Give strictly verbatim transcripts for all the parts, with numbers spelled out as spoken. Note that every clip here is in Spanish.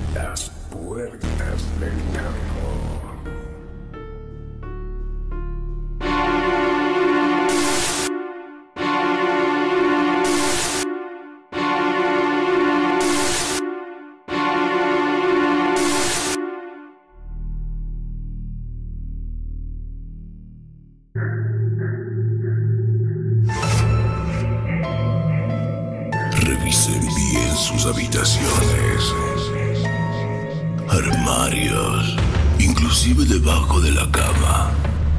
Las puertas del terror. Revisen bien sus habitaciones, armarios, inclusive debajo de la cama.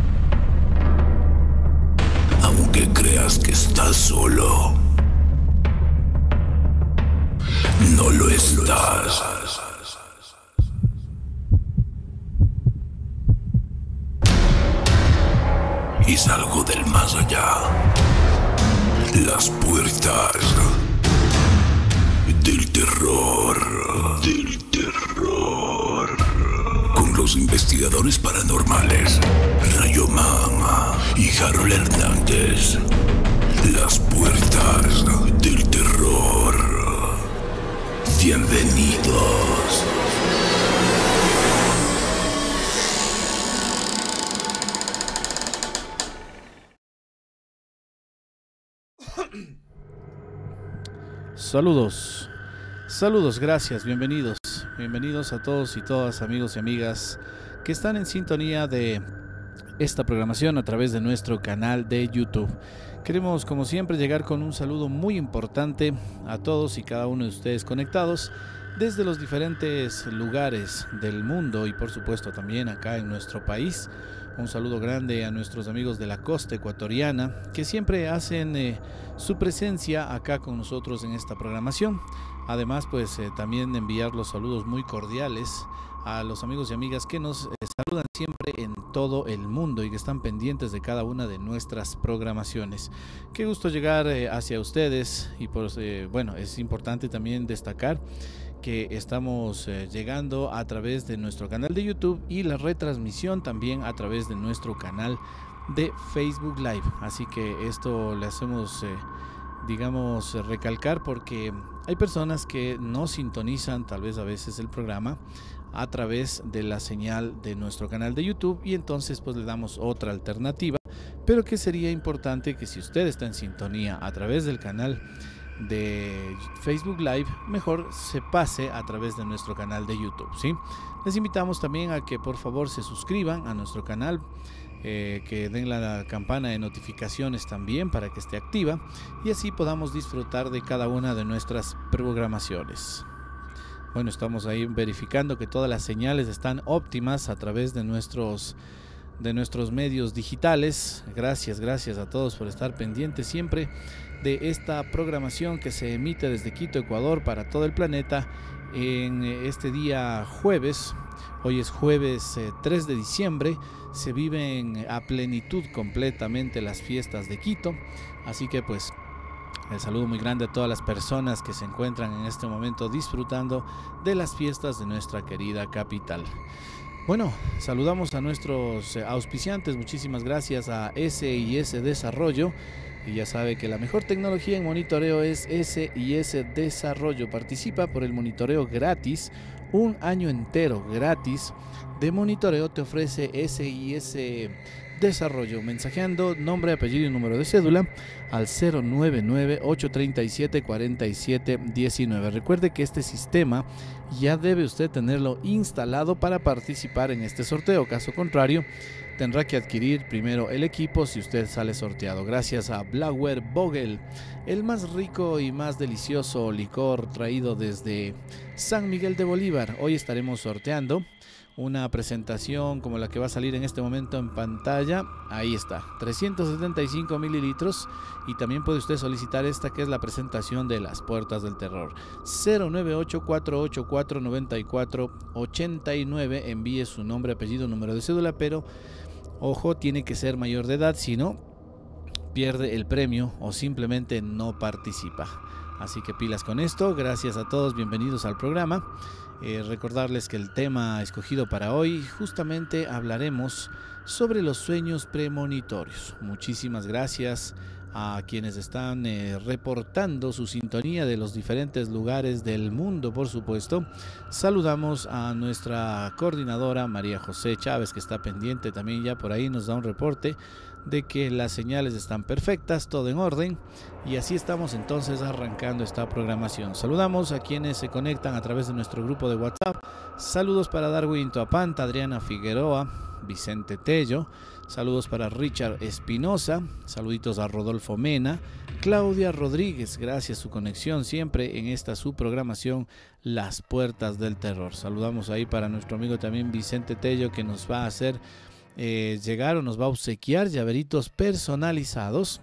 Aunque creas que estás solo, no lo estás. Es algo del más allá. Las puertas del terror. Del terror. Con los investigadores paranormales Rayo Mama y Harold Hernández. Las puertas del terror. Bienvenidos. Saludos, saludos, gracias, bienvenidos, bienvenidos a todos y todas, amigos y amigas que están en sintonía de esta programación a través de nuestro canal de YouTube. Queremos, como siempre, llegar con un saludo muy importante a todos y cada uno de ustedes conectados desde los diferentes lugares del mundo y por supuesto también acá en nuestro país. Un saludo grande a nuestros amigos de la costa ecuatoriana que siempre hacen eh, su presencia acá con nosotros en esta programación. Además, pues eh, también enviar los saludos muy cordiales a los amigos y amigas que nos eh, saludan siempre en todo el mundo y que están pendientes de cada una de nuestras programaciones. Qué gusto llegar eh, hacia ustedes y pues eh, bueno, es importante también destacar que estamos eh, llegando a través de nuestro canal de YouTube y la retransmisión también a través de nuestro canal de Facebook Live. Así que esto le hacemos, eh, digamos, recalcar porque hay personas que no sintonizan tal vez a veces el programa a través de la señal de nuestro canal de YouTube y entonces pues le damos otra alternativa, pero que sería importante que si usted está en sintonía a través del canal de Facebook Live, mejor se pase a través de nuestro canal de YouTube, ¿sí? Les invitamos también a que por favor se suscriban a nuestro canal, eh, que den la campana de notificaciones también para que esté activa y así podamos disfrutar de cada una de nuestras programaciones. Bueno, estamos ahí verificando que todas las señales están óptimas a través de nuestros de nuestros medios digitales. Gracias, gracias a todos por estar pendientes siempre de esta programación que se emite desde Quito, Ecuador, para todo el planeta en este día jueves. Hoy es jueves eh, tres de diciembre. Se viven a plenitud completamente las fiestas de Quito. Así que pues el saludo muy grande a todas las personas que se encuentran en este momento disfrutando de las fiestas de nuestra querida capital. Bueno, saludamos a nuestros auspiciantes. Muchísimas gracias a S I S Desarrollo. Y ya sabe que la mejor tecnología en monitoreo es S I S Desarrollo. Participa por el monitoreo gratis, un año entero gratis de monitoreo te ofrece S I S Desarrollo, mensajeando nombre, apellido y número de cédula al cero nueve nueve, ocho tres siete, cuatro siete uno nueve. Recuerde que este sistema ya debe usted tenerlo instalado para participar en este sorteo. Caso contrario, tendrá que adquirir primero el equipo si usted sale sorteado. Gracias a Blauer Vogel, el más rico y más delicioso licor traído desde San Miguel de Bolívar. Hoy estaremos sorteando una presentación como la que va a salir en este momento en pantalla. Ahí está, trescientos setenta y cinco mililitros. Y también puede usted solicitar esta, que es la presentación de Las Puertas del Terror. Cero nueve ocho, cuatro ocho cuatro, nueve cuatro ocho nueve. Envíe su nombre, apellido, número de cédula, pero ojo, tiene que ser mayor de edad, si no pierde el premio o simplemente no participa. Así que pilas con esto. Gracias a todos, bienvenidos al programa. Eh, recordarles que el tema escogido para hoy, justamente hablaremos sobre los sueños premonitorios. Muchísimas gracias a quienes están eh, reportando su sintonía de los diferentes lugares del mundo, por supuesto. Saludamos a nuestra coordinadora María José Chávez, que está pendiente también, ya por ahí nos da un reporte de que las señales están perfectas, todo en orden, y así estamos entonces arrancando esta programación. Saludamos a quienes se conectan a través de nuestro grupo de WhatsApp. Saludos para Darwin Toapanta, Adriana Figueroa, Vicente Tello. Saludos para Richard Espinosa, saluditos a Rodolfo Mena, Claudia Rodríguez, gracias a su conexión siempre en esta su programación Las Puertas del Terror. Saludamos ahí para nuestro amigo también Vicente Tello, que nos va a hacer eh, llegar o nos va a obsequiar llaveritos personalizados.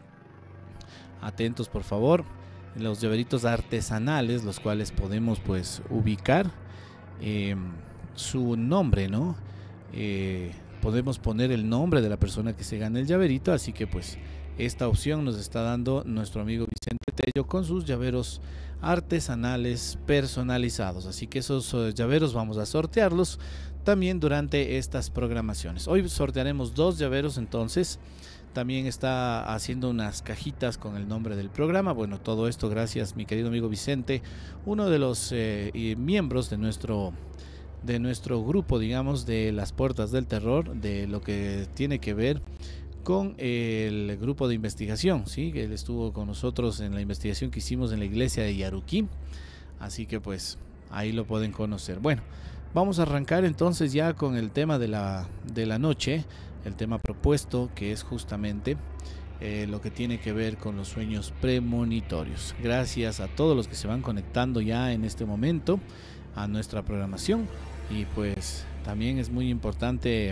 Atentos por favor, los llaveritos artesanales, los cuales podemos pues ubicar eh, su nombre, ¿no? Eh, podemos poner el nombre de la persona que se gana el llaverito, así que pues esta opción nos está dando nuestro amigo Vicente Tello con sus llaveros artesanales personalizados, así que esos uh, llaveros vamos a sortearlos también durante estas programaciones. Hoy sortearemos dos llaveros, entonces también está haciendo unas cajitas con el nombre del programa. Bueno, todo esto gracias mi querido amigo Vicente, uno de los eh, miembros de nuestro de nuestro grupo, digamos, de Las Puertas del Terror, de lo que tiene que ver con el grupo de investigación, ¿sí? Que él estuvo con nosotros en la investigación que hicimos en la iglesia de Yaruquí, así que pues ahí lo pueden conocer. Bueno, vamos a arrancar entonces ya con el tema de la, de la noche, el tema propuesto, que es justamente eh, lo que tiene que ver con los sueños premonitorios. Gracias a todos los que se van conectando ya en este momento a nuestra programación, y pues también es muy importante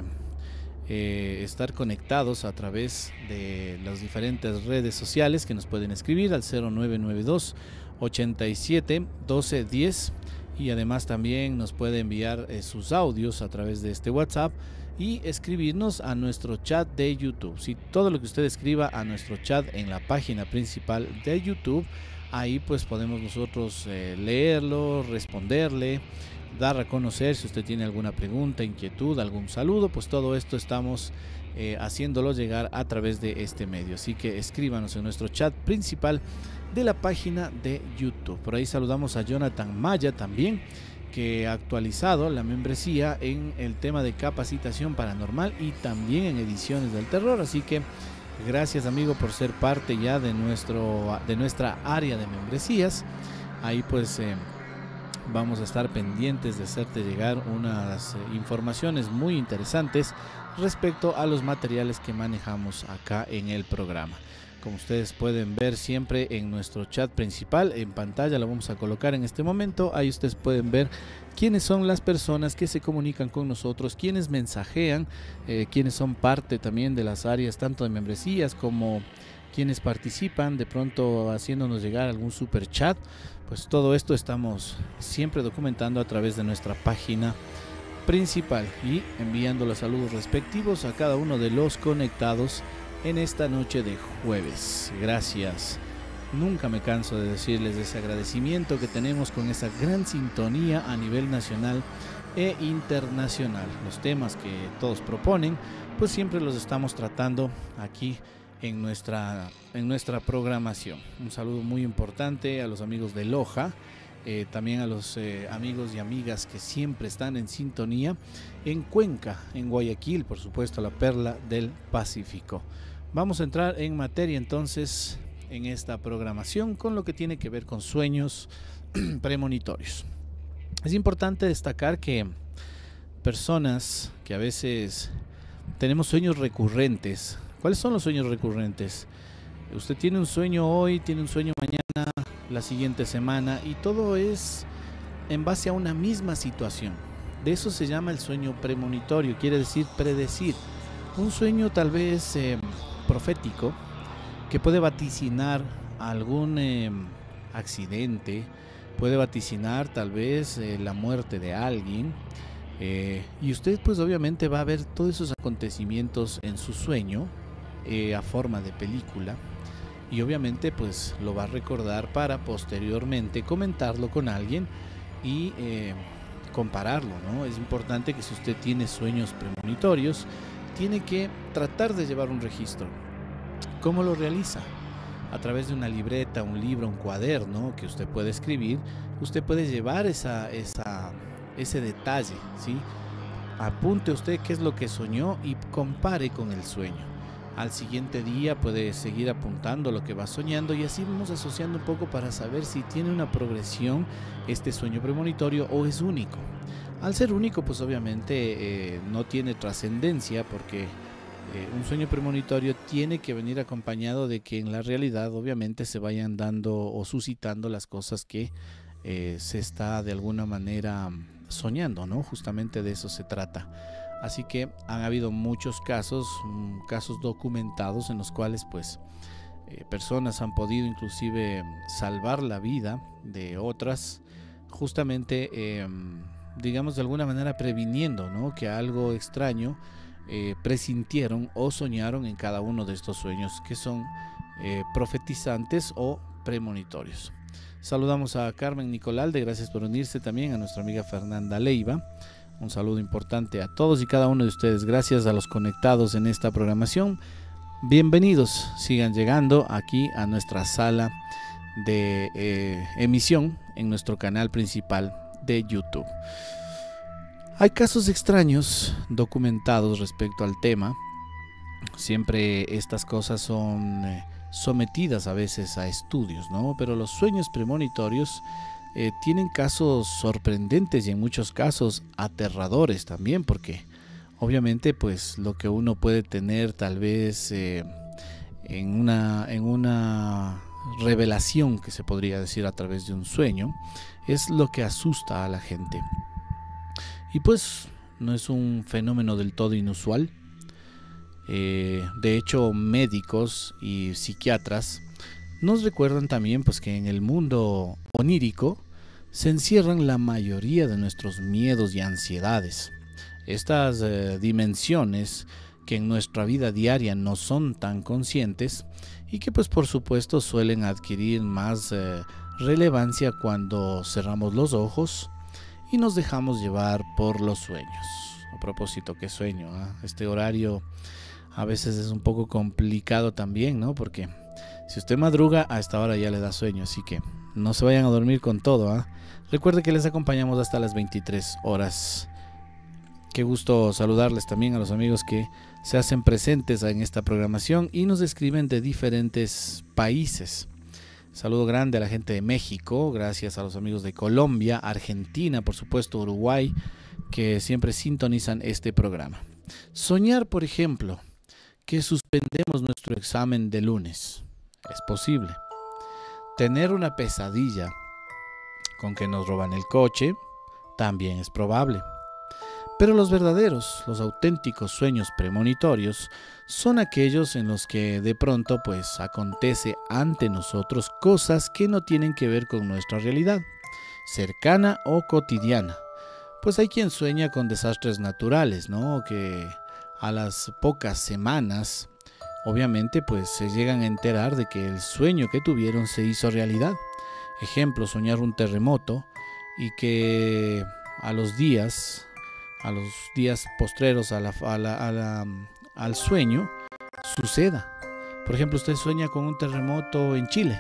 eh, estar conectados a través de las diferentes redes sociales que nos pueden escribir al cero nueve nueve dos, ochenta y siete, doce diez, y además también nos puede enviar eh, sus audios a través de este WhatsApp y escribirnos a nuestro chat de YouTube. Si todo lo que usted escriba a nuestro chat en la página principal de YouTube, ahí pues podemos nosotros eh, leerlo, responderle, dar a conocer si usted tiene alguna pregunta, inquietud, algún saludo, pues todo esto estamos eh, haciéndolo llegar a través de este medio. Así que escríbanos en nuestro chat principal de la página de YouTube. Por ahí saludamos a Jonathan Maya también, que ha actualizado la membresía en el tema de capacitación paranormal y también en ediciones del terror. Así que gracias amigo por ser parte ya de, nuestro, de nuestra área de membresías. Ahí pues eh, vamos a estar pendientes de hacerte llegar unas eh, informaciones muy interesantes respecto a los materiales que manejamos acá en el programa. Como ustedes pueden ver siempre en nuestro chat principal, en pantalla lo vamos a colocar en este momento. Ahí ustedes pueden ver quiénes son las personas que se comunican con nosotros, quiénes mensajean, eh, quiénes son parte también de las áreas tanto de membresías como quienes participan de pronto haciéndonos llegar algún super chat. Pues todo esto estamos siempre documentando a través de nuestra página principal y enviando los saludos respectivos a cada uno de los conectados en esta noche de jueves. Gracias. Nunca me canso de decirles de ese agradecimiento que tenemos con esa gran sintonía a nivel nacional e internacional. Los temas que todos proponen, pues siempre los estamos tratando aquí en nuestra, en nuestra programación. Un saludo muy importante a los amigos de Loja, eh, también a los eh, amigos y amigas que siempre están en sintonía en Cuenca, en Guayaquil, por supuesto, la perla del Pacífico. Vamos a entrar en materia entonces en esta programación con lo que tiene que ver con sueños premonitorios. Es importante destacar que personas que a veces tenemos sueños recurrentes. ¿Cuáles son los sueños recurrentes? Usted tiene un sueño hoy, tiene un sueño mañana, la siguiente semana, y todo es en base a una misma situación. De eso se llama el sueño premonitorio, quiere decir predecir. Un sueño tal vez eh, profético que puede vaticinar algún eh, accidente, puede vaticinar tal vez eh, la muerte de alguien, eh, y usted pues obviamente va a ver todos esos acontecimientos en su sueño eh, a forma de película, y obviamente pues lo va a recordar para posteriormente comentarlo con alguien y eh, compararlo, ¿no? Es importante que si usted tiene sueños premonitorios, tiene que tratar de llevar un registro. ¿Cómo lo realiza? a través de una libreta, un libro, un cuaderno que usted puede escribir, usted puede llevar esa, esa, ese detalle, ¿sí? Apunte usted qué es lo que soñó y compare con el sueño. Al siguiente día puede seguir apuntando lo que va soñando y así vamos asociando un poco para saber si tiene una progresión este sueño premonitorio o es único. Al ser único, pues obviamente eh, no tiene trascendencia, porque eh, un sueño premonitorio tiene que venir acompañado de que en la realidad obviamente se vayan dando o suscitando las cosas que eh, se está de alguna manera soñando, ¿no? Justamente de eso se trata. Así que han habido muchos casos, casos documentados en los cuales pues eh, personas han podido inclusive salvar la vida de otras, justamente eh, digamos de alguna manera previniendo, ¿no?, que algo extraño eh, presintieron o soñaron en cada uno de estos sueños que son eh, profetizantes o premonitorios. Saludamos a Carmen Nicolalde, gracias por unirse, también a nuestra amiga Fernanda Leiva. Un saludo importante a todos y cada uno de ustedes. Gracias a los conectados en esta programación. Bienvenidos, sigan llegando aquí a nuestra sala de eh, emisión en nuestro canal principal de YouTube. Hay casos extraños documentados respecto al tema. Siempre estas cosas son eh, sometidas a veces a estudios, ¿no? Pero los sueños premonitorios Eh, tienen casos sorprendentes y en muchos casos aterradores también, porque obviamente pues lo que uno puede tener tal vez eh, en una en una revelación, que se podría decir a través de un sueño, es lo que asusta a la gente. Y pues no es un fenómeno del todo inusual. Eh, de hecho, médicos y psiquiatras nos recuerdan también pues que en el mundo onírico se encierran la mayoría de nuestros miedos y ansiedades. Estas eh, dimensiones que en nuestra vida diaria no son tan conscientes y que pues por supuesto suelen adquirir más eh, relevancia cuando cerramos los ojos y nos dejamos llevar por los sueños. A propósito, ¿qué sueño? ¿eh? Este horario a veces es un poco complicado también, ¿no? Porque si usted madruga, a esta hora ya le da sueño, así que no se vayan a dormir con todo, ¿eh? Recuerde que les acompañamos hasta las veintitrés horas. Qué gusto saludarles también a los amigos que se hacen presentes en esta programación y nos escriben de diferentes países. Saludo grande a la gente de México, gracias a los amigos de Colombia, Argentina, por supuesto Uruguay, que siempre sintonizan este programa. Soñar, por ejemplo, que suspendemos nuestro examen de lunes. Es posible. Tener una pesadilla con que nos roban el coche también es probable. Pero los verdaderos, los auténticos sueños premonitorios son aquellos en los que de pronto pues acontece ante nosotros cosas que no tienen que ver con nuestra realidad, cercana o cotidiana. Pues hay quien sueña con desastres naturales, ¿no? Que a las pocas semanas obviamente pues se llegan a enterar de que el sueño que tuvieron se hizo realidad. Ejemplo, soñar un terremoto y que a los días, a los días postreros a la, a la, a la, al sueño suceda. Por ejemplo, usted sueña con un terremoto en Chile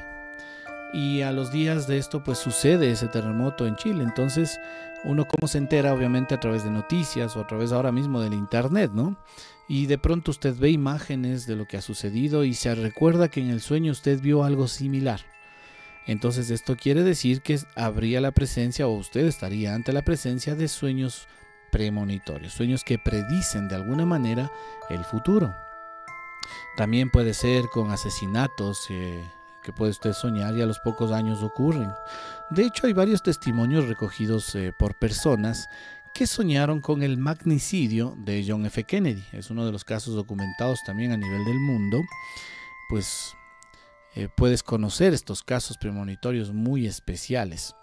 y a los días de esto pues sucede ese terremoto en Chile. Entonces uno cómo se entera, obviamente a través de noticias o a través ahora mismo del internet, ¿no? Y de pronto usted ve imágenes de lo que ha sucedido y se recuerda que en el sueño usted vio algo similar. Entonces esto quiere decir que habría la presencia o usted estaría ante la presencia de sueños premonitorios, sueños que predicen de alguna manera el futuro. También puede ser con asesinatos eh, que puede usted soñar y a los pocos años ocurren. De hecho hay varios testimonios recogidos eh, por personas que soñaron con el magnicidio de John F. Kennedy. Es uno de los casos documentados también a nivel del mundo. Pues eh, puedes conocer estos casos premonitorios muy especiales.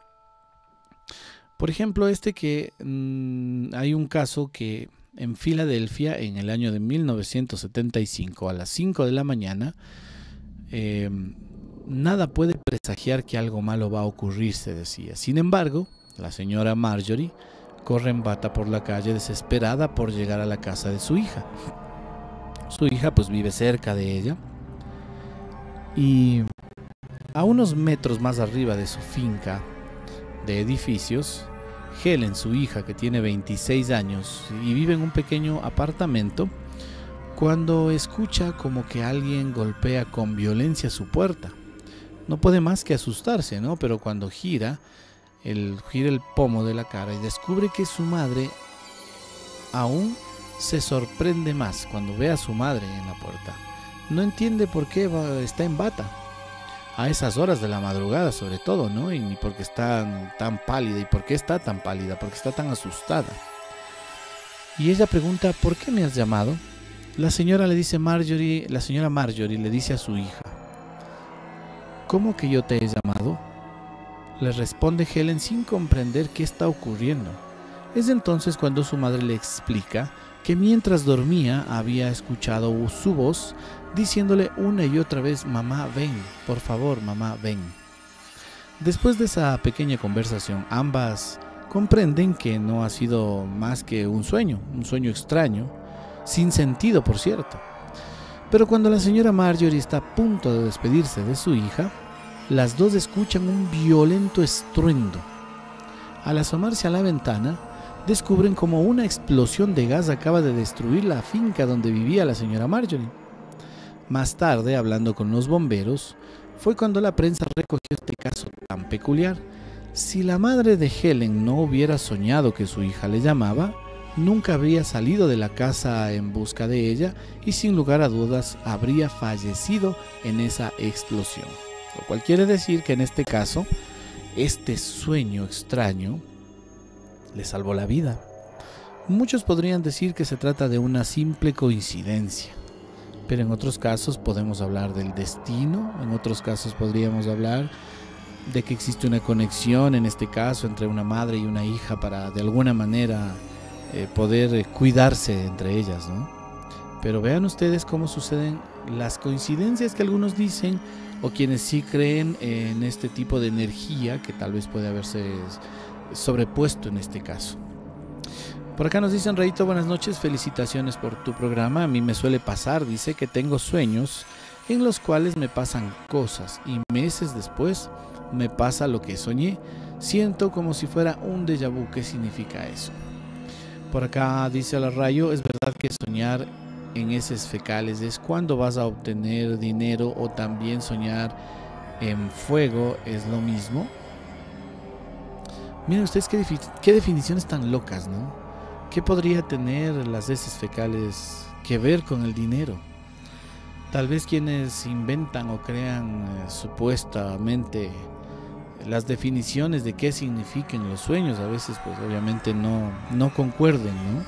Por ejemplo, este que mmm, hay un caso que en Filadelfia en el año de mil novecientos setenta y cinco a las cinco de la mañana, eh, nada puede presagiar que algo malo va a ocurrir, se decía. Sin embargo, la señora Marjorie corre en bata por la calle desesperada por llegar a la casa de su hija. Su hija pues vive cerca de ella y A unos metros más arriba de su finca de edificios, Helen, su hija, que tiene veintiséis años y vive en un pequeño apartamento, cuando escucha como que alguien golpea con violencia su puerta. No puede más que asustarse, ¿no? Pero cuando gira el, gira el pomo de la cara y descubre que su madre, aún se sorprende más cuando ve a su madre en la puerta. No entiende por qué va, está en bata a esas horas de la madrugada, sobre todo, ¿no? Y ni por qué está tan pálida. ¿Y por qué está tan pálida? Porque está tan asustada. Y ella pregunta: ¿por qué me has llamado? La señora le dice Marjorie, la señora Marjorie le dice a su hija: ¿cómo que yo te he llamado? Le responde Helen sin comprender qué está ocurriendo. Es entonces cuando su madre le explica que mientras dormía había escuchado su voz diciéndole una y otra vez: mamá, ven, por favor, mamá, ven. Después de esa pequeña conversación, ambas comprenden que no ha sido más que un sueño, un sueño extraño, sin sentido, por cierto. Pero cuando la señora Marjorie está a punto de despedirse de su hija, las dos escuchan un violento estruendo. Al asomarse a la ventana, descubren como una explosión de gas acaba de destruir la finca donde vivía la señora Marjorie. Más tarde, hablando con los bomberos, fue cuando la prensa recogió este caso tan peculiar. Si la madre de Helen no hubiera soñado que su hija le llamaba, nunca habría salido de la casa en busca de ella y sin lugar a dudas habría fallecido en esa explosión. Lo cual quiere decir que en este caso, este sueño extraño le salvó la vida. Muchos podrían decir que se trata de una simple coincidencia, pero en otros casos podemos hablar del destino, en otros casos podríamos hablar de que existe una conexión, en este caso, entre una madre y una hija para de alguna manera eh, poder eh, cuidarse entre ellas, ¿no? Pero vean ustedes cómo suceden las coincidencias que algunos dicen, o quienes sí creen en este tipo de energía que tal vez puede haberse sobrepuesto en este caso. Por acá nos dicen: Rayito, buenas noches, felicitaciones por tu programa. A mí me suele pasar, dice, que tengo sueños en los cuales me pasan cosas y meses después me pasa lo que soñé. Siento como si fuera un déjà vu. ¿Qué significa eso? Por acá dice la Rayo: es verdad que soñar en heces fecales es cuando vas a obtener dinero, o también soñar en fuego es lo mismo. Miren ustedes qué, qué definiciones tan locas, ¿no? ¿Qué podría tener las heces fecales que ver con el dinero? Tal vez quienes inventan o crean eh, supuestamente las definiciones de qué significan los sueños, a veces pues obviamente no, no concuerden, ¿no?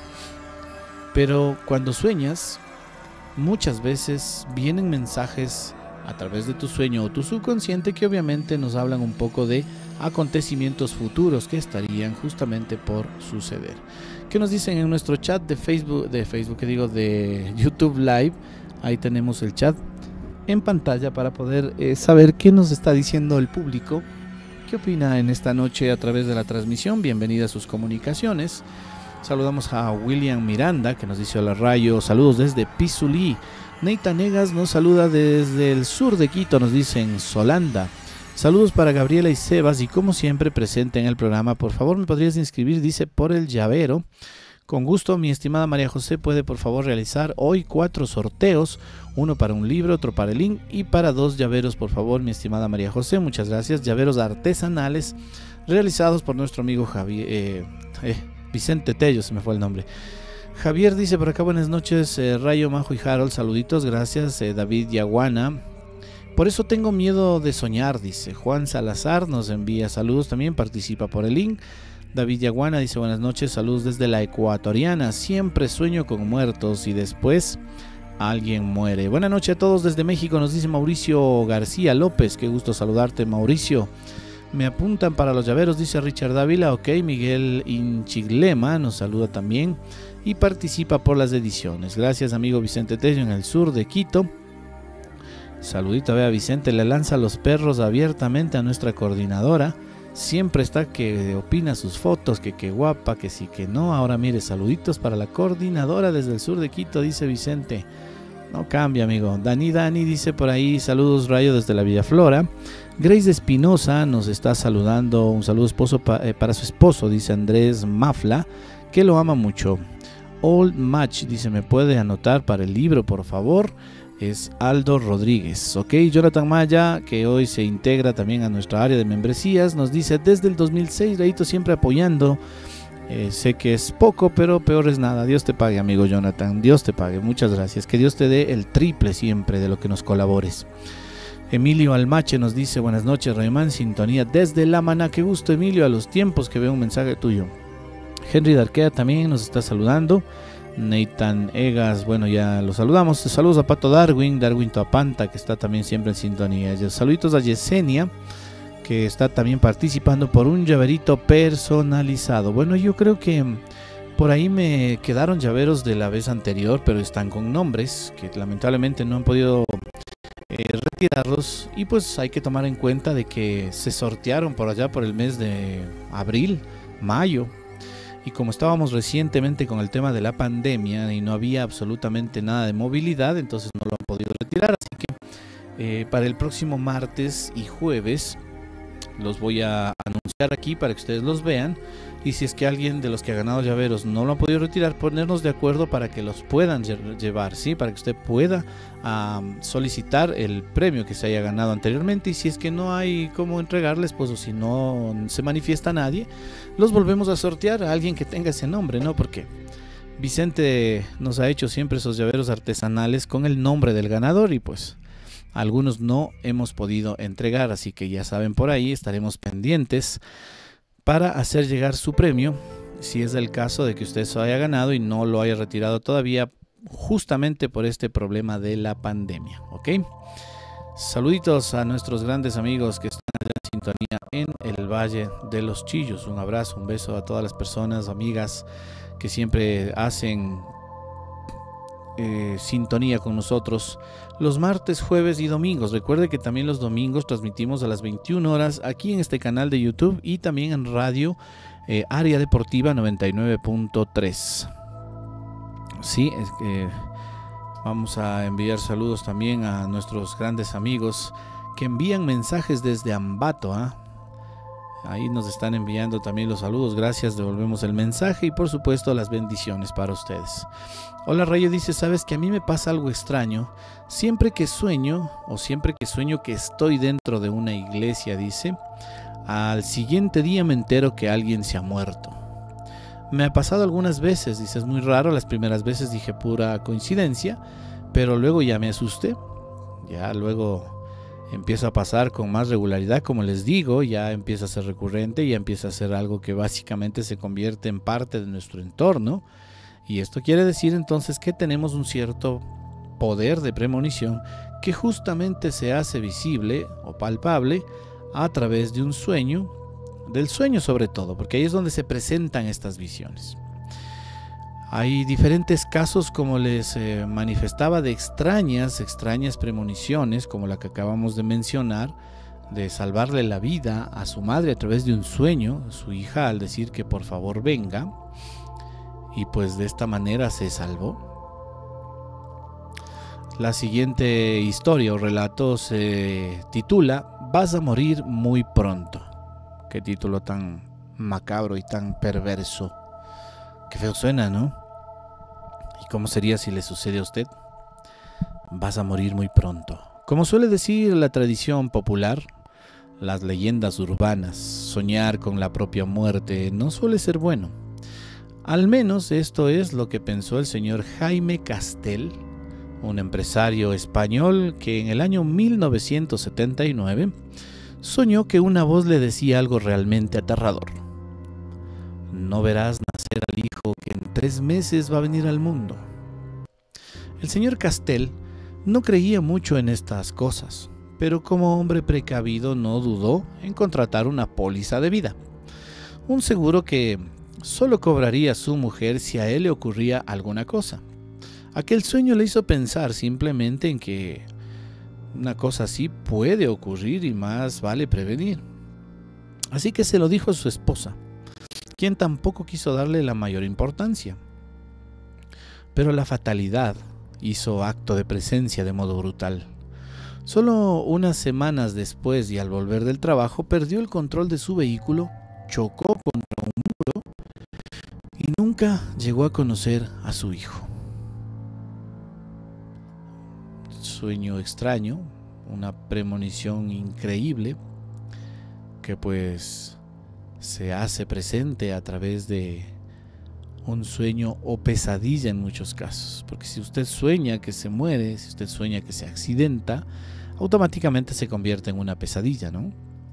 Pero cuando sueñas, muchas veces vienen mensajes a través de tu sueño o tu subconsciente que obviamente nos hablan un poco de acontecimientos futuros que estarían justamente por suceder. ¿Qué nos dicen en nuestro chat de Facebook, de Facebook que digo, de YouTube Live? Ahí tenemos el chat en pantalla para poder eh, saber qué nos está diciendo el público, qué opina en esta noche a través de la transmisión. Bienvenida a sus comunicaciones. Saludamos a William Miranda, que nos dice: hola Rayo, saludos desde Pizulí. Neita Negas nos saluda desde el sur de Quito, nos dicen Solanda. Saludos para Gabriela y Sebas, y como siempre presente en el programa. Por favor, me podrías inscribir, dice, por el llavero. Con gusto, mi estimada María José, puede por favor realizar hoy cuatro sorteos, uno para un libro, otro para el link y para dos llaveros, por favor, mi estimada María José. Muchas gracias. Llaveros artesanales realizados por nuestro amigo Javier, eh, eh, Vicente Tello, se me fue el nombre. Javier dice por acá: buenas noches, eh, Rayo, Majo y Harold, saluditos, gracias. eh, David Yaguana: por eso tengo miedo de soñar, dice. Juan Salazar nos envía saludos, también participa por el link. David Yaguana dice: buenas noches, saludos desde la Ecuatoriana, siempre sueño con muertos y después alguien muere. Buenas noches a todos desde México, nos dice Mauricio García López. Qué gusto saludarte, Mauricio. Me apuntan para los llaveros, dice Richard Dávila. Ok, Miguel Inchiglema nos saluda también y participa por las ediciones. Gracias, amigo Vicente Tello en el sur de Quito. Saludito, vea, Vicente le lanza los perros abiertamente a nuestra coordinadora. Siempre está que opina sus fotos, que qué guapa, que sí, que no. Ahora mire, saluditos para la coordinadora desde el sur de Quito, dice Vicente. No cambia, amigo. Dani Dani dice por ahí, saludos Rayo desde la Villa Flora. Grace Espinosa nos está saludando, un saludo esposo pa, eh, para su esposo, dice Andrés Mafla, que lo ama mucho. Old Match dice, ¿me puede anotar para el libro, por favor? Es Aldo Rodríguez. Ok, Jonathan Maya, que hoy se integra también a nuestra área de membresías, nos dice, desde el dos mil seis, Rayito siempre apoyando. Eh, sé que es poco, pero peor es nada. Dios te pague, amigo Jonathan. Dios te pague. Muchas gracias. Que Dios te dé el triple siempre de lo que nos colabores. Emilio Almache nos dice, buenas noches, Rayman, sintonía desde La Maná. Qué gusto, Emilio, a los tiempos que veo un mensaje tuyo. Henry Darquea también nos está saludando. Nathan Egas, bueno, ya lo saludamos. Saludos a Pato Darwin, Darwin Toapanta, que está también siempre en sintonía. Saluditos a Yesenia, que está también participando por un llaverito personalizado. Bueno, yo creo que por ahí me quedaron llaveros de la vez anterior, pero están con nombres que lamentablemente no han podido eh, retirarlos, y pues hay que tomar en cuenta de que se sortearon por allá por el mes de abril, mayo, y como estábamos recientemente con el tema de la pandemia y no había absolutamente nada de movilidad, entonces no lo han podido retirar, así que eh, para el próximo martes y jueves los voy a anunciar aquí para que ustedes los vean, y si es que alguien de los que ha ganado llaveros no lo ha podido retirar, ponernos de acuerdo para que los puedan llevar, ¿sí? Para que usted pueda um, solicitar el premio que se haya ganado anteriormente, y si es que no hay cómo entregarles, pues o si no se manifiesta nadie, los volvemos a sortear a alguien que tenga ese nombre, ¿no? Porque Vicente nos ha hecho siempre esos llaveros artesanales con el nombre del ganador, y pues algunos no hemos podido entregar, así que ya saben, por ahí estaremos pendientes para hacer llegar su premio, si es el caso de que usted se haya ganado y no lo haya retirado todavía, justamente por este problema de la pandemia, ¿ok? Saluditos a nuestros grandes amigos que están allá en sintonía en el Valle de los Chillos. Un abrazo, un beso a todas las personas, amigas que siempre hacen Eh, sintonía con nosotros los martes, jueves y domingos. Recuerde que también los domingos transmitimos a las veintiuna horas aquí en este canal de YouTube y también en radio eh, Área Deportiva noventa y nueve punto tres. Sí, es que vamos a enviar saludos también a nuestros grandes amigos que envían mensajes desde Ambato, ¿eh? Ahí nos están enviando también los saludos, gracias, devolvemos el mensaje y por supuesto las bendiciones para ustedes. Hola Rayo, dice, sabes que a mí me pasa algo extraño, siempre que sueño o siempre que sueño que estoy dentro de una iglesia, dice, al siguiente día me entero que alguien se ha muerto. Me ha pasado algunas veces, dice, es muy raro, las primeras veces dije pura coincidencia, pero luego ya me asusté, ya luego empieza a pasar con más regularidad, como les digo, ya empieza a ser recurrente, ya empieza a ser algo que básicamente se convierte en parte de nuestro entorno, y esto quiere decir entonces que tenemos un cierto poder de premonición que justamente se hace visible o palpable a través de un sueño, del sueño sobre todo, porque ahí es donde se presentan estas visiones. Hay diferentes casos, como les eh, manifestaba, de extrañas, extrañas premoniciones, como la que acabamos de mencionar, de salvarle la vida a su madre a través de un sueño, su hija al decir que por favor venga, y pues de esta manera se salvó. La siguiente historia o relato se titula Vas a morir muy pronto. Qué título tan macabro y tan perverso. Qué feo suena, ¿no? ¿Y cómo sería si le sucede a usted? Vas a morir muy pronto. Como suele decir la tradición popular, las leyendas urbanas, soñar con la propia muerte no suele ser bueno. Al menos esto es lo que pensó el señor Jaime Castel, un empresario español que en el año mil novecientos setenta y nueve soñó que una voz le decía algo realmente aterrador. No verás nacer al hijo que en tres meses va a venir al mundo. El señor Castel no creía mucho en estas cosas, pero como hombre precavido no dudó en contratar una póliza de vida. Un seguro que solo cobraría a su mujer si a él le ocurría alguna cosa. Aquel sueño le hizo pensar simplemente en que una cosa así puede ocurrir y más vale prevenir. Así que se lo dijo a su esposa, quien tampoco quiso darle la mayor importancia. Pero la fatalidad hizo acto de presencia de modo brutal. Solo unas semanas después y al volver del trabajo perdió el control de su vehículo, chocó contra un muro y nunca llegó a conocer a su hijo. Sueño extraño, una premonición increíble que pues se hace presente a través de un sueño o pesadilla en muchos casos, porque si usted sueña que se muere, si usted sueña que se accidenta, automáticamente se convierte en una pesadilla, ¿no?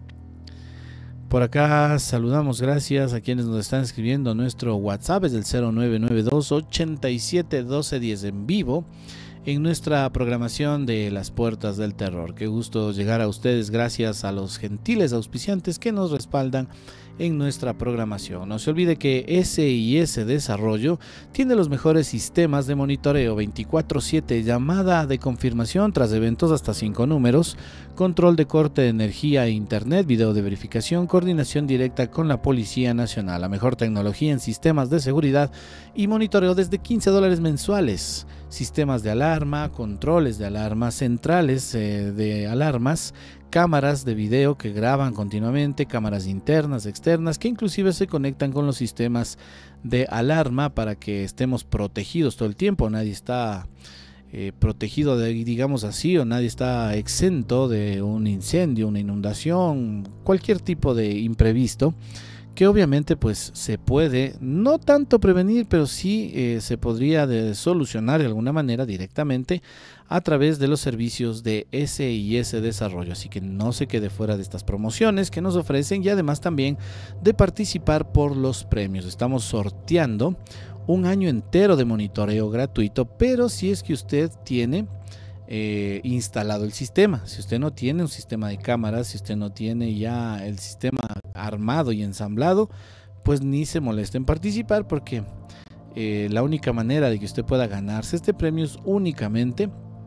Por acá saludamos, gracias a quienes nos están escribiendo. Nuestro WhatsApp es del cero nueve nueve dos, ochenta y siete, doce diez en vivo en nuestra programación de Las Puertas del Terror. Qué gusto llegar a ustedes gracias a los gentiles auspiciantes que nos respaldan en nuestra programación. No se olvide que S I S Desarrollo tiene los mejores sistemas de monitoreo veinticuatro siete, llamada de confirmación tras eventos hasta cinco números, control de corte de energía e internet, video de verificación, coordinación directa con la Policía Nacional, la mejor tecnología en sistemas de seguridad y monitoreo desde quince dólares mensuales. Sistemas de alarma, controles de alarma, centrales eh, de alarmas, cámaras de video que graban continuamente, cámaras internas, externas, que inclusive se conectan con los sistemas de alarma para que estemos protegidos todo el tiempo. Nadie está eh, protegido, de, digamos así, o nadie está exento de un incendio, una inundación, cualquier tipo de imprevisto, que obviamente pues se puede no tanto prevenir, pero sí eh, se podría de solucionar de alguna manera directamente a través de los servicios de S I S Desarrollo. Así que no se quede fuera de estas promociones que nos ofrecen y además también de participar por los premios. Estamos sorteando un año entero de monitoreo gratuito, pero si es que usted tiene Eh, instalado el sistema. Si usted no tiene un sistema de cámaras, si usted no tiene ya el sistema armado y ensamblado, pues ni se moleste en participar, porque eh, la única manera de que usted pueda ganarse este premio es únicamente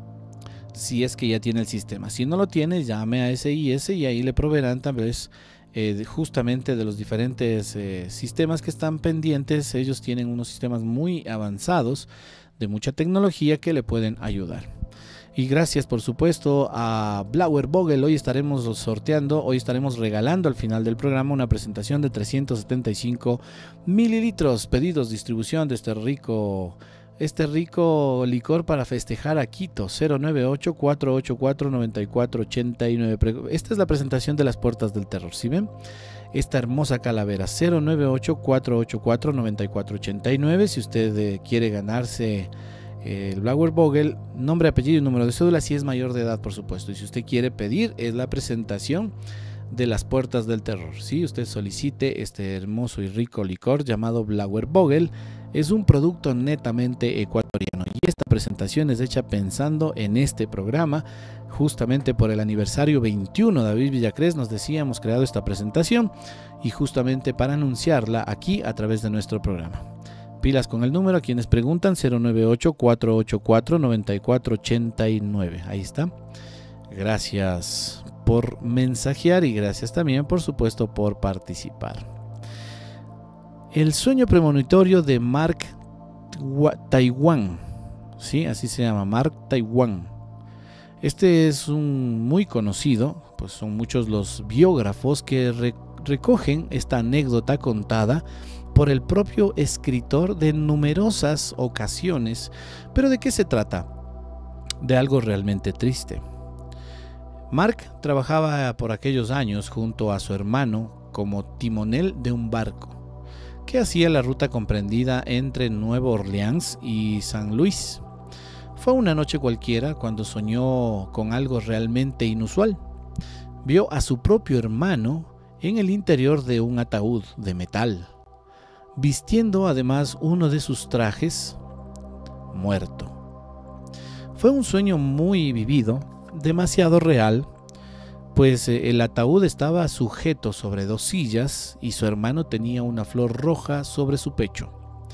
si es que ya tiene el sistema. Si no lo tiene, llame a S I S y ahí le proveerán tal vez eh, justamente de los diferentes eh, sistemas que están pendientes. Ellos tienen unos sistemas muy avanzados de mucha tecnología que le pueden ayudar. Y gracias por supuesto a Blauer Vogel. Hoy estaremos sorteando, hoy estaremos regalando al final del programa una presentación de trescientos setenta y cinco mililitros. Pedidos, distribución de este rico, este rico licor para festejar a Quito. Cero nueve ocho, cuatro ocho cuatro, nueve cuatro ocho nueve. Esta es la presentación de Las Puertas del Terror, ¿sí ven? Esta hermosa calavera. Cero nueve ocho, cuatro ocho cuatro, nueve cuatro ocho nueve. Si usted eh, quiere ganarse el Blauer Vogel, nombre, apellido y número de cédula, si es mayor de edad, por supuesto. Y si usted quiere pedir, es la presentación de Las Puertas del Terror. Si ¿sí? Usted solicite este hermoso y rico licor llamado Blauer Vogel. Es un producto netamente ecuatoriano y esta presentación es hecha pensando en este programa. Justamente por el aniversario veintiuno de David Villacrés, nos decía, hemos creado esta presentación y justamente para anunciarla aquí a través de nuestro programa. Pilas con el número a quienes preguntan, cero nueve ocho, cuatro ocho cuatro, nueve cuatro ocho nueve. Ahí está. Gracias por mensajear y gracias también, por supuesto, por participar. El sueño premonitorio de Mark Twain, ¿sí? Así se llama, Mark Twain. Este es un muy conocido, pues son muchos los biógrafos que re recogen esta anécdota contada por el propio escritor de numerosas ocasiones. ¿Pero de qué se trata? De algo realmente triste. Mark trabajaba por aquellos años junto a su hermano como timonel de un barco que hacía la ruta comprendida entre Nueva Orleans y San Luis. Fue una noche cualquiera cuando soñó con algo realmente inusual. Vio a su propio hermano en el interior de un ataúd de metal, vistiendo además uno de sus trajes, muerto. Fue un sueño muy vivido, demasiado real, pues el ataúd estaba sujeto sobre dos sillas y su hermano tenía una flor roja sobre su pecho.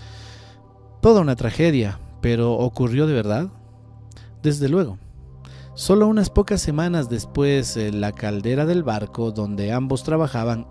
Toda una tragedia, pero ¿ocurrió de verdad? Desde luego. Solo unas pocas semanas después, la caldera del barco donde ambos trabajaban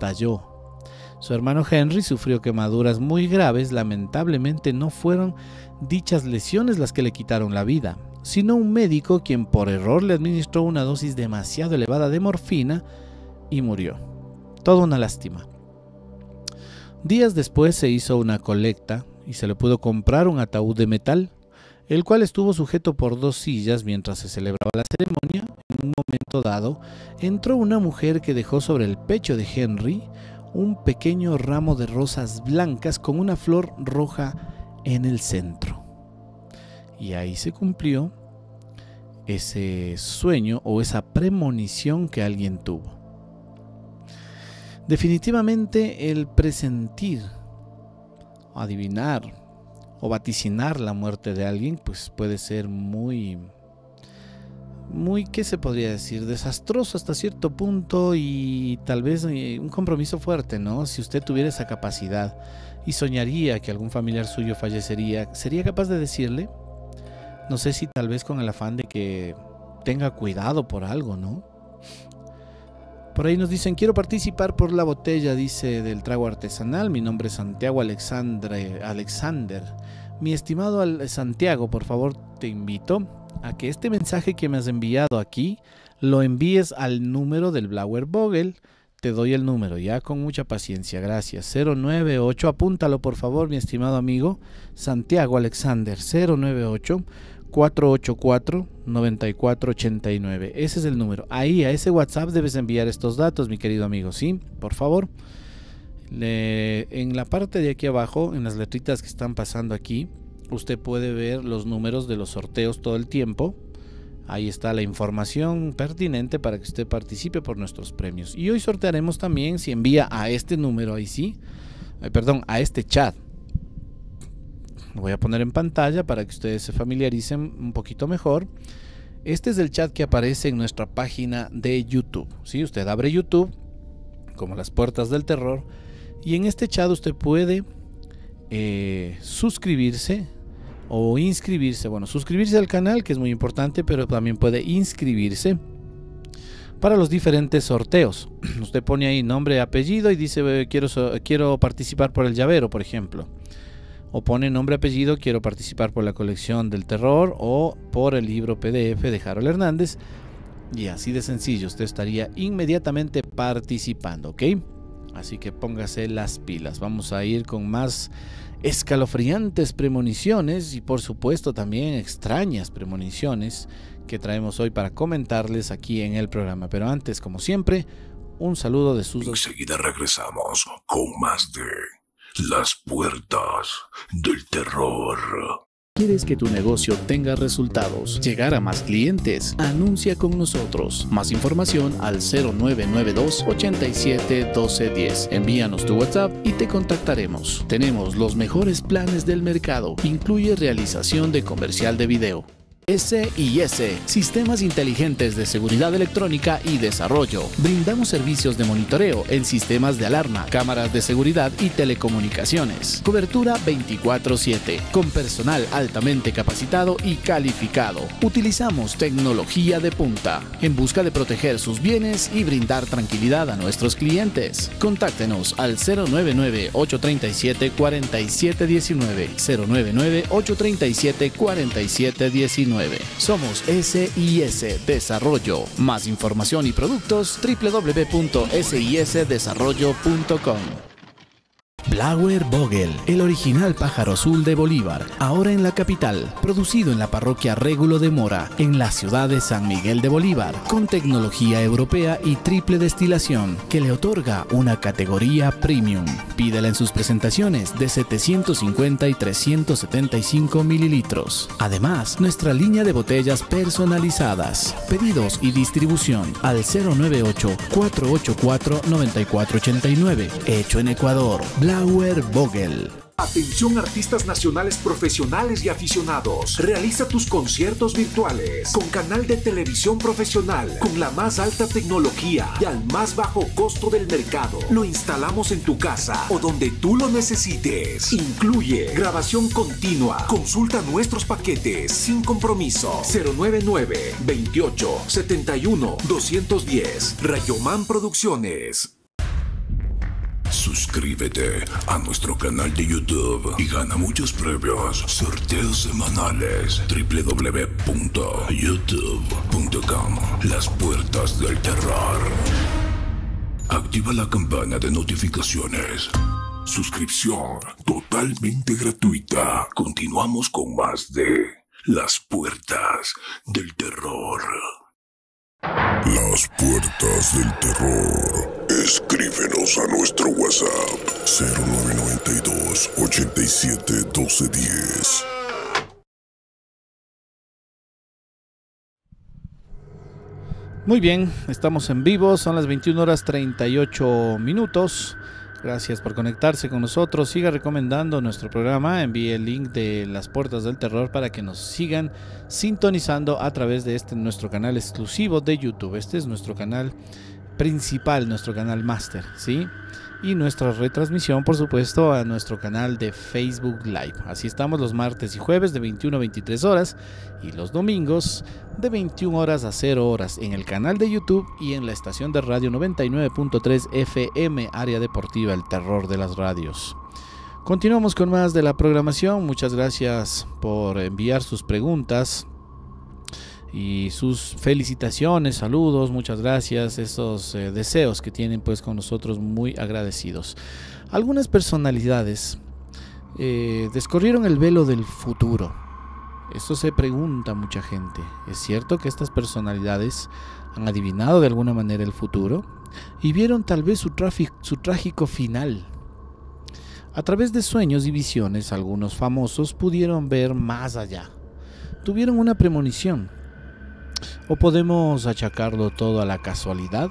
estalló. Su hermano Henry sufrió quemaduras muy graves, lamentablemente no fueron dichas lesiones las que le quitaron la vida, sino un médico quien por error le administró una dosis demasiado elevada de morfina y murió. Toda una lástima. Días después se hizo una colecta y se le pudo comprar un ataúd de metal, el cual estuvo sujeto por dos sillas mientras se celebraba la ceremonia. En un momento dado, entró una mujer que dejó sobre el pecho de Henry un pequeño ramo de rosas blancas con una flor roja en el centro. Y ahí se cumplió ese sueño o esa premonición que alguien tuvo. Definitivamente el presentir, adivinar o vaticinar la muerte de alguien, pues puede ser muy, muy, ¿qué se podría decir? Desastroso hasta cierto punto y tal vez un compromiso fuerte, ¿no? Si usted tuviera esa capacidad y soñaría que algún familiar suyo fallecería, ¿sería capaz de decirle? No sé si tal vez con el afán de que tenga cuidado por algo, ¿no? Por ahí nos dicen, quiero participar por la botella, dice, del trago artesanal. Mi nombre es Santiago Alexandre, Alexander. Mi estimado Santiago, por favor te invito a que este mensaje que me has enviado aquí lo envíes al número del Blauer Vogel. Te doy el número, ya con mucha paciencia, gracias. cero nueve ocho, apúntalo por favor, mi estimado amigo Santiago Alexander, cero nueve ocho, cuatro ocho cuatro, nueve cuatro ocho nueve. Ese es el número. Ahí a ese WhatsApp debes enviar estos datos, mi querido amigo, ¿sí? Por favor. Le, en la parte de aquí abajo, en las letritas que están pasando aquí, usted puede ver los números de los sorteos todo el tiempo. Ahí está la información pertinente para que usted participe por nuestros premios. Y hoy sortearemos también, si envía a este número, ahí sí, eh, perdón, a este chat. Lo voy a poner en pantalla para que ustedes se familiaricen un poquito mejor. Este es el chat que aparece en nuestra página de YouTube. ¿Sí? Usted abre YouTube, como las puertas del terror, y en este chat usted puede eh, suscribirse o inscribirse. Bueno, suscribirse al canal, que es muy importante, pero también puede inscribirse para los diferentes sorteos. Usted pone ahí nombre, apellido y dice quiero, quiero participar por el llavero, por ejemplo. O pone nombre, apellido, quiero participar por la colección del terror o por el libro P D F de Harold Hernández. Y así de sencillo, usted estaría inmediatamente participando, ¿ok? Así que póngase las pilas. Vamos a ir con más escalofriantes premoniciones y por supuesto también extrañas premoniciones que traemos hoy para comentarles aquí en el programa. Pero antes, como siempre, un saludo de sus... Enseguida regresamos con más de Las Puertas del Terror. ¿Quieres que tu negocio tenga resultados? ¿Llegar a más clientes? Anuncia con nosotros. Más información al cero nueve nueve dos, ochenta y siete, doce diez. Envíanos tu WhatsApp y te contactaremos. Tenemos los mejores planes del mercado. Incluye realización de comercial de video. S I S, Sistemas Inteligentes de Seguridad Electrónica y Desarrollo. Brindamos servicios de monitoreo en sistemas de alarma, cámaras de seguridad y telecomunicaciones. Cobertura veinticuatro siete, con personal altamente capacitado y calificado. Utilizamos tecnología de punta, en busca de proteger sus bienes y brindar tranquilidad a nuestros clientes. Contáctenos al cero nueve nueve, ocho tres siete, cuatro siete uno nueve, cero nueve nueve, ocho tres siete, cuatro siete uno nueve. Somos S I S Desarrollo. Más información y productos doble u doble u doble u punto s i s desarrollo punto com. Blauer Vogel, el original pájaro azul de Bolívar, ahora en la capital, producido en la parroquia Régulo de Mora, en la ciudad de San Miguel de Bolívar, con tecnología europea y triple destilación, que le otorga una categoría premium. Pídela en sus presentaciones de setecientos cincuenta y trescientos setenta y cinco mililitros. Además, nuestra línea de botellas personalizadas. Pedidos y distribución al cero nueve ocho, cuatro ocho cuatro, nueve cuatro ocho nueve. Hecho en Ecuador. Blauer Vogel. Atención artistas nacionales profesionales y aficionados. Realiza tus conciertos virtuales con canal de televisión profesional con la más alta tecnología y al más bajo costo del mercado. Lo instalamos en tu casa o donde tú lo necesites. Incluye grabación continua. Consulta nuestros paquetes sin compromiso. cero nueve nueve, veintiocho, setenta y uno, doscientos diez. Rayoman Producciones. Suscríbete a nuestro canal de YouTube y gana muchos premios, sorteos semanales. doble u doble u doble u punto youtube punto com. Las puertas del terror. Activa la campana de notificaciones. Suscripción totalmente gratuita. Continuamos con más de Las Puertas del Terror. Las Puertas del Terror. Escríbenos a nuestro WhatsApp cero nueve nueve dos, ochenta y siete, doce diez. Muy bien, estamos en vivo, son las veintiuna horas treinta y ocho minutos. Gracias por conectarse con nosotros. Siga recomendando nuestro programa. Envíe el link de Las Puertas del Terror para que nos sigan sintonizando a través de este nuestro canal exclusivo de YouTube. Este es nuestro canal principal, nuestro canal máster, ¿sí? Y nuestra retransmisión, por supuesto, a nuestro canal de Facebook Live. Así estamos los martes y jueves de veintiuna a veintitrés horas y los domingos de veintiuna horas a cero horas en el canal de YouTube y en la estación de radio noventa y nueve punto tres F M, área deportiva, el terror de las radios. Continuamos con más de la programación. Muchas gracias por enviar sus preguntas y sus felicitaciones, saludos, muchas gracias, esos eh, deseos que tienen pues con nosotros, muy agradecidos. Algunas personalidades eh, descorrieron el velo del futuro. Esto se pregunta mucha gente. ¿Es cierto que estas personalidades han adivinado de alguna manera el futuro y vieron tal vez su, su trágico final? A través de sueños y visiones, algunos famosos pudieron ver más allá. Tuvieron una premonición. ¿O podemos achacarlo todo a la casualidad?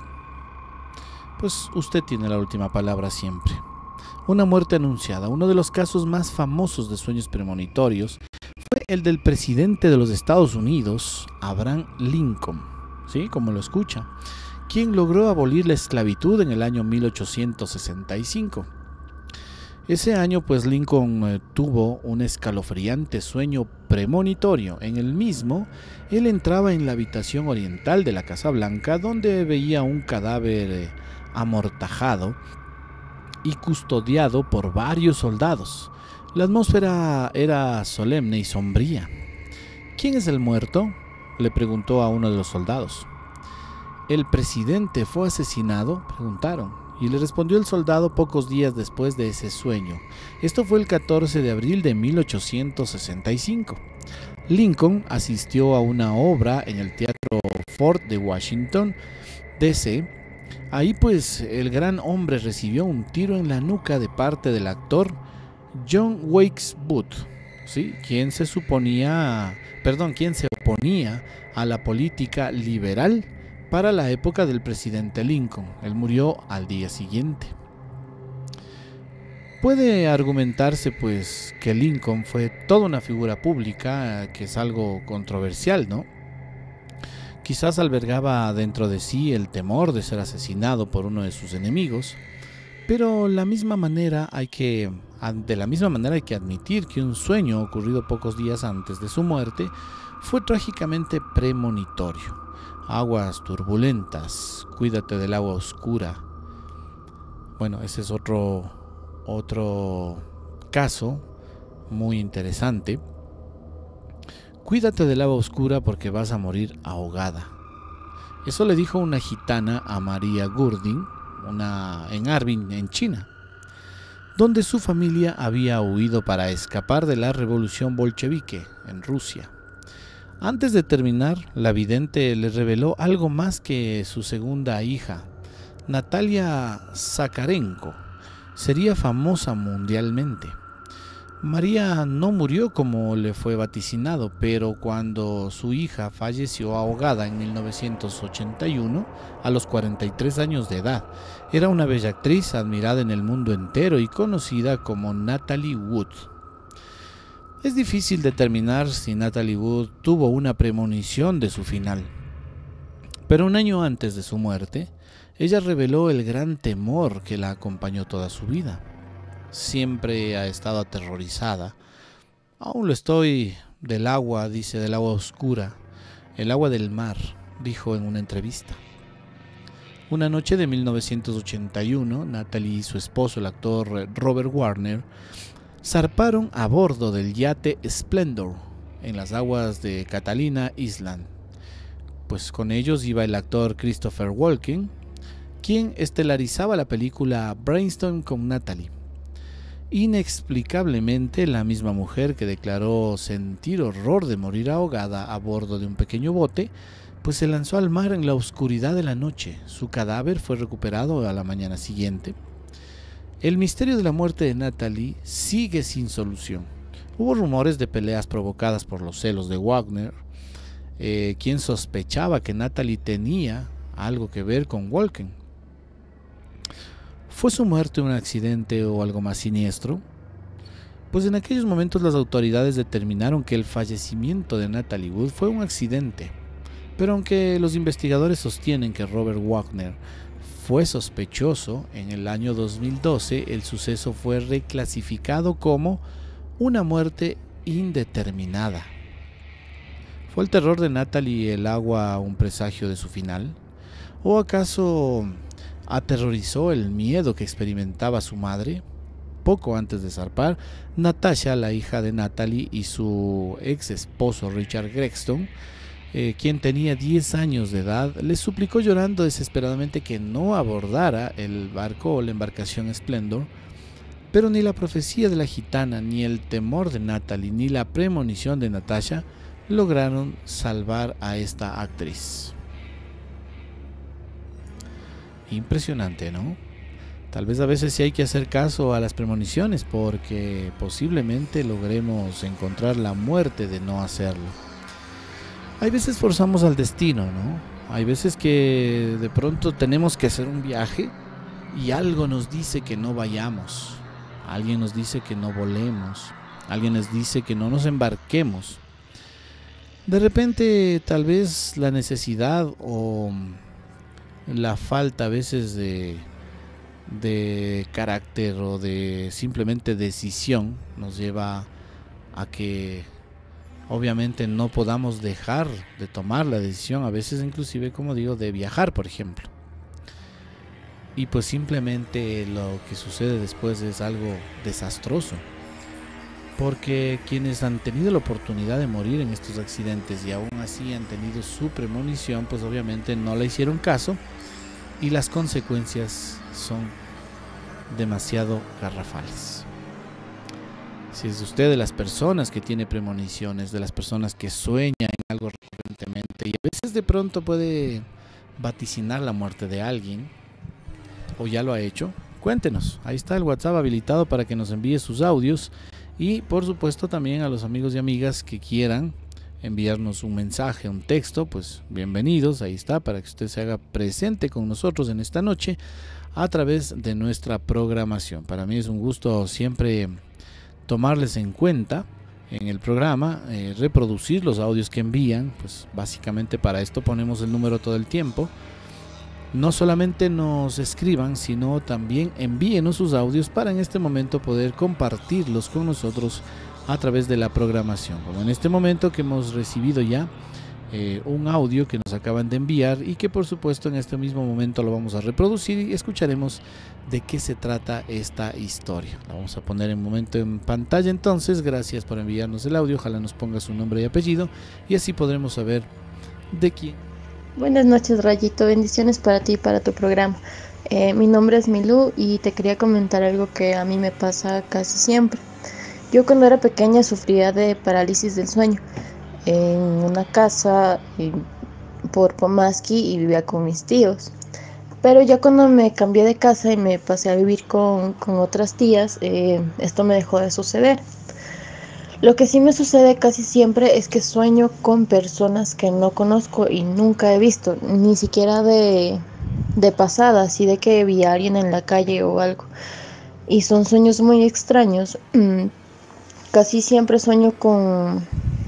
Pues usted tiene la última palabra siempre. Una muerte anunciada. Uno de los casos más famosos de sueños premonitorios fue el del presidente de los Estados Unidos, Abraham Lincoln, ¿sí? Como lo escucha, quien logró abolir la esclavitud en el año mil ochocientos sesenta y cinco. Ese año, pues, Lincoln eh, tuvo un escalofriante sueño premonitorio. En el mismo, él entraba en la habitación oriental de la Casa Blanca, donde veía un cadáver eh, amortajado y custodiado por varios soldados. La atmósfera era solemne y sombría. ¿Quién es el muerto?, le preguntó a uno de los soldados. ¿El presidente fue asesinado?, preguntaron. Y le respondió el soldado pocos días después de ese sueño. Esto fue el catorce de abril de mil ochocientos sesenta y cinco. Lincoln asistió a una obra en el Teatro Ford de Washington, D C Ahí pues el gran hombre recibió un tiro en la nuca de parte del actor John Wilkes Booth, ¿sí? quien se suponía, perdón, quien se oponía a la política liberal para la época del presidente Lincoln. Él murió al día siguiente. Puede argumentarse pues que Lincoln fue toda una figura pública, que es algo controversial, ¿no? Quizás albergaba dentro de sí el temor de ser asesinado por uno de sus enemigos, pero la misma manera hay que, de la misma manera hay que admitir que un sueño ocurrido pocos días antes de su muerte fue trágicamente premonitorio. Aguas turbulentas, cuídate del agua oscura. Bueno, ese es otro, otro caso muy interesante. Cuídate del agua oscura porque vas a morir ahogada. Eso le dijo una gitana a María Gurdin, una, en Harbin, en China, donde su familia había huido para escapar de la revolución bolchevique en Rusia. Antes de terminar, la vidente le reveló algo más que su segunda hija, Natalia Zakarenko, sería famosa mundialmente. María no murió como le fue vaticinado, pero cuando su hija falleció ahogada en mil novecientos ochenta y uno, a los cuarenta y tres años de edad, era una bella actriz admirada en el mundo entero y conocida como Natalie Wood. Es difícil determinar si Natalie Wood tuvo una premonición de su final, pero un año antes de su muerte, ella reveló el gran temor que la acompañó toda su vida. Siempre ha estado aterrorizada. Aún lo estoy del agua, dice, del agua oscura, el agua del mar, dijo en una entrevista. Una noche de mil novecientos ochenta y uno, Natalie y su esposo, el actor Robert Warner, zarparon a bordo del yate Splendor en las aguas de Catalina Island. Pues con ellos iba el actor Christopher Walken, quien estelarizaba la película Brainstorm con Natalie. Inexplicablemente, la misma mujer que declaró sentir horror de morir ahogada a bordo de un pequeño bote, pues se lanzó al mar en la oscuridad de la noche. Su cadáver fue recuperado a la mañana siguiente. El misterio de la muerte de Natalie sigue sin solución. Hubo rumores de peleas provocadas por los celos de Wagner, eh, quien sospechaba que Natalie tenía algo que ver con Walken. ¿Fue su muerte un accidente o algo más siniestro? Pues en aquellos momentos las autoridades determinaron que el fallecimiento de Natalie Wood fue un accidente. Pero aunque los investigadores sostienen que Robert Wagner fue sospechoso, en el año dos mil doce el suceso fue reclasificado como una muerte indeterminada. ¿Fue el terror de Natalie el agua un presagio de su final? ¿O acaso aterrorizó el miedo que experimentaba su madre? Poco antes de zarpar, Natasha, la hija de Natalie, y su ex esposo Richard Gregston, eh, quien tenía diez años de edad, le suplicó llorando desesperadamente que no abordara el barco o la embarcación Splendor, pero ni la profecía de la gitana, ni el temor de Natalie, ni la premonición de Natasha lograron salvar a esta actriz. Impresionante, ¿no? Tal vez a veces sí hay que hacer caso a las premoniciones, porque posiblemente logremos encontrar la muerte de no hacerlo. Hay veces forzamos al destino, ¿no? Hay veces que de pronto tenemos que hacer un viaje y algo nos dice que no vayamos. Alguien nos dice que no volemos. Alguien nos dice que no nos embarquemos. De repente, tal vez la necesidad o la falta a veces de, de carácter o de simplemente decisión nos lleva a que obviamente no podamos dejar de tomar la decisión, a veces inclusive, como digo, de viajar, por ejemplo. Y pues simplemente lo que sucede después es algo desastroso, porque quienes han tenido la oportunidad de morir en estos accidentes y aún así han tenido su premonición, pues obviamente no le hicieron caso y las consecuencias son demasiado garrafales. Si es usted de las personas que tiene premoniciones, de las personas que sueñan en algo recurrentemente y a veces de pronto puede vaticinar la muerte de alguien, o ya lo ha hecho, cuéntenos. Ahí está el WhatsApp habilitado para que nos envíe sus audios, y por supuesto también a los amigos y amigas que quieran enviarnos un mensaje, un texto, pues bienvenidos. Ahí está, para que usted se haga presente con nosotros en esta noche a través de nuestra programación. Para mí es un gusto siempre tomarles en cuenta en el programa, eh, reproducir los audios que envían. Pues básicamente para esto ponemos el número todo el tiempo. No solamente nos escriban, sino también envíenos sus audios para en este momento poder compartirlos con nosotros a través de la programación. Como en este momento que hemos recibido ya eh, un audio que nos acaban de enviar y que por supuesto en este mismo momento lo vamos a reproducir y escucharemos de qué se trata esta historia. La vamos a poner en un momento en pantalla. Entonces, gracias por enviarnos el audio. Ojalá nos ponga su nombre y apellido y así podremos saber de quién. Buenas noches, Rayito, bendiciones para ti y para tu programa. Eh, mi nombre es Milú y te quería comentar algo que a mí me pasa casi siempre. Yo cuando era pequeña sufría de parálisis del sueño en una casa por Pomaski y vivía con mis tíos. Pero ya cuando me cambié de casa y me pasé a vivir con, con otras tías, eh, esto me dejó de suceder. Lo que sí me sucede casi siempre es que sueño con personas que no conozco y nunca he visto, ni siquiera de, de pasada, así de que vi a alguien en la calle o algo. Y son sueños muy extraños. Casi siempre sueño con,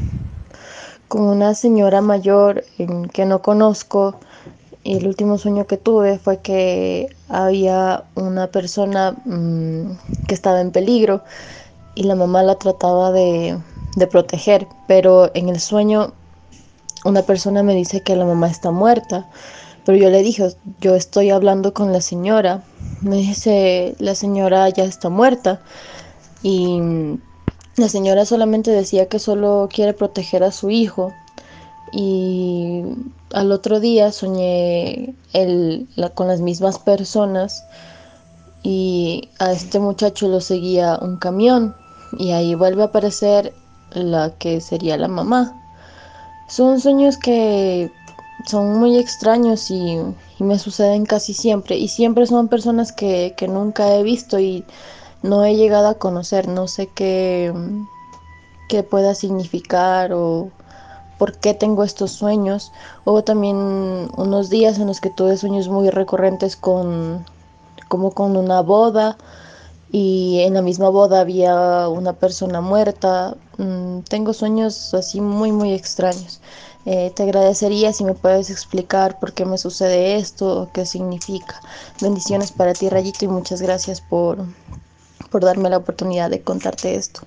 con una señora mayor en, que no conozco. Y el último sueño que tuve fue que había una persona mmm, que estaba en peligro y la mamá la trataba de, de proteger, pero en el sueño una persona me dice que la mamá está muerta, Pero yo le dije, yo estoy hablando con la señora. Me dice, la señora ya está muerta. Y la señora solamente decía que solo quiere proteger a su hijo. Y al otro día soñé el, la, con las mismas personas y a este muchacho lo seguía un camión y ahí vuelve a aparecer la que sería la mamá. Son sueños que son muy extraños y, y me suceden casi siempre y siempre son personas que, que nunca he visto y no he llegado a conocer. No sé qué, qué pueda significar o por qué tengo estos sueños. Hubo también unos días en los que tuve sueños muy recurrentes con como con una boda y en la misma boda había una persona muerta. Mm, tengo sueños así muy muy extraños. Eh, te agradecería si me puedes explicar por qué me sucede esto o qué significa. Bendiciones para ti, Rayito, y muchas gracias por, por darme la oportunidad de contarte esto.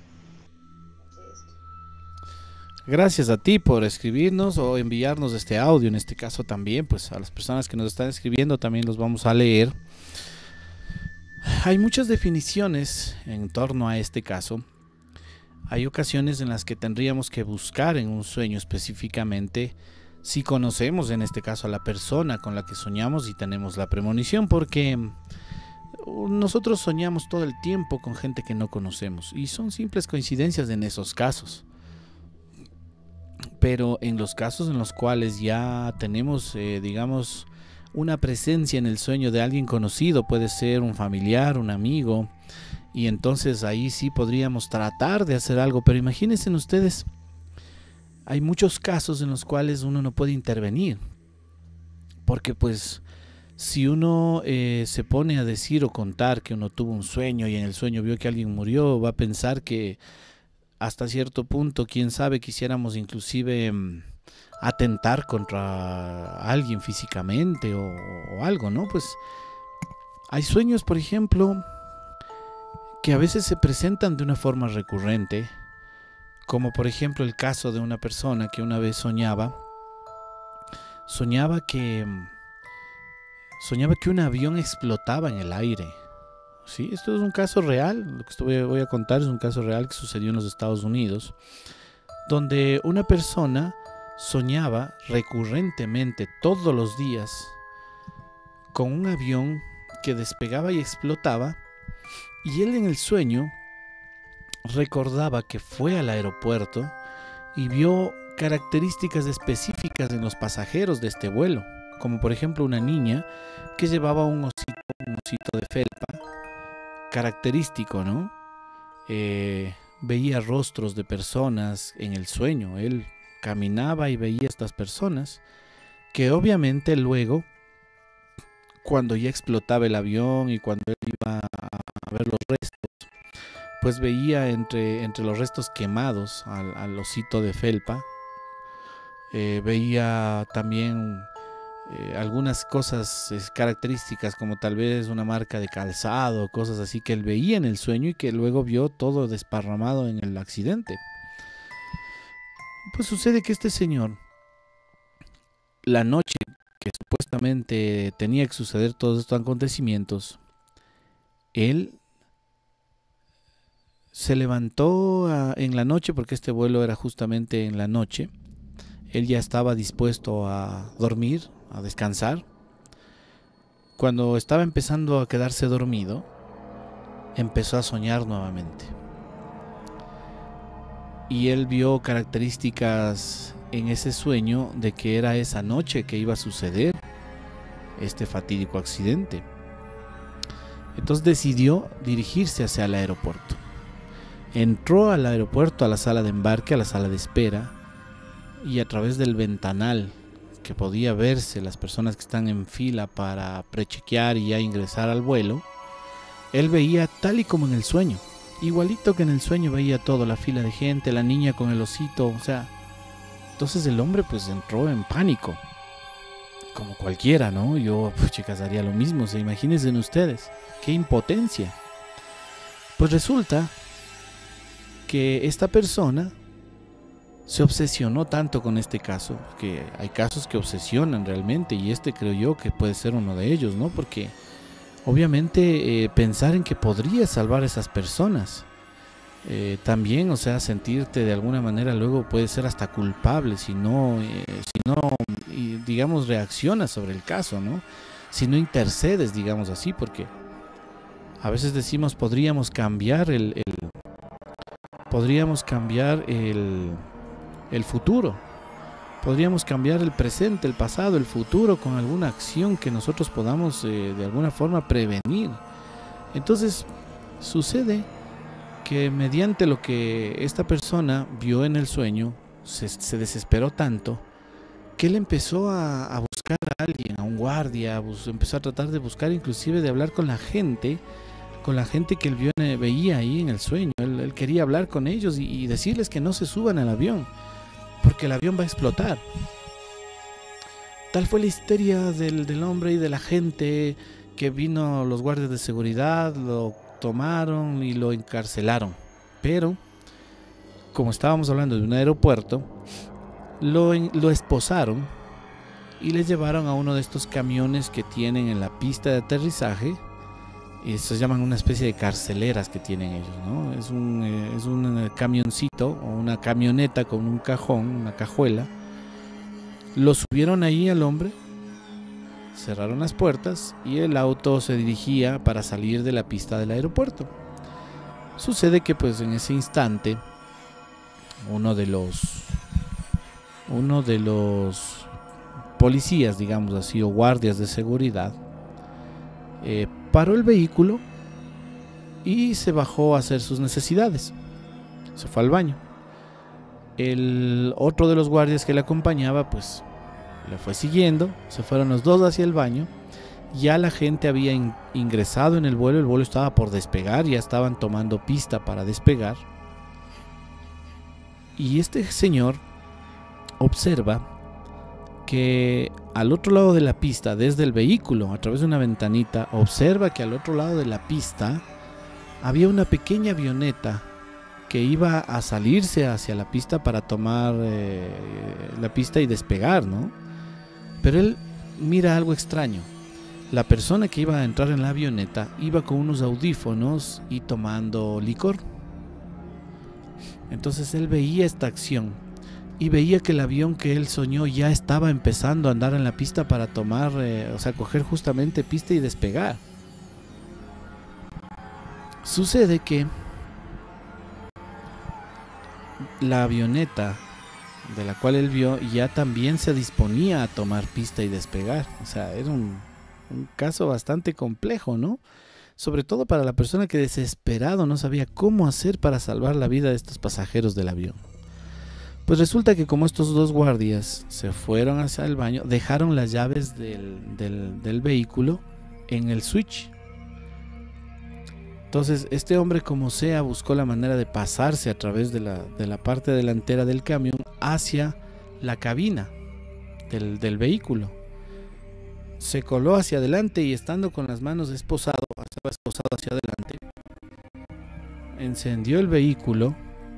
Gracias a ti por escribirnos o enviarnos este audio. En este caso también, pues a las personas que nos están escribiendo también los vamos a leer. Hay muchas definiciones en torno a este caso. Hay ocasiones en las que tendríamos que buscar en un sueño específicamente si conocemos en este caso a la persona con la que soñamos y tenemos la premonición, porque nosotros soñamos todo el tiempo con gente que no conocemos y son simples coincidencias en esos casos. Pero en los casos en los cuales ya tenemos, eh, digamos, una presencia en el sueño de alguien conocido, puede ser un familiar, un amigo, y entonces ahí sí podríamos tratar de hacer algo. Pero imagínense ustedes, hay muchos casos en los cuales uno no puede intervenir, porque pues si uno eh, se pone a decir o contar que uno tuvo un sueño y en el sueño vio que alguien murió, va a pensar que hasta cierto punto, quién sabe, quisiéramos inclusive mmm, atentar contra alguien físicamente o, o algo, ¿no? Pues hay sueños, por ejemplo, que a veces se presentan de una forma recurrente, como por ejemplo el caso de una persona que una vez soñaba, soñaba que, soñaba que un avión explotaba en el aire. Sí, esto es un caso real, lo que estoy, voy a contar es un caso real que sucedió en los Estados Unidos, donde una persona soñaba recurrentemente todos los días con un avión que despegaba y explotaba, y él en el sueño recordaba que fue al aeropuerto y vio características específicas en los pasajeros de este vuelo, como por ejemplo una niña que llevaba un osito, un osito de felpa característico, ¿no? Eh, veía rostros de personas en el sueño. Él caminaba y veía a estas personas que obviamente luego, cuando ya explotaba el avión y cuando él iba a ver los restos, pues veía entre, entre los restos quemados al, al osito de felpa. Eh, veía también Eh, algunas cosas eh, características, como tal vez una marca de calzado, cosas así que él veía en el sueño y que luego vio todo desparramado en el accidente. Pues sucede que este señor, la noche que supuestamente tenía que suceder todos estos acontecimientos, él se levantó a, en la noche, porque este vuelo era justamente en la noche. Él ya estaba dispuesto a dormir, a descansar. Cuando estaba empezando a quedarse dormido, empezó a soñar nuevamente. Y él vio características en ese sueño de que era esa noche que iba a suceder este fatídico accidente. Entonces decidió dirigirse hacia el aeropuerto. Entró al aeropuerto, a la sala de embarque, a la sala de espera, y a través del ventanal que podía verse las personas que están en fila para prechequear y ya ingresar al vuelo, él veía tal y como en el sueño, igualito que en el sueño veía todo, la fila de gente, la niña con el osito, o sea, entonces el hombre pues entró en pánico, como cualquiera, ¿no? Yo, pues chicas, haría lo mismo, se imagínense ustedes, qué impotencia. Pues resulta que esta persona se obsesionó tanto con este caso, que hay casos que obsesionan realmente, y este creo yo que puede ser uno de ellos, ¿no? Porque obviamente eh, pensar en que podría salvar a esas personas, eh, también, o sea, sentirte de alguna manera luego puede ser hasta culpable si no, eh, si no, y, digamos, reaccionas sobre el caso, ¿no? Si no intercedes, digamos así, porque a veces decimos podríamos cambiar el, el podríamos cambiar el, el futuro, podríamos cambiar el presente, el pasado, el futuro con alguna acción que nosotros podamos eh, de alguna forma prevenir. Entonces sucede que mediante lo que esta persona vio en el sueño, se, se desesperó tanto que él empezó a, a buscar a alguien, a un guardia, a bus, empezó a tratar de buscar, inclusive de hablar con la gente, con la gente que él vio, veía ahí en el sueño. Él, él quería hablar con ellos y, y decirles que no se suban al avión, porque el avión va a explotar. Tal fue la histeria del, del hombre y de la gente que vino los guardias de seguridad, lo tomaron y lo encarcelaron. Pero, como estábamos hablando de un aeropuerto, lo, lo esposaron y le llevaron a uno de estos camiones que tienen en la pista de aterrizaje. Y se llaman una especie de carceleras que tienen ellos, ¿no? Es un, eh, es un camioncito o una camioneta con un cajón, una cajuela. Lo subieron ahí al hombre, cerraron las puertas y el auto se dirigía para salir de la pista del aeropuerto. Sucede que pues en ese instante uno de los uno de los policías, digamos así, o guardias de seguridad, eh, paró el vehículo y se bajó a hacer sus necesidades. Se fue al baño. El otro de los guardias que le acompañaba pues le fue siguiendo. Se fueron los dos hacia el baño. Ya la gente había in- ingresado en el vuelo. El vuelo estaba por despegar. Ya estaban tomando pista para despegar. Y este señor observa que al otro lado de la pista, desde el vehículo, a través de una ventanita, observa que al otro lado de la pista había una pequeña avioneta que iba a salirse hacia la pista para tomar eh, la pista y despegar, ¿no? Pero él mira algo extraño. La persona que iba a entrar en la avioneta iba con unos audífonos y tomando licor. Entonces él veía esta acción y veía que el avión que él soñó ya estaba empezando a andar en la pista para tomar, eh, o sea, coger justamente pista y despegar. Sucede que la avioneta de la cual él vio ya también se disponía a tomar pista y despegar. O sea, era un, un caso bastante complejo, ¿no? Sobre todo para la persona que desesperado no sabía cómo hacer para salvar la vida de estos pasajeros del avión. Pues resulta que como estos dos guardias se fueron hacia el baño, dejaron las llaves del, del, del vehículo en el switch. Entonces este hombre, como sea, buscó la manera de pasarse a través de la, de la parte delantera del camión hacia la cabina del, del vehículo. Se coló hacia adelante y estando con las manos esposado, estaba esposado hacia adelante, encendió el vehículo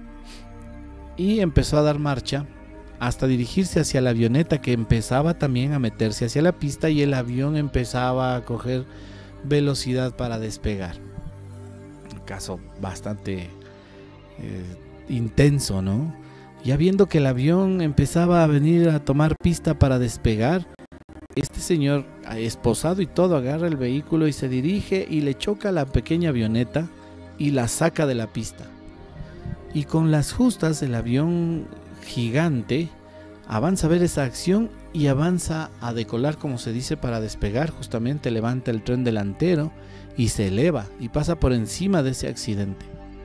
y empezó a dar marcha hasta dirigirse hacia la avioneta, que empezaba también a meterse hacia la pista, y el avión empezaba a coger velocidad para despegar. Un caso bastante eh, intenso, ¿no? Ya viendo que el avión empezaba a venir a tomar pista para despegar, este señor, esposado y todo, agarra el vehículo y se dirige y le choca a la pequeña avioneta y la saca de la pista. Y con las justas el avión gigante avanza a ver esa acción y avanza a decolar, como se dice, para despegar. Justamente levanta el tren delantero y se eleva y pasa por encima de ese accidente.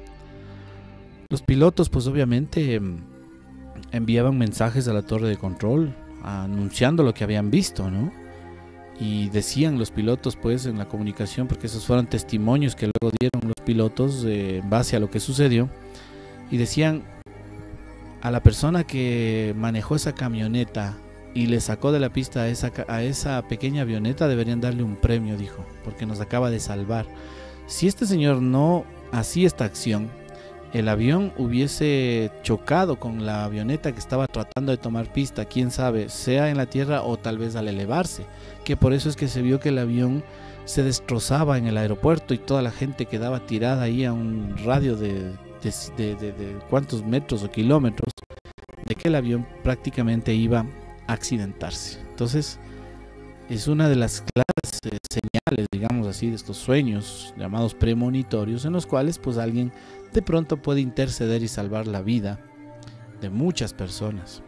Los pilotos pues obviamente enviaban mensajes a la torre de control anunciando lo que habían visto, ¿no? Y decían los pilotos pues en la comunicación, porque esos fueron testimonios que luego dieron los pilotos eh, en base a lo que sucedió. Y decían, a la persona que manejó esa camioneta y le sacó de la pista a esa, a esa pequeña avioneta, deberían darle un premio, dijo, porque nos acaba de salvar. Si este señor no hacía esta acción, el avión hubiese chocado con la avioneta que estaba tratando de tomar pista, quién sabe, sea en la tierra o tal vez al elevarse, que por eso es que se vio que el avión se destrozaba en el aeropuerto y toda la gente quedaba tirada ahí a un radio de, de, de, de, de cuántos metros o kilómetros, de que el avión prácticamente iba a accidentarse. Entonces es una de las claras eh, señales, digamos así, de estos sueños llamados premonitorios, en los cuales pues alguien de pronto puede interceder y salvar la vida de muchas personas.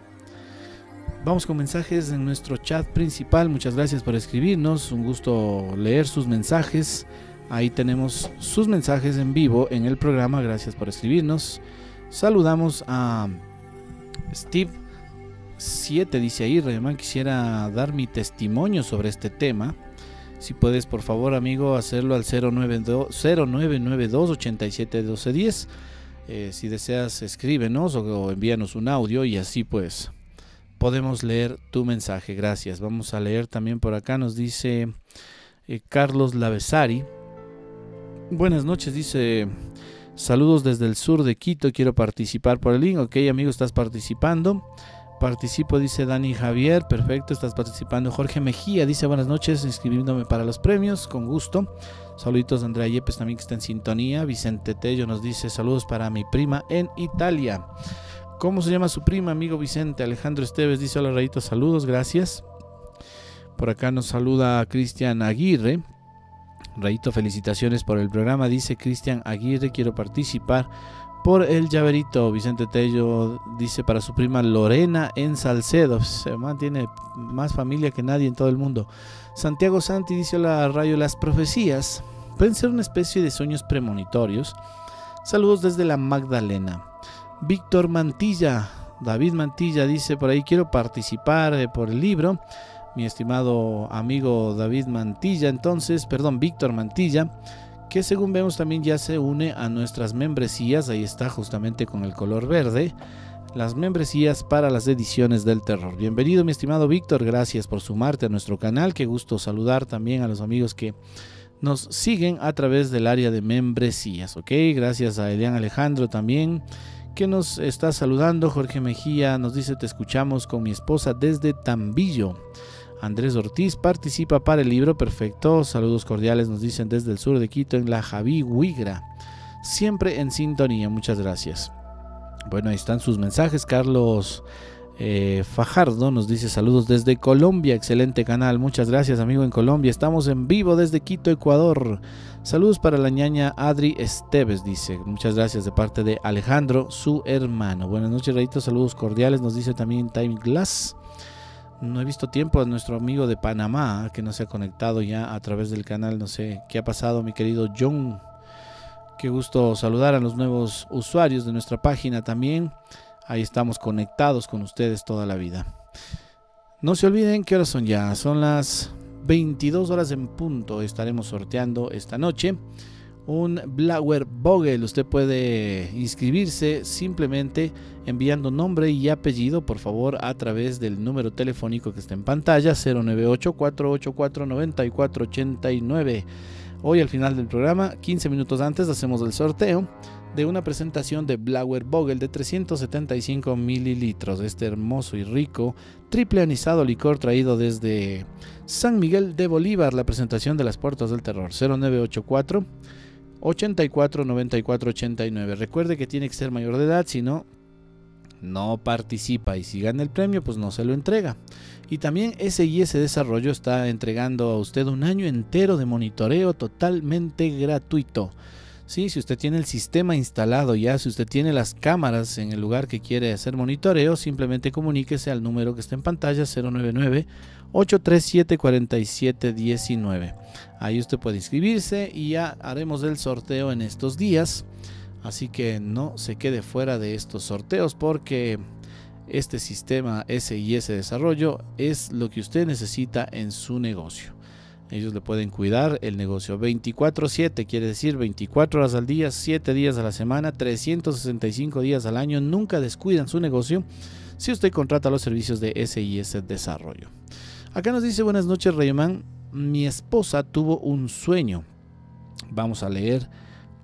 Vamos con mensajes en nuestro chat principal. Muchas gracias por escribirnos, un gusto leer sus mensajes. Ahí tenemos sus mensajes en vivo en el programa. Gracias por escribirnos. Saludamos a Steve siete, dice ahí: Rayman, quisiera dar mi testimonio sobre este tema. Si puedes, por favor, amigo, hacerlo al cero nueve nueve dos, ocho siete, uno dos uno cero. Eh, si deseas, escríbenos o, o envíanos un audio y así pues podemos leer tu mensaje. Gracias. Vamos a leer también por acá. Nos dice eh, Carlos Lavesari. Buenas noches, dice: saludos desde el sur de Quito, quiero participar por el link. Ok, amigo, estás participando. Participo, dice Dani Javier. Perfecto, estás participando. Jorge Mejía dice: buenas noches, inscribiéndome para los premios, con gusto. Saluditos de Andrea Yepes también, que está en sintonía. Vicente Tello nos dice: saludos para mi prima en Italia. ¿Cómo se llama su prima, amigo Vicente? Alejandro Esteves dice: hola Rayito, saludos, gracias. Por acá nos saluda Cristian Aguirre. Rayito, felicitaciones por el programa, dice Cristian Aguirre, quiero participar por el llaverito. Vicente Tello dice: para su prima Lorena en Salcedo. Se mantiene más familia que nadie en todo el mundo. Santiago Santi dice: hola Rayo, las profecías pueden ser una especie de sueños premonitorios. Saludos desde la Magdalena. Víctor Mantilla, David Mantilla dice por ahí: quiero participar eh, por el libro. Mi estimado amigo David Mantilla, entonces, perdón, Víctor Mantilla, que según vemos también ya se une a nuestras membresías. Ahí está, justamente con el color verde, las membresías para las ediciones del terror. Bienvenido, mi estimado Víctor, gracias por sumarte a nuestro canal. Qué gusto saludar también a los amigos que nos siguen a través del área de membresías. Ok, gracias a Elian Alejandro también, que nos está saludando. Jorge Mejía nos dice: te escuchamos con mi esposa desde Tambillo. Andrés Ortiz participa para el libro. Perfecto, saludos cordiales, nos dicen desde el sur de Quito, en la Javí Huigra, siempre en sintonía. Muchas gracias. Bueno, ahí están sus mensajes. Carlos eh, Fajardo nos dice: saludos desde Colombia, excelente canal. Muchas gracias, amigo, en Colombia. Estamos en vivo desde Quito, Ecuador. Saludos para la ñaña Adri Esteves, dice. Muchas gracias de parte de Alejandro, su hermano. Buenas noches, Rayito, saludos cordiales, nos dice también Time Glass. No he visto tiempo a nuestro amigo de Panamá, que no se ha conectado ya a través del canal. No sé qué ha pasado, mi querido John. Qué gusto saludar a los nuevos usuarios de nuestra página también. Ahí estamos conectados con ustedes toda la vida. No se olviden qué horas son ya. Son las veintidós horas en punto. Estaremos sorteando esta noche un Blauer Vogel. Usted puede inscribirse simplemente enviando nombre y apellido, por favor, a través del número telefónico que está en pantalla, cero nueve ocho, cuatro ocho cuatro, nueve cuatro ocho nueve. Hoy, al final del programa, quince minutos antes, hacemos el sorteo de una presentación de Blauer Vogel de trescientos setenta y cinco mililitros, este hermoso y rico triple anisado licor traído desde San Miguel de Bolívar. La presentación de las puertas del terror, cero nueve ocho cuatro, ocho cuatro, nueve cuatro ocho nueve. Recuerde que tiene que ser mayor de edad, si no, no participa, y si gana el premio, pues no se lo entrega. Y también S I S Desarrollo está entregando a usted un año entero de monitoreo totalmente gratuito. Sí, si usted tiene el sistema instalado ya, si usted tiene las cámaras en el lugar que quiere hacer monitoreo, simplemente comuníquese al número que está en pantalla, cero nueve nueve, ocho tres siete, cuatro siete uno nueve. Ahí usted puede inscribirse y ya haremos el sorteo en estos días. Así que no se quede fuera de estos sorteos, porque este sistema S I S Desarrollo es lo que usted necesita en su negocio. Ellos le pueden cuidar el negocio veinticuatro siete, quiere decir veinticuatro horas al día, siete días a la semana, trescientos sesenta y cinco días al año. Nunca descuidan su negocio si usted contrata los servicios de S I S Desarrollo. Acá nos dice: buenas noches, Rayman. Mi esposa tuvo un sueño. Vamos a leer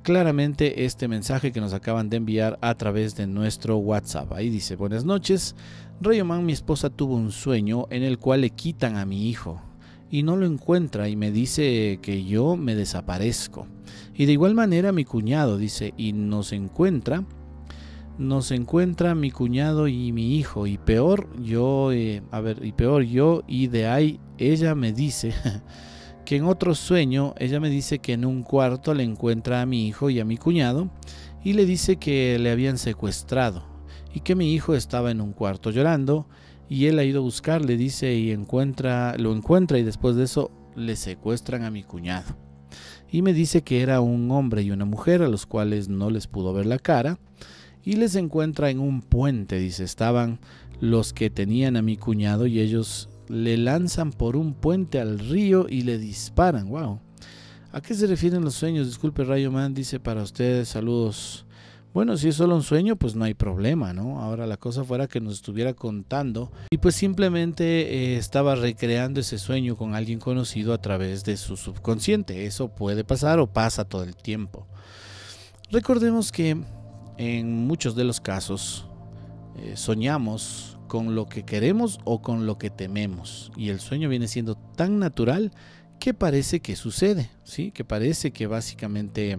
claramente este mensaje que nos acaban de enviar a través de nuestro WhatsApp. Ahí dice: buenas noches, Rayo Man, mi esposa tuvo un sueño en el cual le quitan a mi hijo y no lo encuentra y me dice que yo me desaparezco. Y de igual manera mi cuñado dice, y nos encuentra, nos encuentra mi cuñado y mi hijo, y peor yo, eh, a ver, y peor yo, y de ahí ella me dice que en otro sueño, ella me dice que en un cuarto le encuentra a mi hijo y a mi cuñado, y le dice que le habían secuestrado, y que mi hijo estaba en un cuarto llorando, y él ha ido a buscar, le dice, y encuentra, lo encuentra, y después de eso le secuestran a mi cuñado. Y me dice que era un hombre y una mujer a los cuales no les pudo ver la cara, y les encuentra en un puente, dice, estaban los que tenían a mi cuñado y ellos le lanzan por un puente al río y le disparan. Wow. ¿A qué se refieren los sueños? Disculpe, Rayo Man, dice para ustedes, saludos. Bueno, si es solo un sueño, pues no hay problema, ¿no? Ahora la cosa fuera que nos estuviera contando y pues simplemente eh, estaba recreando ese sueño con alguien conocido a través de su subconsciente. Eso puede pasar o pasa todo el tiempo. Recordemos que en muchos de los casos eh, soñamos con lo que queremos o con lo que tememos, y el sueño viene siendo tan natural que parece que sucede, ¿sí? Que parece que básicamente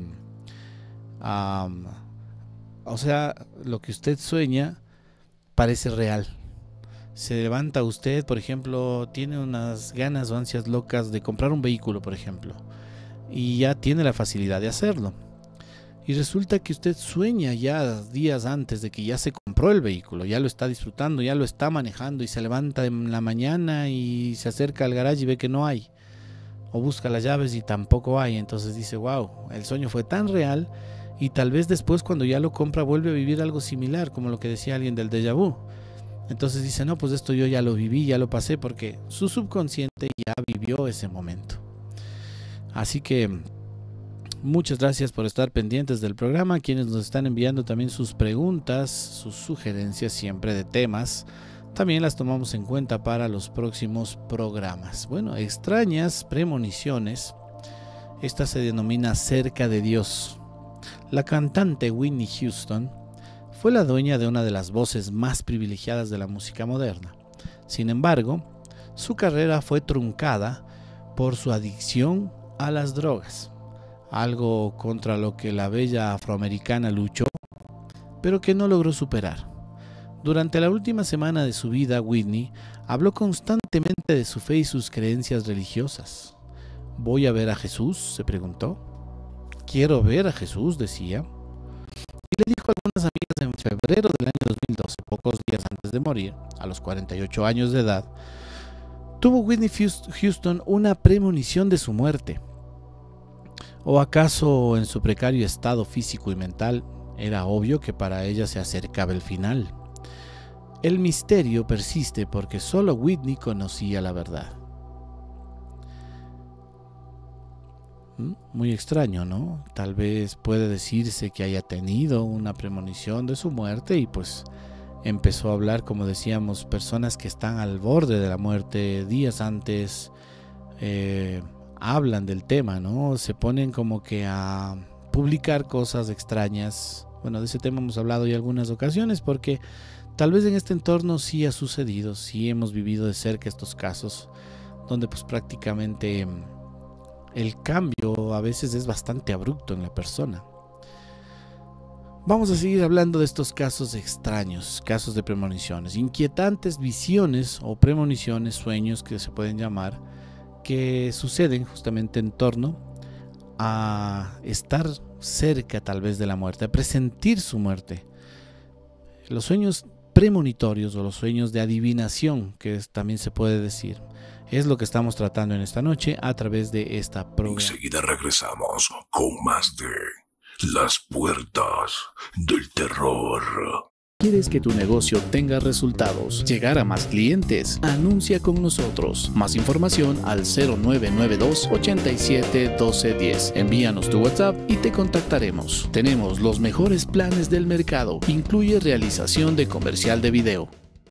um, o sea, lo que usted sueña parece real. Se levanta usted, por ejemplo, tiene unas ganas o ansias locas de comprar un vehículo, por ejemplo, y ya tiene la facilidad de hacerlo. Y resulta que usted sueña ya días antes de que ya se compró el vehículo, ya lo está disfrutando, ya lo está manejando, y se levanta en la mañana y se acerca al garaje y ve que no hay. O busca las llaves y tampoco hay. Entonces dice, wow, el sueño fue tan real, y tal vez después cuando ya lo compra vuelve a vivir algo similar, como lo que decía alguien del déjà vu. Entonces dice, no, pues esto yo ya lo viví, ya lo pasé, porque su subconsciente ya vivió ese momento. Así que muchas gracias por estar pendientes del programa, quienes nos están enviando también sus preguntas, sus sugerencias siempre de temas, también las tomamos en cuenta para los próximos programas. Bueno, extrañas premoniciones, esta se denomina Cerca de Dios. La cantante Whitney Houston fue la dueña de una de las voces más privilegiadas de la música moderna. Sin embargo, su carrera fue truncada por su adicción a las drogas, algo contra lo que la bella afroamericana luchó, pero que no logró superar. Durante la última semana de su vida, Whitney habló constantemente de su fe y sus creencias religiosas. ¿Voy a ver a Jesús?, se preguntó. Quiero ver a Jesús, decía. Y le dijo a algunas amigas en febrero del año dos mil doce, pocos días antes de morir, a los cuarenta y ocho años de edad, tuvo Whitney Houston una premonición de su muerte. ¿O acaso en su precario estado físico y mental era obvio que para ella se acercaba el final? El misterio persiste porque solo Whitney conocía la verdad. Muy extraño, ¿no? Tal vez puede decirse que haya tenido una premonición de su muerte y pues empezó a hablar, como decíamos, personas que están al borde de la muerte días antes, eh, hablan del tema, ¿no? Se ponen como que a publicar cosas extrañas. Bueno, de ese tema hemos hablado ya algunas ocasiones porque tal vez en este entorno sí ha sucedido, sí hemos vivido de cerca estos casos donde pues prácticamente el cambio a veces es bastante abrupto en la persona. Vamos a seguir hablando de estos casos extraños, casos de premoniciones, inquietantes visiones o premoniciones, sueños que se pueden llamar, que suceden justamente en torno a estar cerca tal vez de la muerte, a presentir su muerte. Los sueños premonitorios o los sueños de adivinación, que es, también se puede decir, es lo que estamos tratando en esta noche a través de esta programa. Enseguida regresamos con más de Las Puertas del Terror. ¿Quieres que tu negocio tenga resultados? ¿Llegar a más clientes? Anuncia con nosotros. Más información al cero nueve nueve dos, ochenta y siete, doce diez. Envíanos tu WhatsApp y te contactaremos. Tenemos los mejores planes del mercado. Incluye realización de comercial de video.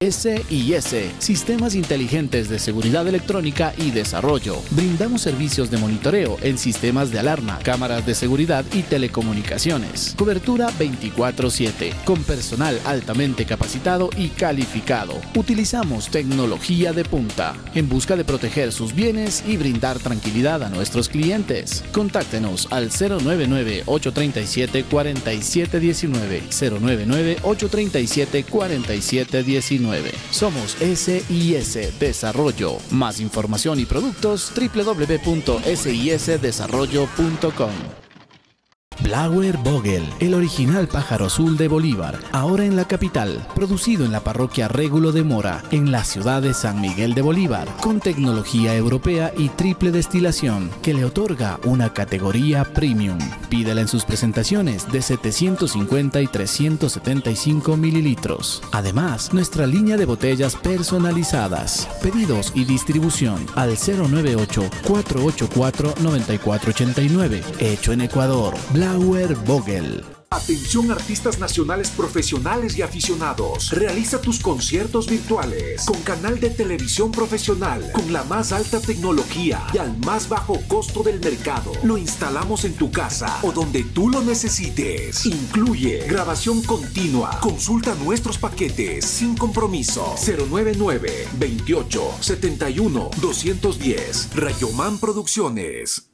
S I S, Sistemas Inteligentes de Seguridad Electrónica y Desarrollo. Brindamos servicios de monitoreo en sistemas de alarma, cámaras de seguridad y telecomunicaciones. Cobertura veinticuatro siete, con personal altamente capacitado y calificado. Utilizamos tecnología de punta, en busca de proteger sus bienes y brindar tranquilidad a nuestros clientes. Contáctenos al cero nueve nueve, ocho tres siete, cuatro siete uno nueve, cero nueve nueve, ocho tres siete, cuatro siete uno nueve. Somos S I S Desarrollo. Más información y productos doble u doble u doble u punto s i s desarrollo punto com. Blauer Vogel, el original pájaro azul de Bolívar, ahora en la capital, producido en la parroquia Régulo de Mora, en la ciudad de San Miguel de Bolívar, con tecnología europea y triple destilación, que le otorga una categoría premium. Pídela en sus presentaciones de setecientos cincuenta y trescientos setenta y cinco mililitros. Además, nuestra línea de botellas personalizadas. Pedidos y distribución al cero nueve ocho, cuatro ocho cuatro, nueve cuatro ocho nueve. Hecho en Ecuador. Blauer Vogel. Atención artistas nacionales profesionales y aficionados. Realiza tus conciertos virtuales con canal de televisión profesional con la más alta tecnología y al más bajo costo del mercado. Lo instalamos en tu casa o donde tú lo necesites. Incluye grabación continua. Consulta nuestros paquetes sin compromiso. cero nueve nueve, veintiocho, setenta y uno, doscientos diez. Rayoman Producciones.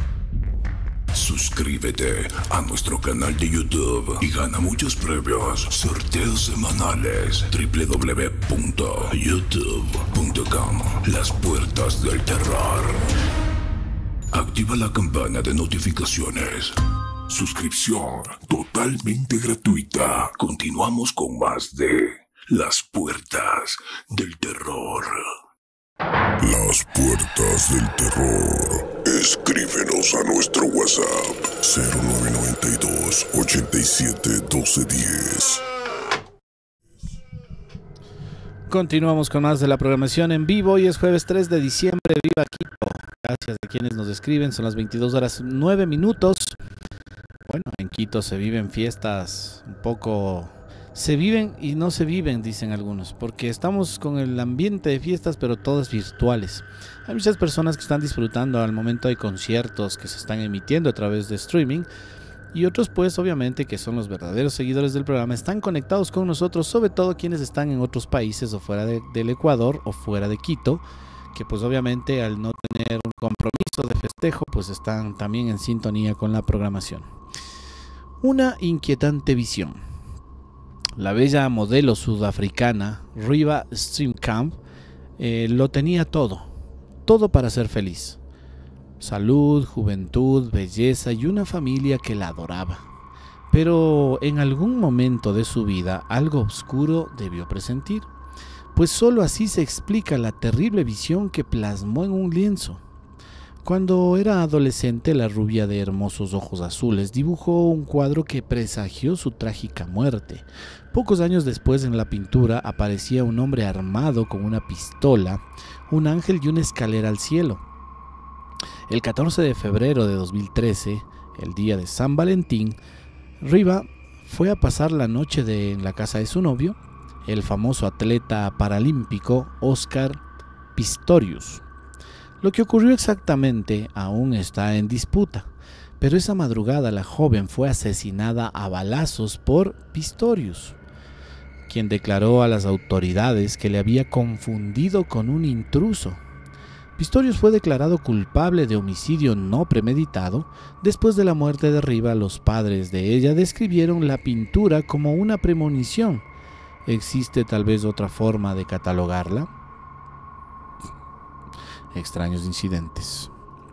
Suscríbete a nuestro canal de YouTube y gana muchos premios, sorteos semanales. doble u doble u doble u punto youtube punto com. Las puertas del terror. Activa la campana de notificaciones. Suscripción totalmente gratuita. Continuamos con más de Las Puertas del Terror. Las Puertas del Terror. Escríbenos a nuestro WhatsApp cero nueve nueve dos, ocho siete, uno dos uno cero. Continuamos con más de la programación en vivo. Hoy es jueves tres de diciembre. Viva Quito. Gracias a quienes nos escriben. Son las veintidós horas nueve minutos. Bueno, en Quito se viven fiestas un poco... Se viven y no se viven, dicen algunos, porque estamos con el ambiente de fiestas, pero todas virtuales. Hay muchas personas que están disfrutando. Al momento hay conciertos que se están emitiendo a través de streaming, y otros pues obviamente que son los verdaderos seguidores del programa, están conectados con nosotros, sobre todo quienes están en otros países o fuera de, del Ecuador o fuera de Quito, que pues obviamente al no tener un compromiso de festejo pues están también en sintonía con la programación. Una inquietante visión. La bella modelo sudafricana Reeva Steenkamp eh, lo tenía todo, todo para ser feliz. Salud, juventud, belleza y una familia que la adoraba. Pero en algún momento de su vida algo oscuro debió presentir, pues solo así se explica la terrible visión que plasmó en un lienzo. Cuando era adolescente, la rubia de hermosos ojos azules dibujó un cuadro que presagió su trágica muerte. Pocos años después, en la pintura aparecía un hombre armado con una pistola, un ángel y una escalera al cielo. El catorce de febrero de dos mil trece, el día de San Valentín, Reeva fue a pasar la noche de, en la casa de su novio, el famoso atleta paralímpico Oscar Pistorius. Lo que ocurrió exactamente aún está en disputa, pero esa madrugada la joven fue asesinada a balazos por Pistorius, quien declaró a las autoridades que le había confundido con un intruso. Pistorius fue declarado culpable de homicidio no premeditado. Después de la muerte de Reeva, los padres de ella describieron la pintura como una premonición. ¿Existe tal vez otra forma de catalogarla? Extraños incidentes.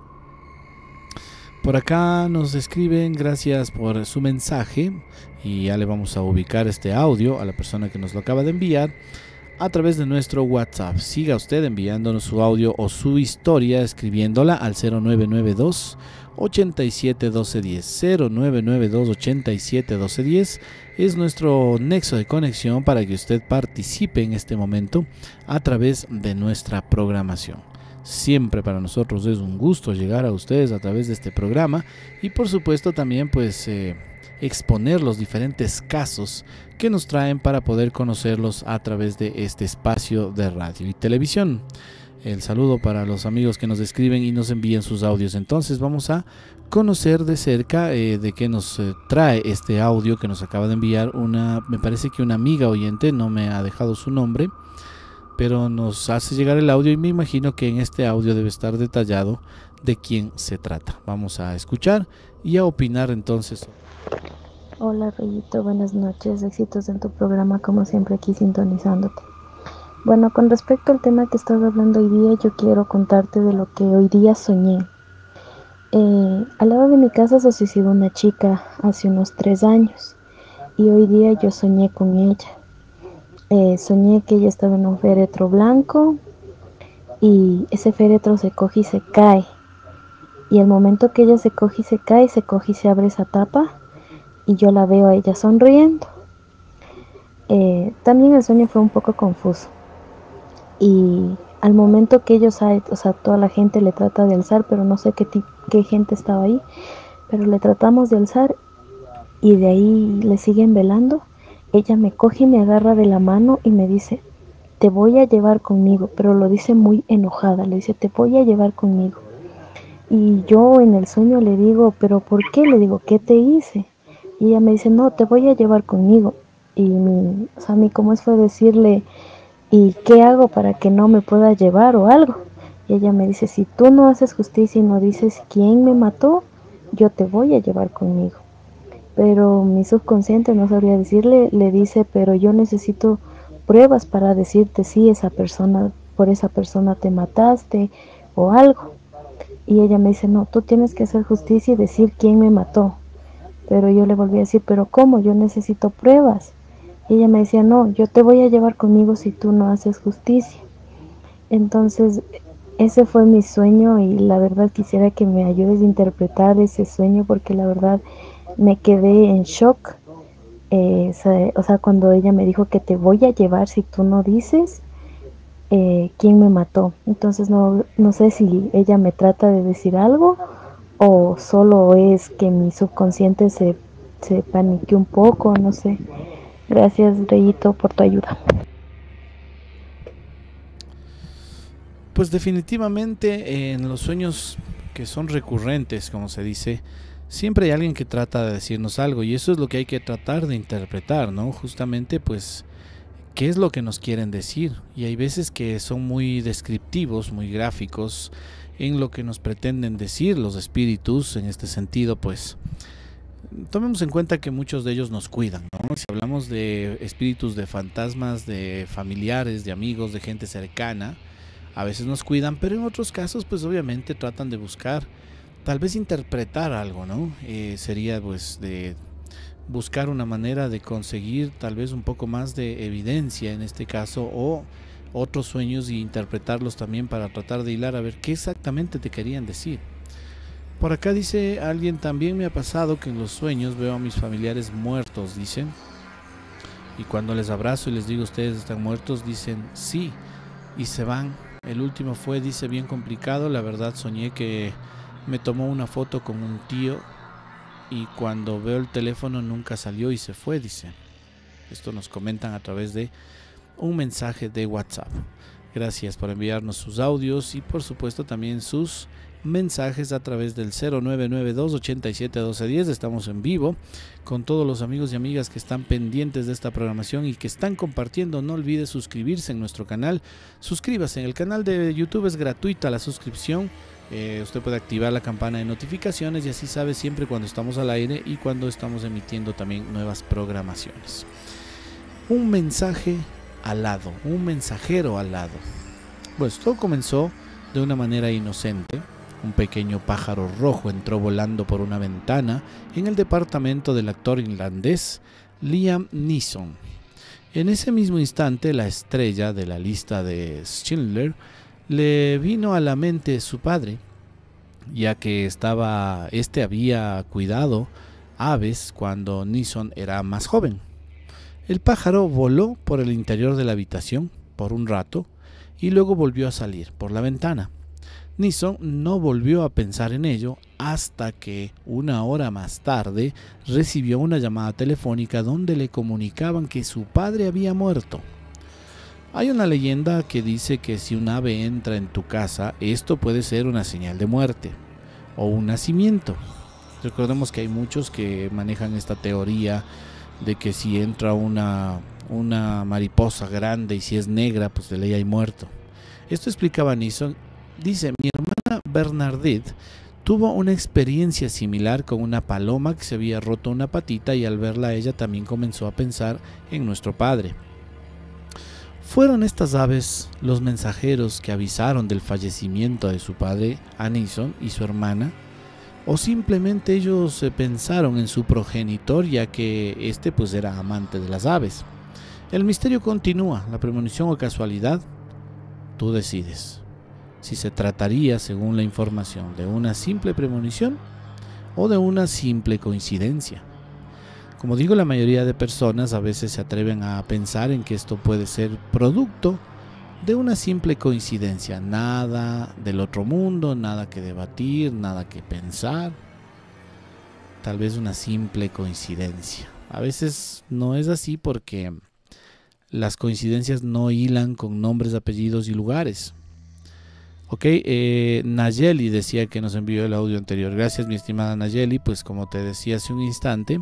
Por acá nos escriben, gracias por su mensaje, y ya le vamos a ubicar este audio a la persona que nos lo acaba de enviar a través de nuestro WhatsApp. Siga usted enviándonos su audio o su historia escribiéndola al cero nueve nueve dos, ocho siete uno dos uno cero, cero nueve nueve dos, ocho siete uno dos uno cero. Es nuestro nexo de conexión para que usted participe en este momento a través de nuestra programación. Siempre para nosotros es un gusto llegar a ustedes a través de este programa, y por supuesto también pues eh, exponer los diferentes casos que nos traen para poder conocerlos a través de este espacio de radio y televisión. El saludo para los amigos que nos escriben y nos envían sus audios. Entonces vamos a conocer de cerca eh, de qué nos eh, trae este audio que nos acaba de enviar una, me parece que una amiga oyente, no me ha dejado su nombre, pero nos hace llegar el audio y me imagino que en este audio debe estar detallado de quién se trata. Vamos a escuchar y a opinar entonces. Hola Rayito, buenas noches, éxitos en tu programa, como siempre aquí sintonizándote. Bueno, con respecto al tema que estás hablando hoy día, yo quiero contarte de lo que hoy día soñé. Eh, al lado de mi casa se suicidó una chica hace unos tres años y hoy día yo soñé con ella. Eh, soñé que ella estaba en un féretro blanco y ese féretro se coge y se cae. Y el momento que ella se coge y se cae, se coge y se abre esa tapa y yo la veo a ella sonriendo. Eh, también el sueño fue un poco confuso. Y al momento que ellos, o sea, toda la gente le trata de alzar, pero no sé qué, qué gente estaba ahí, pero le tratamos de alzar y de ahí le siguen velando. Ella me coge y me agarra de la mano y me dice, te voy a llevar conmigo, pero lo dice muy enojada, le dice, te voy a llevar conmigo. Y yo en el sueño le digo, pero ¿por qué? Le digo, ¿qué te hice? Y ella me dice, no, te voy a llevar conmigo. Y mi, o sea, mi cómo es fue decirle, ¿y qué hago para que no me pueda llevar o algo? Y ella me dice, si tú no haces justicia y no dices quién me mató, yo te voy a llevar conmigo. Pero mi subconsciente, no sabría decirle, le dice, pero yo necesito pruebas para decirte si esa persona, por esa persona te mataste o algo. Y ella me dice, no, tú tienes que hacer justicia y decir quién me mató. Pero yo le volví a decir, pero ¿cómo? Yo necesito pruebas. Y ella me decía, no, yo te voy a llevar conmigo si tú no haces justicia. Entonces, ese fue mi sueño y la verdad quisiera que me ayudes a interpretar ese sueño porque la verdad me quedé en shock. Eh, o, sea, o sea, cuando ella me dijo que te voy a llevar si tú no dices eh, quién me mató. Entonces, no, no sé si ella me trata de decir algo o solo es que mi subconsciente se, se paniqueó un poco, no sé. Gracias, Reyito, por tu ayuda. Pues definitivamente en los sueños que son recurrentes, como se dice, siempre hay alguien que trata de decirnos algo y eso es lo que hay que tratar de interpretar, ¿no? Justamente, pues, ¿qué es lo que nos quieren decir? Y hay veces que son muy descriptivos, muy gráficos en lo que nos pretenden decir los espíritus. En este sentido, pues, tomemos en cuenta que muchos de ellos nos cuidan, ¿no? Si hablamos de espíritus, de fantasmas, de familiares, de amigos, de gente cercana, a veces nos cuidan, pero en otros casos, pues obviamente tratan de buscar, tal vez interpretar algo, ¿no? Eh, sería pues de buscar una manera de conseguir tal vez un poco más de evidencia en este caso, o otros sueños y interpretarlos también para tratar de hilar a ver qué exactamente te querían decir. Por acá dice alguien, también me ha pasado que en los sueños veo a mis familiares muertos, dicen, y cuando les abrazo y les digo ustedes están muertos, dicen sí, y se van. El último fue, dice, bien complicado, la verdad soñé que me tomó una foto con un tío y cuando veo el teléfono nunca salió y se fue, dice. Esto nos comentan a través de un mensaje de WhatsApp. Gracias por enviarnos sus audios y por supuesto también sus mensajes a través del cero nueve nueve dos, ochenta y siete, doce diez. Estamos en vivo con todos los amigos y amigas que están pendientes de esta programación y que están compartiendo. No olvide suscribirse en nuestro canal. Suscríbase en el canal de YouTube, es gratuita la suscripción. Eh, usted puede activar la campana de notificaciones y así sabe siempre cuando estamos al aire y cuando estamos emitiendo también nuevas programaciones. Un mensaje al lado, un mensajero al lado. Pues todo comenzó de una manera inocente. Un pequeño pájaro rojo entró volando por una ventana en el departamento del actor irlandés Liam Neeson. En ese mismo instante, la estrella de la lista de Schindler le vino a la mente su padre, ya que estaba, este había cuidado aves cuando Neeson era más joven. El pájaro voló por el interior de la habitación por un rato y luego volvió a salir por la ventana. Neeson no volvió a pensar en ello hasta que una hora más tarde recibió una llamada telefónica donde le comunicaban que su padre había muerto. Hay una leyenda que dice que si un ave entra en tu casa, esto puede ser una señal de muerte o un nacimiento. Recordemos que hay muchos que manejan esta teoría de que si entra una, una mariposa grande y si es negra, pues de ley hay muerto. Esto explicaba Neeson. Dice, mi hermana Bernadette tuvo una experiencia similar con una paloma que se había roto una patita y al verla ella también comenzó a pensar en nuestro padre. ¿Fueron estas aves los mensajeros que avisaron del fallecimiento de su padre a Neeson y su hermana? ¿O simplemente ellos eh, pensaron en su progenitor ya que este pues era amante de las aves? El misterio continúa. La premonición o casualidad, tú decides. Si se trataría, según la información, de una simple premonición o de una simple coincidencia. Como digo, la mayoría de personas a veces se atreven a pensar en que esto puede ser producto de una simple coincidencia. Nada del otro mundo, nada que debatir, nada que pensar. Tal vez una simple coincidencia. A veces no es así porque las coincidencias no hilan con nombres, apellidos y lugares. Ok, eh, Nayeli decía que nos envió el audio anterior. Gracias, mi estimada Nayeli. Pues como te decía hace un instante,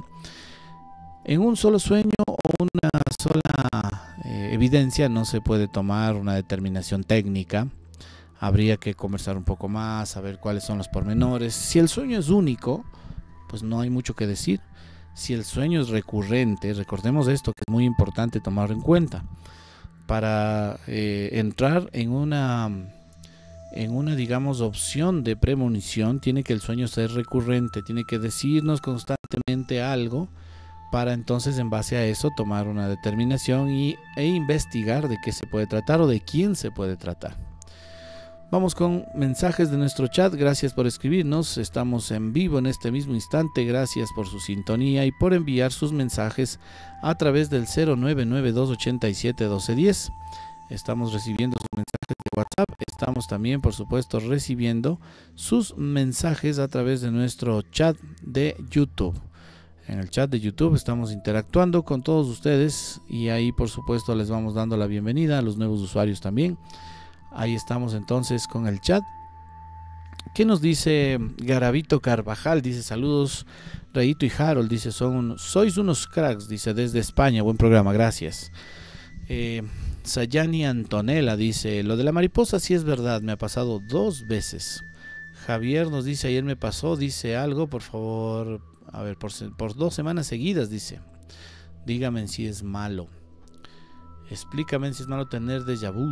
en un solo sueño o una sola eh, evidencia no se puede tomar una determinación técnica. Habría que conversar un poco más, saber cuáles son los pormenores. Si el sueño es único, pues no hay mucho que decir. Si el sueño es recurrente, recordemos esto que es muy importante tomarlo en cuenta. Para eh, entrar en una... en una digamos opción de premonición, tiene que el sueño ser recurrente, tiene que decirnos constantemente algo para entonces en base a eso tomar una determinación y, e investigar de qué se puede tratar o de quién se puede tratar. Vamos con mensajes de nuestro chat. Gracias por escribirnos, estamos en vivo en este mismo instante. Gracias por su sintonía y por enviar sus mensajes a través del cero nueve nueve dos ocho siete uno dos uno cero. Estamos recibiendo sus mensajes de WhatsApp. Estamos también, por supuesto, recibiendo sus mensajes a través de nuestro chat de YouTube. En el chat de YouTube estamos interactuando con todos ustedes y ahí, por supuesto, les vamos dando la bienvenida a los nuevos usuarios también. Ahí estamos entonces con el chat. ¿Qué nos dice Garavito Carvajal? Dice, saludos, Rayito y Harold. Dice, son, sois unos cracks. Dice, desde España. Buen programa, gracias. Eh... Sayani Antonella dice, lo de la mariposa sí es verdad, me ha pasado dos veces. Javier nos dice, ayer me pasó, dice algo, por favor, a ver, por, por dos semanas seguidas, dice, dígame si es malo, explícame si es malo tener déjà vus.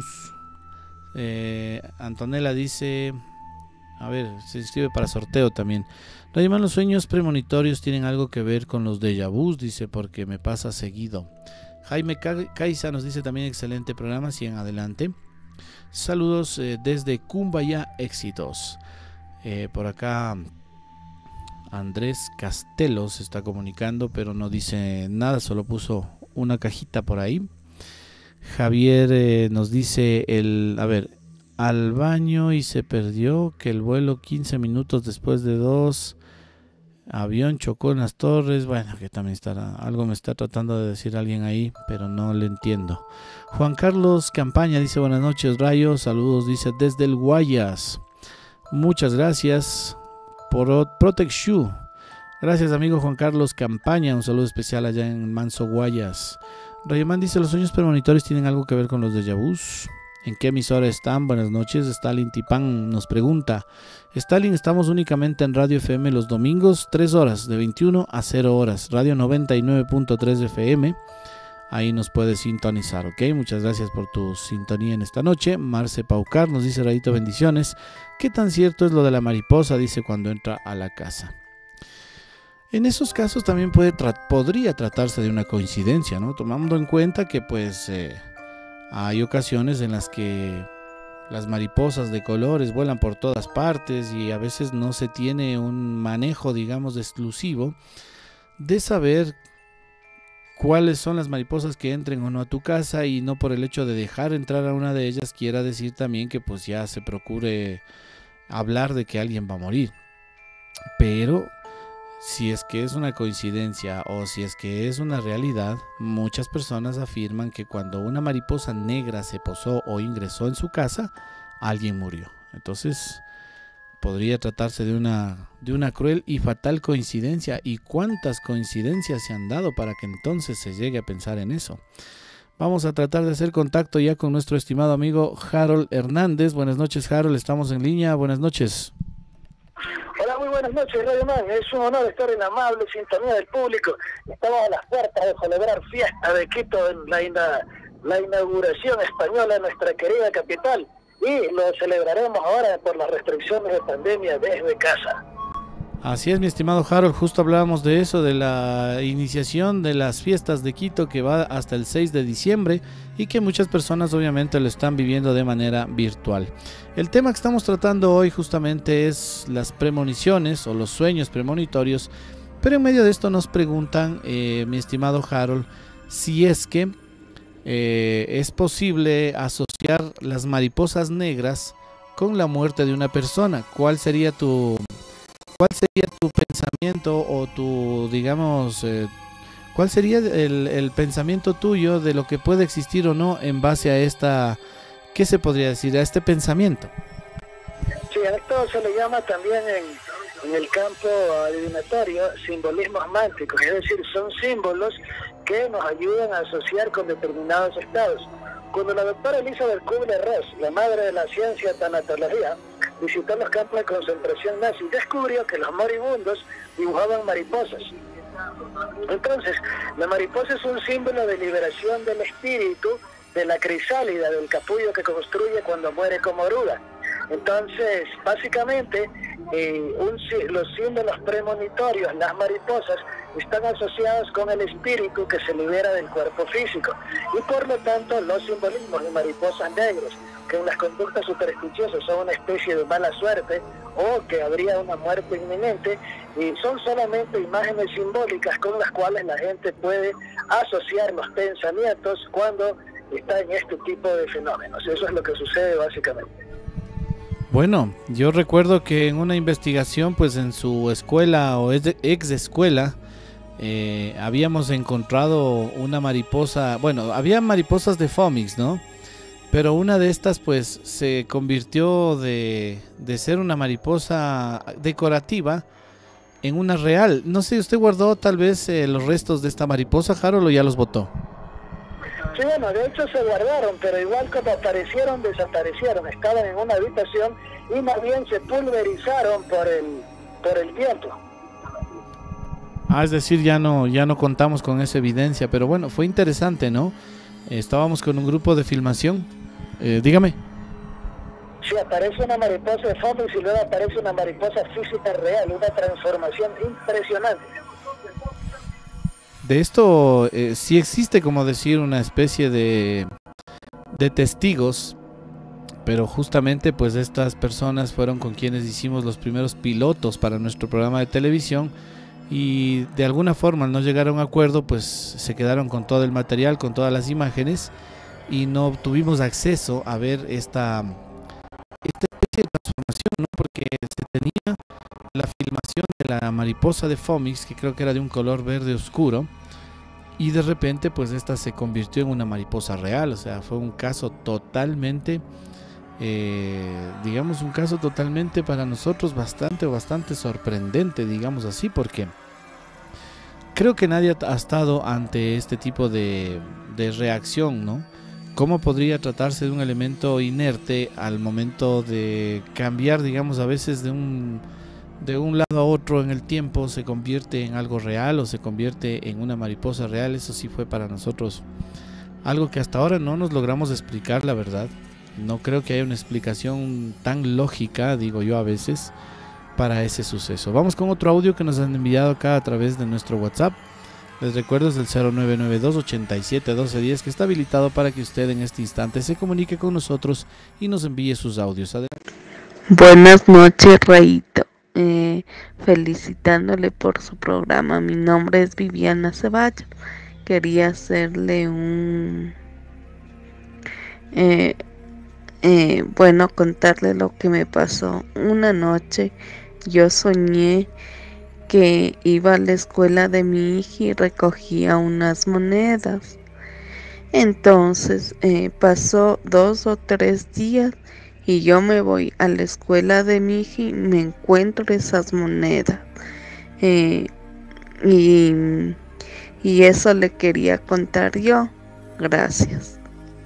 eh, Antonella dice, a ver, se inscribe para sorteo también. Rayman, los sueños premonitorios tienen algo que ver con los déjà vus, dice, porque me pasa seguido. Jaime Caiza nos dice también, excelente programa, sigan adelante. Saludos eh, desde Cumbaya, éxitos. Eh, por acá Andrés Castelo se está comunicando, pero no dice nada, solo puso una cajita por ahí. Javier eh, nos dice, el, a ver, al baño y se perdió, que el vuelo quince minutos después de dos... Avión chocó en las torres. Bueno, que también estará. Algo me está tratando de decir alguien ahí, pero no le entiendo. Juan Carlos Campaña dice, buenas noches, Rayo. Saludos, dice, desde el Guayas. Muchas gracias por Protect. Gracias, amigo Juan Carlos Campaña. Un saludo especial allá en Manso Guayas. Rayoman dice, los sueños premonitorios tienen algo que ver con los déjà vus. ¿En qué emisora están? Buenas noches. Stalin Tipán nos pregunta. Stalin, estamos únicamente en Radio F M los domingos, tres horas, de veintiuna a cero horas. Radio noventa y nueve punto tres F M. Ahí nos puedes sintonizar, ¿ok? Muchas gracias por tu sintonía en esta noche. Marce Paucar nos dice, Rayito, bendiciones. ¿Qué tan cierto es lo de la mariposa? Dice, cuando entra a la casa. En esos casos también puede tra- podría tratarse de una coincidencia, ¿no? Tomando en cuenta que pues... Eh, hay ocasiones en las que las mariposas de colores vuelan por todas partes y a veces no se tiene un manejo, digamos, exclusivo de saber cuáles son las mariposas que entren o no a tu casa, y no por el hecho de dejar entrar a una de ellas quiera decir también que pues ya se procure hablar de que alguien va a morir. Pero si es que es una coincidencia o si es que es una realidad, muchas personas afirman que cuando una mariposa negra se posó o ingresó en su casa, alguien murió. Entonces podría tratarse de una, de una cruel y fatal coincidencia. ¿Y cuántas coincidencias se han dado para que entonces se llegue a pensar en eso? Vamos a tratar de hacer contacto ya con nuestro estimado amigo Harold Hernández. Buenas noches, Harold, estamos en línea. Buenas noches. Hola, muy buenas noches, Radio Man. Es un honor estar en la amable sintonía del público. Estamos a las puertas de celebrar fiesta de Quito, en la, ina la inauguración española de nuestra querida capital, y lo celebraremos ahora por las restricciones de pandemia desde casa. Así es, mi estimado Harold, justo hablábamos de eso, de la iniciación de las fiestas de Quito que va hasta el seis de diciembre y que muchas personas obviamente lo están viviendo de manera virtual. El tema que estamos tratando hoy justamente es las premoniciones o los sueños premonitorios, pero en medio de esto nos preguntan, eh, mi estimado Harold, si es que eh, es posible asociar las mariposas negras con la muerte de una persona. ¿Cuál sería tu... ¿Cuál sería tu pensamiento o tu, digamos, eh, cuál sería el, el pensamiento tuyo de lo que puede existir o no en base a esta, ¿qué se podría decir? A este pensamiento. Sí, a esto se le llama también en, en el campo adivinatorio simbolismos mánticos, es decir, son símbolos que nos ayudan a asociar con determinados estados. Cuando la doctora Elizabeth Kubler-Ross, la madre de la ciencia tanatología, visitó los campos de concentración nazi, descubrió que los moribundos dibujaban mariposas. Entonces, la mariposa es un símbolo de liberación del espíritu, de la crisálida, del capullo que construye cuando muere como oruga. Entonces, básicamente, eh, un, los símbolos premonitorios, las mariposas, están asociados con el espíritu que se libera del cuerpo físico. Y por lo tanto, los simbolismos de mariposas negras, que en las conductas supersticiosas son una especie de mala suerte o que habría una muerte inminente, y son solamente imágenes simbólicas con las cuales la gente puede asociar los pensamientos cuando está en este tipo de fenómenos. Eso es lo que sucede básicamente. Bueno, yo recuerdo que en una investigación, pues en su escuela o ex escuela, eh, habíamos encontrado una mariposa, bueno, había mariposas de Fomix, ¿no? Pero una de estas pues se convirtió de, de ser una mariposa decorativa en una real. No sé, ¿usted guardó tal vez eh, los restos de esta mariposa, Harold, o ya los botó? Sí, bueno, de hecho se guardaron, pero igual como aparecieron, desaparecieron. Estaban en una habitación y más bien se pulverizaron por el, por el viento. Ah, es decir, ya no, ya no contamos con esa evidencia, pero bueno, fue interesante, ¿no? Estábamos con un grupo de filmación. Eh, dígame. Sí, aparece una mariposa de Fomix y luego aparece una mariposa física real, una transformación impresionante. De esto eh, sí existe, como decir, una especie de, de testigos, pero justamente pues estas personas fueron con quienes hicimos los primeros pilotos para nuestro programa de televisión y de alguna forma no llegaron a acuerdo, pues se quedaron con todo el material, con todas las imágenes y no tuvimos acceso a ver esta, esta especie de transformación, ¿no? Porque se tenía la filmación de la mariposa de Fomix, que creo que era de un color verde oscuro, y de repente pues esta se convirtió en una mariposa real. O sea, fue un caso totalmente eh, digamos un caso totalmente para nosotros bastante bastante sorprendente, digamos así, porque creo que nadie ha estado ante este tipo de, de reacción, ¿no? ¿Cómo podría tratarse de un elemento inerte al momento de cambiar, digamos, a veces de un de un lado a otro en el tiempo, se convierte en algo real o se convierte en una mariposa real? Eso sí fue para nosotros algo que hasta ahora no nos logramos explicar, la verdad. No creo que haya una explicación tan lógica, digo yo a veces, para ese suceso. Vamos con otro audio que nos han enviado acá a través de nuestro WhatsApp. Les recuerdo, es el cero nueve nueve dos, ochenta y siete, doce diez, que está habilitado para que usted en este instante se comunique con nosotros y nos envíe sus audios. Adelante. Buenas noches, Rayito. Eh, felicitándole por su programa. Mi nombre es Viviana Ceballos. Quería hacerle un... Eh, Eh, bueno, contarle lo que me pasó. Una noche yo soñé que iba a la escuela de mi hija y recogía unas monedas. Entonces eh, pasó dos o tres días y yo me voy a la escuela de mi hija y me encuentro esas monedas. Eh, y, y eso le quería contar yo. Gracias.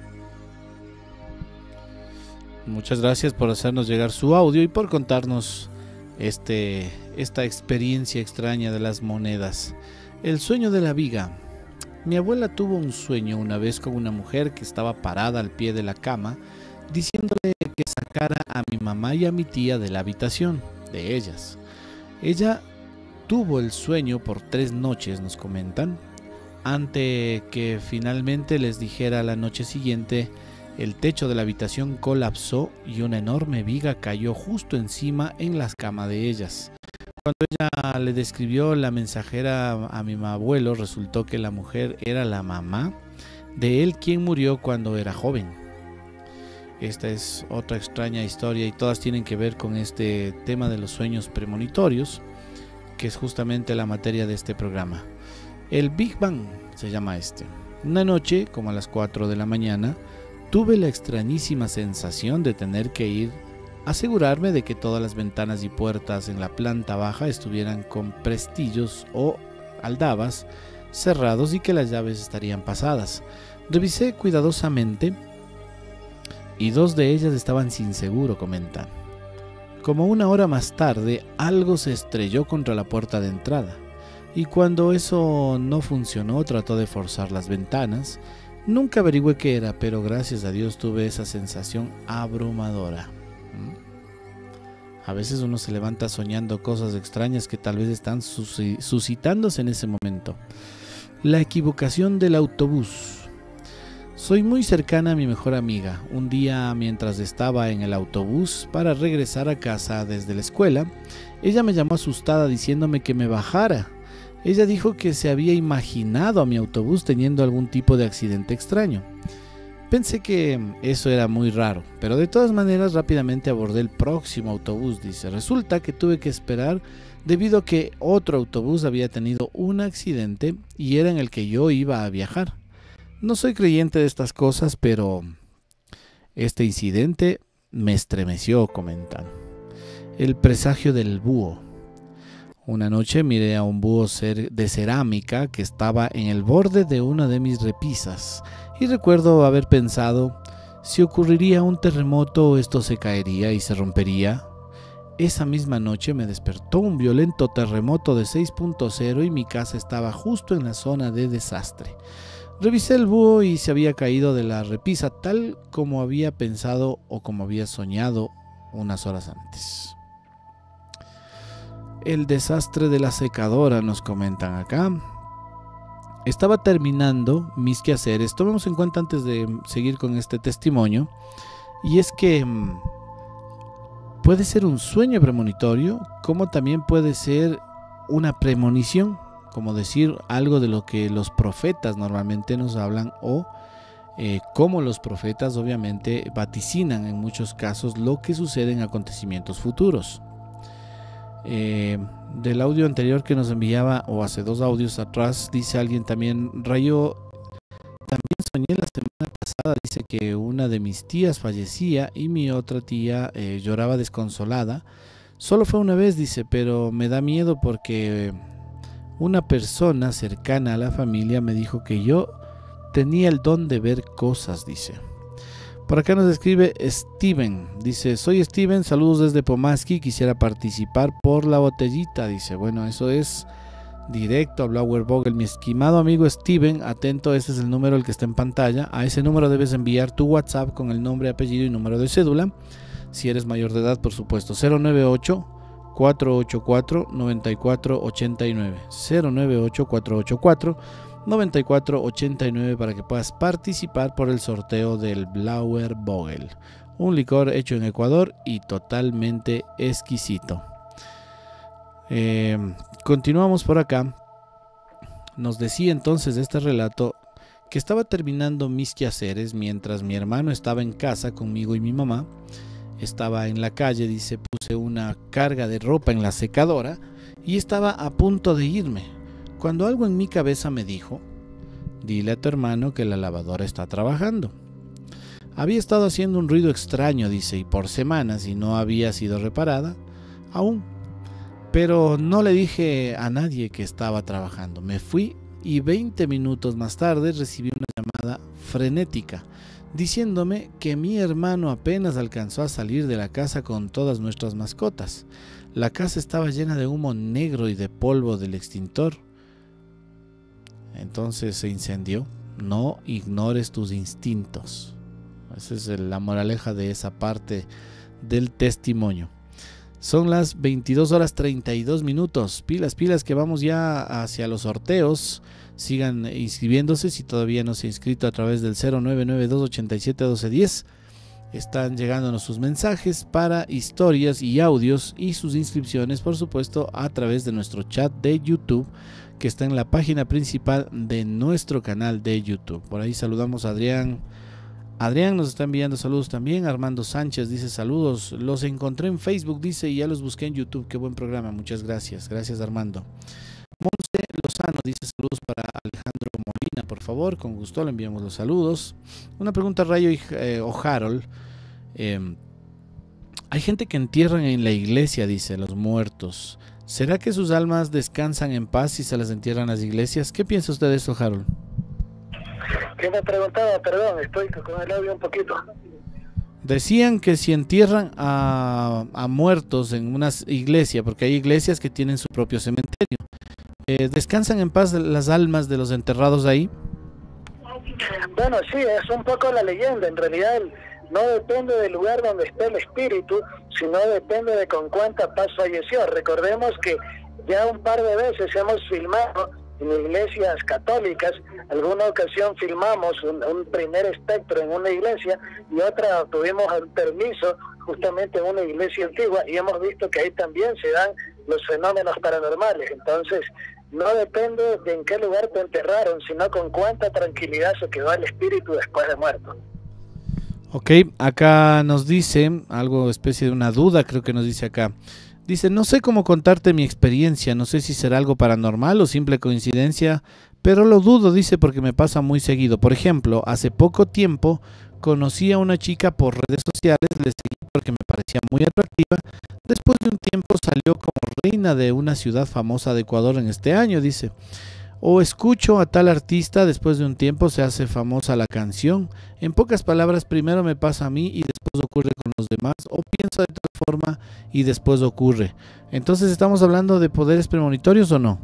Muchas gracias por hacernos llegar su audio y por contarnos este, esta experiencia extraña de las monedas. El sueño de la viga. Mi abuela tuvo un sueño una vez con una mujer que estaba parada al pie de la cama, diciéndole que sacara a mi mamá y a mi tía de la habitación de ellas. Ella tuvo el sueño por tres noches, nos comentan, ante que finalmente les dijera la noche siguiente. El techo de la habitación colapsó y una enorme viga cayó justo encima en la cama de ellas. Cuando ella le describió la mensajera a mi abuelo, resultó que la mujer era la mamá de él, quien murió cuando era joven. Esta es otra extraña historia y todas tienen que ver con este tema de los sueños premonitorios, que es justamente la materia de este programa. El Big Bang se llama este. Una noche, como a las cuatro de la mañana, tuve la extrañísima sensación de tener que ir a asegurarme de que todas las ventanas y puertas en la planta baja estuvieran con pestillos o aldabas cerrados y que las llaves estarían pasadas. Revisé cuidadosamente y dos de ellas estaban sin seguro, comentan. Como una hora más tarde, algo se estrelló contra la puerta de entrada y cuando eso no funcionó, trató de forzar las ventanas. Nunca averigüé qué era, pero gracias a Dios tuve esa sensación abrumadora. A veces uno se levanta soñando cosas extrañas que tal vez están suscitándose en ese momento. La equivocación del autobús. Soy muy cercana a mi mejor amiga. Un día, mientras estaba en el autobús para regresar a casa desde la escuela, ella me llamó asustada diciéndome que me bajara. Ella dijo que se había imaginado a mi autobús teniendo algún tipo de accidente extraño. Pensé que eso era muy raro, pero de todas maneras rápidamente abordé el próximo autobús, dice. Resulta que tuve que esperar debido a que otro autobús había tenido un accidente y era en el que yo iba a viajar. No soy creyente de estas cosas, pero este incidente me estremeció, comentan. El presagio del búho. Una noche miré a un búho de cerámica que estaba en el borde de una de mis repisas y recuerdo haber pensado, si ocurriría un terremoto esto se caería y se rompería. Esa misma noche me despertó un violento terremoto de seis punto cero y mi casa estaba justo en la zona de desastre. Revisé el búho y se había caído de la repisa tal como había pensado o como había soñado unas horas antes. El desastre de la secadora, nos comentan acá. Estaba terminando mis quehaceres. Tomemos en cuenta antes de seguir con este testimonio. Y es que mmm, puede ser un sueño premonitorio, como también puede ser una premonición, como decir algo de lo que los profetas normalmente nos hablan o eh, como los profetas obviamente vaticinan en muchos casos lo que sucede en acontecimientos futuros. Eh, del audio anterior que nos enviaba, o hace dos audios atrás, dice alguien también, Rayo, también soñé la semana pasada, dice que una de mis tías fallecía y mi otra tía eh, lloraba desconsolada. Solo fue una vez, dice, pero me da miedo porque una persona cercana a la familia me dijo que yo tenía el don de ver cosas, dice. Por acá nos escribe Steven, dice, soy Steven, saludos desde Pomaski, quisiera participar por la botellita, dice. Bueno, eso es directo a Blauer Vogel, mi estimado amigo Steven, atento, este es el número el que está en pantalla. A ese número debes enviar tu WhatsApp con el nombre, apellido y número de cédula, si eres mayor de edad, por supuesto. Cero nueve ocho, cuatro ocho cuatro, nueve cuatro ocho nueve, cero nueve ocho, cuatro ocho cuatro, nueve cuatro ocho nueve para que puedas participar por el sorteo del Blauer Vogel, un licor hecho en Ecuador y totalmente exquisito. Eh, continuamos por acá. Nos decía entonces este relato que estaba terminando mis quehaceres mientras mi hermano estaba en casa conmigo y mi mamá. Estaba en la calle, dice, puse una carga de ropa en la secadora y estaba a punto de irme, cuando algo en mi cabeza me dijo: dile a tu hermano que la lavadora está trabajando. Había estado haciendo un ruido extraño, dice, y por semanas, y no había sido reparada aún. Pero no le dije a nadie que estaba trabajando. Me fui y veinte minutos más tarde recibí una llamada frenética diciéndome que mi hermano apenas alcanzó a salir de la casa con todas nuestras mascotas. La casa estaba llena de humo negro y de polvo del extintor. Entonces se incendió. No ignores tus instintos. Esa es la moraleja de esa parte del testimonio. Son las veintidós horas treinta y dos minutos. Pilas, pilas, que vamos ya hacia los sorteos. Sigan inscribiéndose si todavía no se ha inscrito a través del cero nueve nueve dos ocho siete uno dos uno cero. Están llegándonos sus mensajes para historias y audios y sus inscripciones, por supuesto, a través de nuestro chat de YouTube, que está en la página principal de nuestro canal de YouTube. Por ahí saludamos a Adrián. Adrián nos está enviando saludos también. Armando Sánchez dice saludos. Los encontré en Facebook, dice, y ya los busqué en YouTube. Qué buen programa. Muchas gracias. Gracias, Armando. Monse Lozano dice saludos para Alejandro Molina, por favor. Con gusto le enviamos los saludos. Una pregunta, Rayo y, eh, o Harold. Eh, hay gente que entierran en la iglesia, dice, los muertos. ¿Será que sus almas descansan en paz si se las entierran en las iglesias? ¿Qué piensa usted de eso, Harold? ¿Qué me preguntaba? Perdón, estoy con el audio un poquito. Decían que si entierran a, a muertos en una iglesia, porque hay iglesias que tienen su propio cementerio, eh, ¿descansan en paz las almas de los enterrados ahí? Bueno, sí, es un poco la leyenda. En realidad no depende del lugar donde esté el espíritu, sino depende de con cuánta paz falleció. Recordemos que ya un par de veces hemos filmado en iglesias católicas. Alguna ocasión filmamos un, un primer espectro en una iglesia y otra tuvimos el permiso justamente en una iglesia antigua, y hemos visto que ahí también se dan los fenómenos paranormales. Entonces no depende de en qué lugar te enterraron, sino con cuánta tranquilidad se quedó el espíritu después de muerto. Ok, acá nos dice algo, especie de una duda, creo que nos dice acá. Dice, no sé cómo contarte mi experiencia, no sé si será algo paranormal o simple coincidencia, pero lo dudo, dice, porque me pasa muy seguido. Por ejemplo, hace poco tiempo conocí a una chica por redes sociales, le seguí porque me parecía muy atractiva. Después de un tiempo salió como reina de una ciudad famosa de Ecuador en este año, dice. O escucho a tal artista, después de un tiempo se hace famosa la canción. En pocas palabras, primero me pasa a mí y después ocurre con los demás, o pienso de tal forma y después ocurre. Entonces, ¿estamos hablando de poderes premonitorios o no?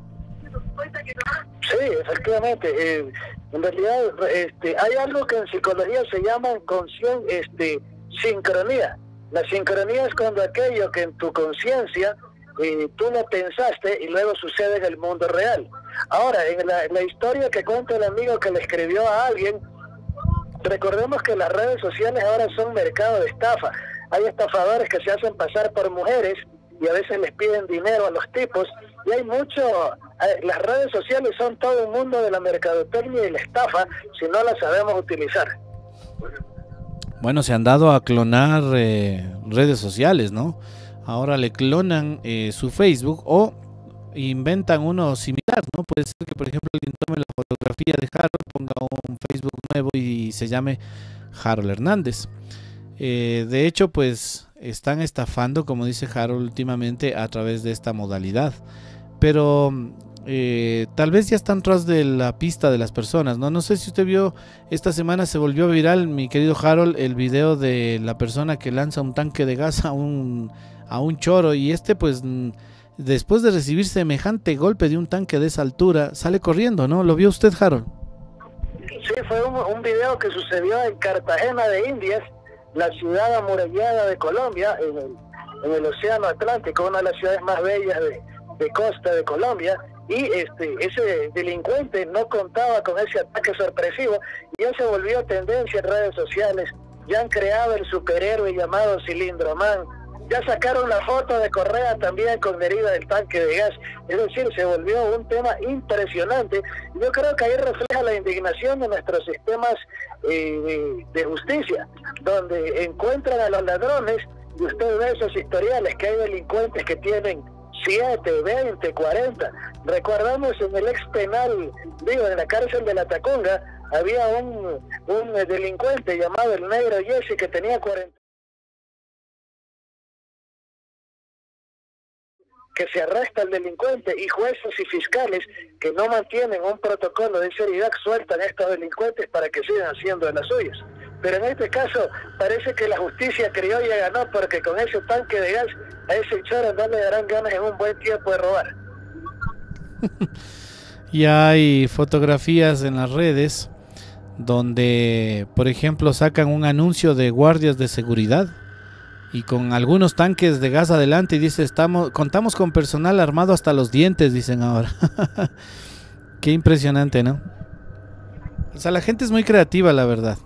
Sí, efectivamente. Eh, en realidad, este, hay algo que en psicología se llama conscien, este, sincronía. La sincronía es cuando aquello que en tu conciencia eh, tú no pensaste y luego sucede en el mundo real. Ahora, en la, en la historia que cuenta el amigo que le escribió a alguien, recordemos que las redes sociales ahora son mercado de estafa. Hay estafadores que se hacen pasar por mujeres y a veces les piden dinero a los tipos, y hay mucho, eh, las redes sociales son todo un mundo de la mercadotecnia y la estafa si no la sabemos utilizar. Bueno, se han dado a clonar eh, redes sociales, ¿no? Ahora le clonan eh, su Facebook o inventan uno similar, ¿no? Puede ser que, por ejemplo, alguien tome la fotografía de Harold, ponga un Facebook nuevo y se llame Harold Hernández. Eh, de hecho, pues están estafando, como dice Harold, últimamente a través de esta modalidad. Pero eh, tal vez ya están tras de la pista de las personas, ¿no? No sé si usted vio, esta semana se volvió viral, mi querido Harold, el video de la persona que lanza un tanque de gas a un, a un choro, y este pues después de recibir semejante golpe de un tanque de esa altura, sale corriendo, ¿no? ¿Lo vio usted, Harold? Sí, fue un, un video que sucedió en Cartagena de Indias, la ciudad amurallada de Colombia, en el, en el Océano Atlántico, una de las ciudades más bellas de, de costa de Colombia, y este ese delincuente no contaba con ese ataque sorpresivo, y ya se volvió tendencia en redes sociales. Ya han creado el superhéroe llamado Cilindro Man, Ya sacaron la foto de Correa también con herida del tanque de gas. Es decir, se volvió un tema impresionante. Yo creo que ahí refleja la indignación de nuestros sistemas eh, de, de justicia, donde encuentran a los ladrones y usted ve esos historiales que hay delincuentes que tienen siete, veinte, cuarenta. Recordamos en el ex penal, digo, en la cárcel de La Tacunga, había un, un delincuente llamado el Negro Jesse que tenía cuarenta. Que se arresta al delincuente y jueces y fiscales que no mantienen un protocolo de seriedad sueltan a estos delincuentes para que sigan haciendo de las suyas. Pero en este caso parece que la justicia criolla ganó, porque con ese tanque de gas a ese choro no le darán ganas en un buen tiempo de robar. Y hay fotografías en las redes donde, por ejemplo, sacan un anuncio de guardias de seguridad y con algunos tanques de gas adelante y dice, estamos, contamos con personal armado hasta los dientes, dicen ahora. Qué impresionante, ¿no? O sea, la gente es muy creativa, la verdad.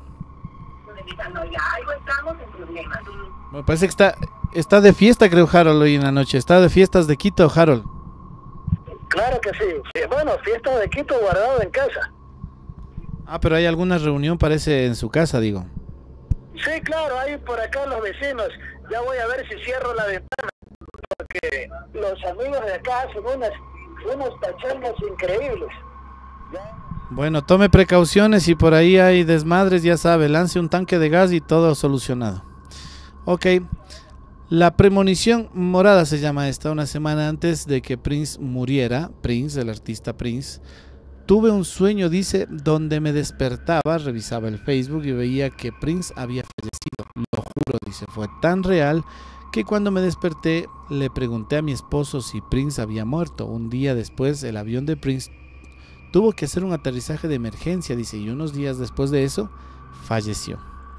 Me parece que está, está de fiesta, creo, Harold, hoy en la noche. Está de fiestas de Quito, Harold. Claro que sí. Bueno, fiesta de Quito guardado en casa. Ah, pero hay alguna reunión, parece, en su casa, digo. Sí, claro, hay por acá los vecinos. Ya voy a ver si cierro la ventana, porque los amigos de acá hacen unas, unas pachangas increíbles. ¿Ya? Bueno, tome precauciones, y por ahí hay desmadres, ya sabe, lance un tanque de gas y todo solucionado. Ok, la premonición morada se llama esta. Una semana antes de que Prince muriera, Prince, el artista Prince, tuve un sueño, dice, donde me despertaba, revisaba el Facebook y veía que Prince había fallecido. Lo juro, dice, fue tan real que cuando me desperté le pregunté a mi esposo si Prince había muerto. Un día después el avión de Prince tuvo que hacer un aterrizaje de emergencia, dice, y unos días después de eso falleció.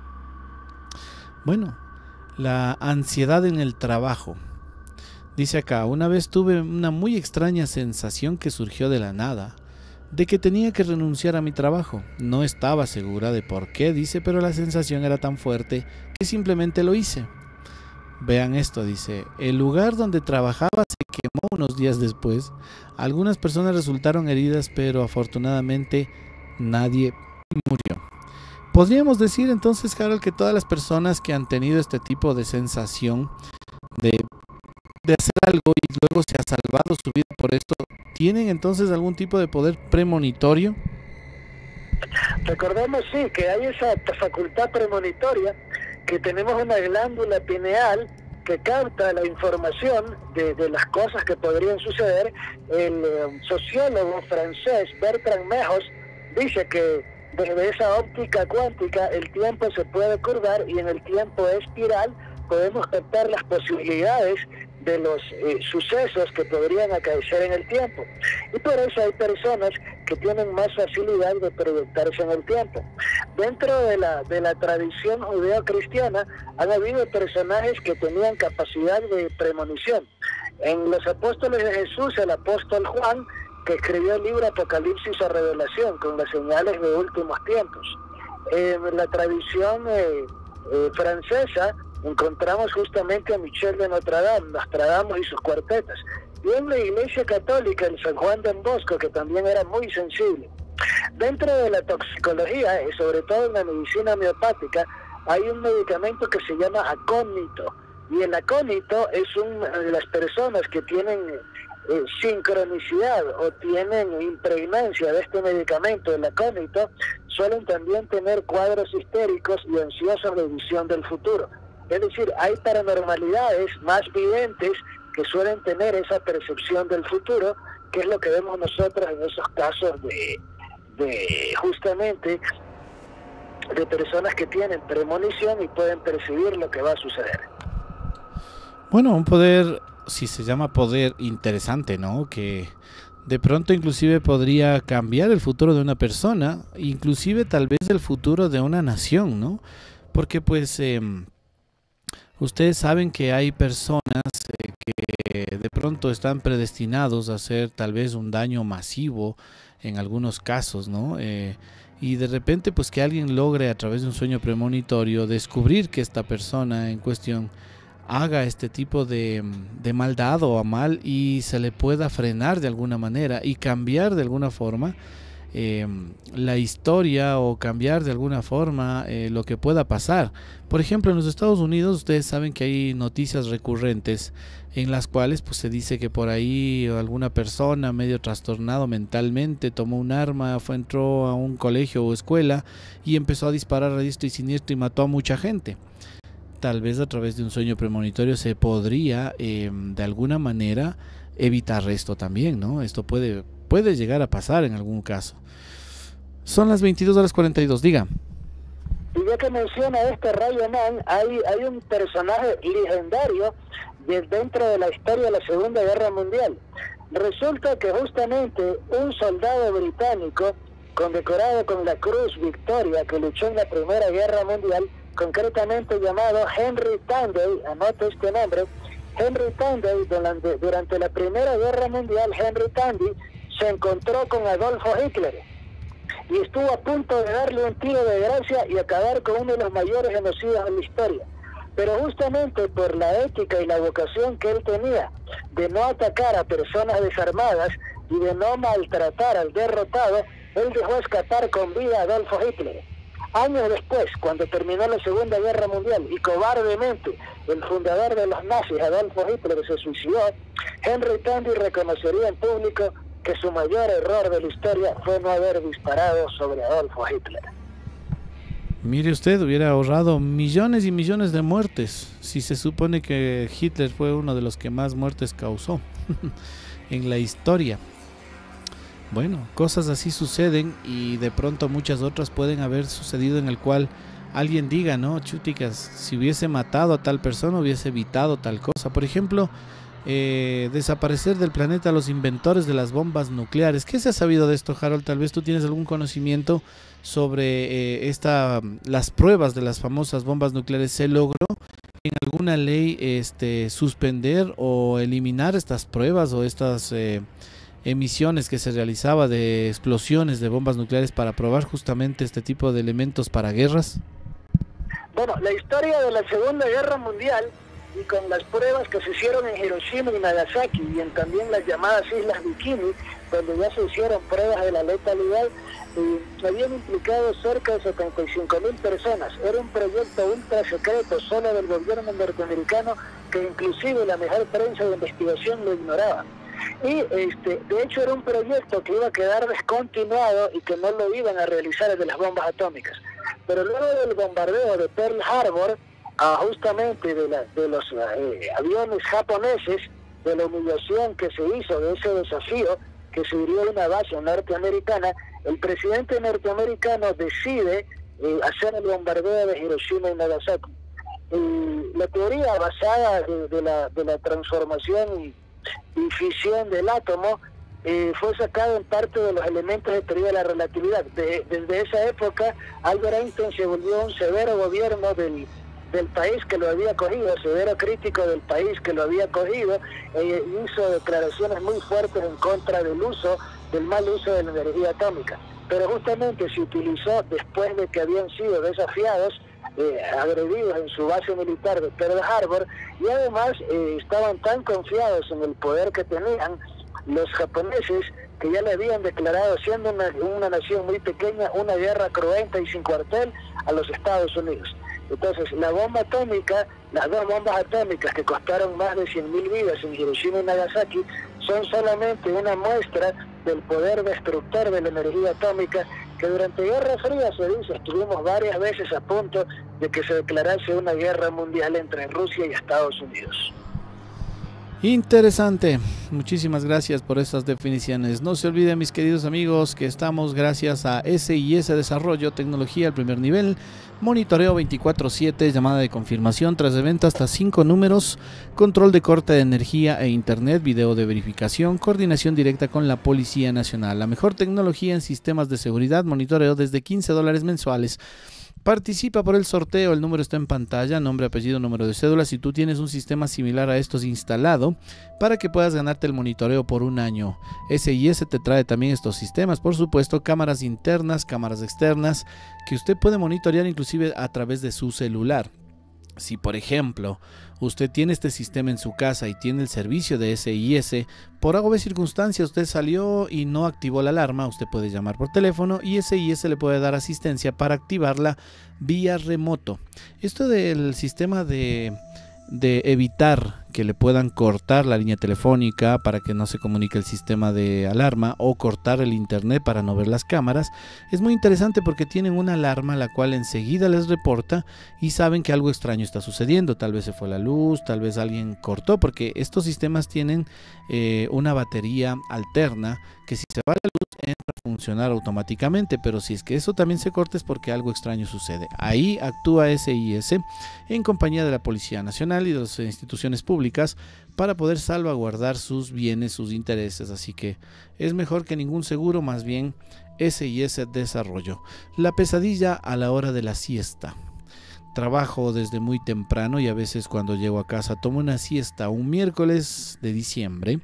Bueno, la ansiedad en el trabajo. Dice acá, una vez tuve una muy extraña sensación que surgió de la nada, de que tenía que renunciar a mi trabajo. No estaba segura de por qué, dice, pero la sensación era tan fuerte que simplemente lo hice. Vean esto, dice, el lugar donde trabajaba se quemó unos días después. Algunas personas resultaron heridas, pero afortunadamente nadie murió. Podríamos decir entonces, Harold, que todas las personas que han tenido este tipo de sensación de, de hacer algo y luego se ha salvado su vida por esto, ¿tienen entonces algún tipo de poder premonitorio? Recordemos, sí, que hay esa facultad premonitoria, que tenemos una glándula pineal que capta la información de, de las cosas que podrían suceder. El eh, sociólogo francés Bertrand Mejos dice que desde esa óptica cuántica el tiempo se puede curvar, y en el tiempo espiral podemos captar las posibilidades de los eh, sucesos que podrían acaecer en el tiempo. Y por eso hay personas que tienen más facilidad de proyectarse en el tiempo. Dentro de la, de la tradición judeo-cristiana han habido personajes que tenían capacidad de premonición. En los apóstoles de Jesús, el apóstol Juan, que escribió el libro Apocalipsis o Revelación, con las señales de últimos tiempos. En la tradición eh, eh, francesa encontramos justamente a Michel de Notre Dame, Nostradamus y sus cuartetas. Y en la Iglesia Católica, el San Juan de Bosco, que también era muy sensible. Dentro de la toxicología, y sobre todo en la medicina homeopática, hay un medicamento que se llama acónito. Y el acónito es una de las personas que tienen eh, sincronicidad o tienen impregnancia de este medicamento, el acónito, suelen también tener cuadros histéricos y ansiosos de visión del futuro. Es decir, hay paranormalidades más videntes que suelen tener esa percepción del futuro, que es lo que vemos nosotros en esos casos de, de justamente de personas que tienen premonición y pueden percibir lo que va a suceder. Bueno, un poder, si se llama poder, interesante, ¿no? Que de pronto inclusive podría cambiar el futuro de una persona, inclusive tal vez el futuro de una nación, ¿no? Porque pues eh, ustedes saben que hay personas eh, que de pronto están predestinados a hacer tal vez un daño masivo en algunos casos, ¿no? Eh, y de repente pues que alguien logre a través de un sueño premonitorio descubrir que esta persona en cuestión haga este tipo de, de maldad o a mal y se le pueda frenar de alguna manera y cambiar de alguna forma eh, la historia o cambiar de alguna forma eh, lo que pueda pasar. Por ejemplo, en los Estados Unidos ustedes saben que hay noticias recurrentes en las cuales pues se dice que por ahí alguna persona medio trastornado mentalmente tomó un arma, fue, entró a un colegio o escuela y empezó a disparar a diestro y siniestro y mató a mucha gente. Tal vez a través de un sueño premonitorio se podría eh, de alguna manera evitar esto también, ¿no? Esto puede, puede llegar a pasar en algún caso. Son las veintidós horas cuarenta y dos, diga. Y ya que menciona este Rayo Man, hay, hay un personaje legendario de dentro de la historia de la Segunda Guerra Mundial. Resulta que justamente un soldado británico condecorado con la Cruz Victoria que luchó en la Primera Guerra Mundial, concretamente llamado Henry Tanday, anota este nombre, Henry Tanday, durante, durante la Primera Guerra Mundial, Henry Tanday se encontró con Adolfo Hitler y estuvo a punto de darle un tiro de gracia y acabar con uno de los mayores genocidas de la historia. Pero justamente por la ética y la vocación que él tenía de no atacar a personas desarmadas y de no maltratar al derrotado, él dejó escapar con vida a Adolfo Hitler. Años después, cuando terminó la Segunda Guerra Mundial y cobardemente el fundador de los nazis, Adolfo Hitler, se suicidó, Henry Tandy reconocería en público que su mayor error de la historia fue no haber disparado sobre Adolfo Hitler. Mire usted, hubiera ahorrado millones y millones de muertes si se supone que Hitler fue uno de los que más muertes causó en la historia. Bueno, cosas así suceden y de pronto muchas otras pueden haber sucedido en el cual alguien diga, no, chuticas, si hubiese matado a tal persona hubiese evitado tal cosa. Por ejemplo, eh, desaparecer del planeta a los inventores de las bombas nucleares. ¿Qué se ha sabido de esto, Harold? Tal vez tú tienes algún conocimiento sobre eh, esta, las pruebas de las famosas bombas nucleares. ¿Se logró en alguna ley este, suspender o eliminar estas pruebas o estas eh, emisiones que se realizaba de explosiones de bombas nucleares para probar justamente este tipo de elementos para guerras? Bueno, la historia de la Segunda Guerra Mundial y con las pruebas que se hicieron en Hiroshima y Nagasaki y en también las llamadas Islas Bikini, donde ya se hicieron pruebas de la letalidad, eh, habían implicado cerca de setenta y cinco mil personas. Era un proyecto ultra secreto solo del gobierno norteamericano que inclusive la mejor prensa de investigación lo ignoraba. Y este, de hecho era un proyecto que iba a quedar descontinuado y que no lo iban a realizar el de las bombas atómicas. Pero luego del bombardeo de Pearl Harbor, ah, justamente de, la, de los eh, aviones japoneses, de la humillación que se hizo de ese desafío que se hirió de una base norteamericana, el presidente norteamericano decide eh, hacer el bombardeo de Hiroshima y Nagasaki. Y la teoría basada de, de, la, de la transformación y y fisión del átomo eh, fue sacado en parte de los elementos de teoría de la relatividad. De, desde esa época, Albert Einstein se volvió un severo gobierno del, del país que lo había cogido, severo crítico del país que lo había cogido, e hizo declaraciones muy fuertes en contra del uso, del mal uso de la energía atómica. Pero justamente se utilizó después de que habían sido desafiados, Eh, agredidos en su base militar de Pearl Harbor, y además eh, estaban tan confiados en el poder que tenían los japoneses que ya le habían declarado, siendo una, una nación muy pequeña, una guerra cruenta y sin cuartel a los Estados Unidos. Entonces la bomba atómica, las dos bombas atómicas que costaron más de cien mil vidas en Hiroshima y Nagasaki, son solamente una muestra del poder destructor de la energía atómica, que durante Guerra Fría, se dice, estuvimos varias veces a punto de que se declarase una guerra mundial entre Rusia y Estados Unidos. Interesante, muchísimas gracias por estas definiciones. No se olviden, mis queridos amigos, que estamos gracias a S I S Desarrollo, tecnología al primer nivel, monitoreo veinticuatro siete, llamada de confirmación tras de venta hasta cinco números, control de corte de energía e internet, video de verificación, coordinación directa con la Policía Nacional, la mejor tecnología en sistemas de seguridad, monitoreo desde quince dólares mensuales. Participa por el sorteo, el número está en pantalla, nombre, apellido, número de cédula, si tú tienes un sistema similar a estos instalado, para que puedas ganarte el monitoreo por un año. S I S te trae también estos sistemas, por supuesto, cámaras internas, cámaras externas, que usted puede monitorear inclusive a través de su celular. Si por ejemplo usted tiene este sistema en su casa y tiene el servicio de S I S, por algo de circunstancia usted salió y no activó la alarma, usted puede llamar por teléfono y S I S le puede dar asistencia para activarla vía remoto. Esto del sistema de, de evitar que le puedan cortar la línea telefónica para que no se comunique el sistema de alarma o cortar el internet para no ver las cámaras, es muy interesante porque tienen una alarma la cual enseguida les reporta y saben que algo extraño está sucediendo. Tal vez se fue la luz, tal vez alguien cortó, porque estos sistemas tienen eh, una batería alterna que si se va la luz entra a funcionar automáticamente, pero si es que eso también se corta es porque algo extraño sucede. Ahí actúa S I S en compañía de la Policía Nacional y de las instituciones públicas para poder salvaguardar sus bienes, sus intereses, así que es mejor que ningún seguro, más bien S I S Desarrollo. La pesadilla a la hora de la siesta. Trabajo desde muy temprano y a veces cuando llego a casa tomo una siesta. Un miércoles de diciembre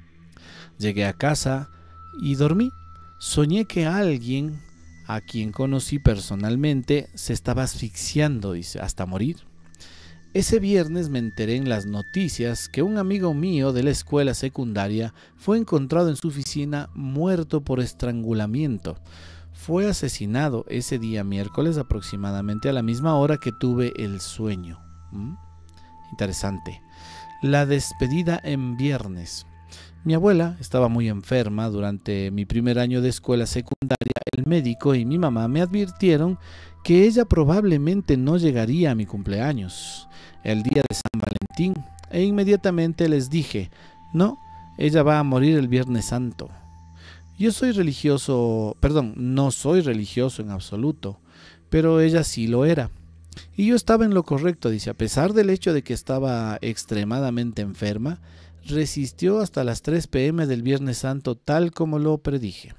llegué a casa y dormí. Soñé que alguien a quien conocí personalmente se estaba asfixiando, dice, hasta morir. Ese viernes me enteré en las noticias que un amigo mío de la escuela secundaria fue encontrado en su oficina muerto por estrangulamiento. Fue asesinado ese día miércoles aproximadamente a la misma hora que tuve el sueño. ¿Mm? Interesante. La despedida en viernes. Mi abuela estaba muy enferma durante mi primer año de escuela secundaria. El médico y mi mamá me advirtieron que ella probablemente no llegaría a mi cumpleaños, el día de San Valentín, e inmediatamente les dije, no, ella va a morir el Viernes Santo. Yo soy religioso, perdón, no soy religioso en absoluto, pero ella sí lo era. Y yo estaba en lo correcto, dice, a pesar del hecho de que estaba extremadamente enferma, resistió hasta las tres pe eme del Viernes Santo tal como lo predije.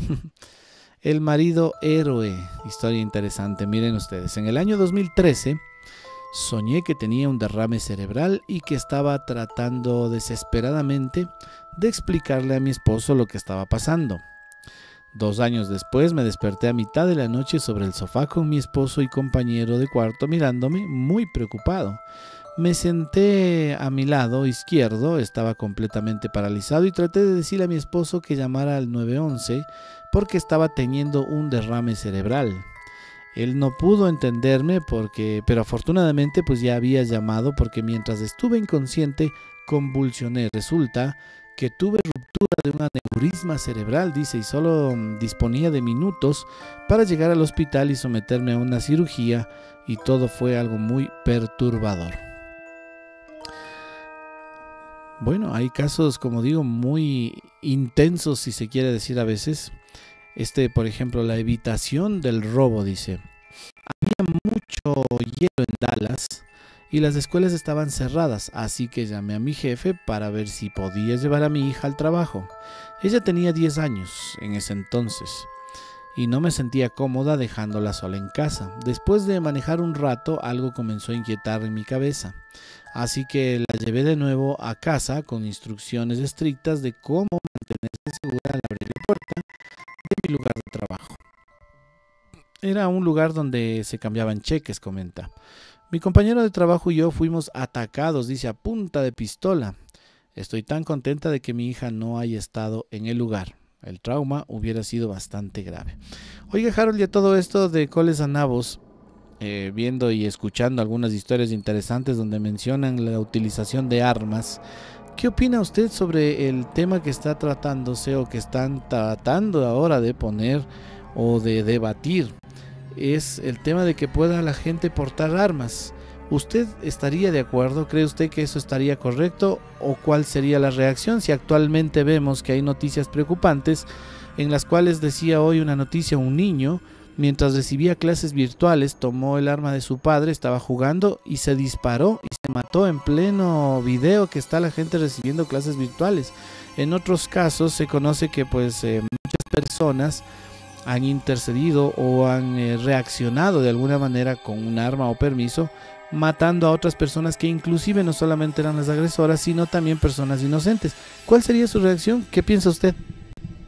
El marido héroe, historia interesante, miren ustedes, en el año dos mil trece soñé que tenía un derrame cerebral y que estaba tratando desesperadamente de explicarle a mi esposo lo que estaba pasando. Dos años después me desperté a mitad de la noche sobre el sofá con mi esposo y compañero de cuarto mirándome muy preocupado. Me senté a mi lado izquierdo, estaba completamente paralizado y traté de decirle a mi esposo que llamara al nueve once porque estaba teniendo un derrame cerebral. Él no pudo entenderme porque, pero afortunadamente pues ya había llamado porque mientras estuve inconsciente convulsioné. Resulta que tuve ruptura de un aneurisma cerebral, dice, y solo disponía de minutos para llegar al hospital y someterme a una cirugía y todo fue algo muy perturbador. Bueno, hay casos, como digo, muy intensos, si se quiere decir a veces. Este, por ejemplo, la evitación del robo, dice. Había mucho hielo en Dallas y las escuelas estaban cerradas, así que llamé a mi jefe para ver si podía llevar a mi hija al trabajo. Ella tenía diez años en ese entonces y no me sentía cómoda dejándola sola en casa. Después de manejar un rato, algo comenzó a inquietar en mi cabeza. Así que la llevé de nuevo a casa con instrucciones estrictas de cómo mantenerse segura al abrir la puerta de mi lugar de trabajo. Era un lugar donde se cambiaban cheques, comenta. Mi compañero de trabajo y yo fuimos atacados, dice, a punta de pistola. Estoy tan contenta de que mi hija no haya estado en el lugar. El trauma hubiera sido bastante grave. Oiga, Harold, y a todo esto de Coles a Nabos, Eh, viendo y escuchando algunas historias interesantes donde mencionan la utilización de armas, ¿qué opina usted sobre el tema que está tratándose o que están tratando ahora de poner o de debatir? Es el tema de que pueda la gente portar armas. ¿Usted estaría de acuerdo? ¿Cree usted que eso estaría correcto? ¿O cuál sería la reacción si actualmente vemos que hay noticias preocupantes en las cuales decía hoy una noticia, un niño mientras recibía clases virtuales tomó el arma de su padre, estaba jugando y se disparó y se mató en pleno video que está la gente recibiendo clases virtuales? En otros casos se conoce que pues eh, muchas personas han intercedido o han eh, reaccionado de alguna manera con un arma o permiso, matando a otras personas que inclusive no solamente eran las agresoras, sino también personas inocentes. ¿Cuál sería su reacción? ¿Qué piensa usted?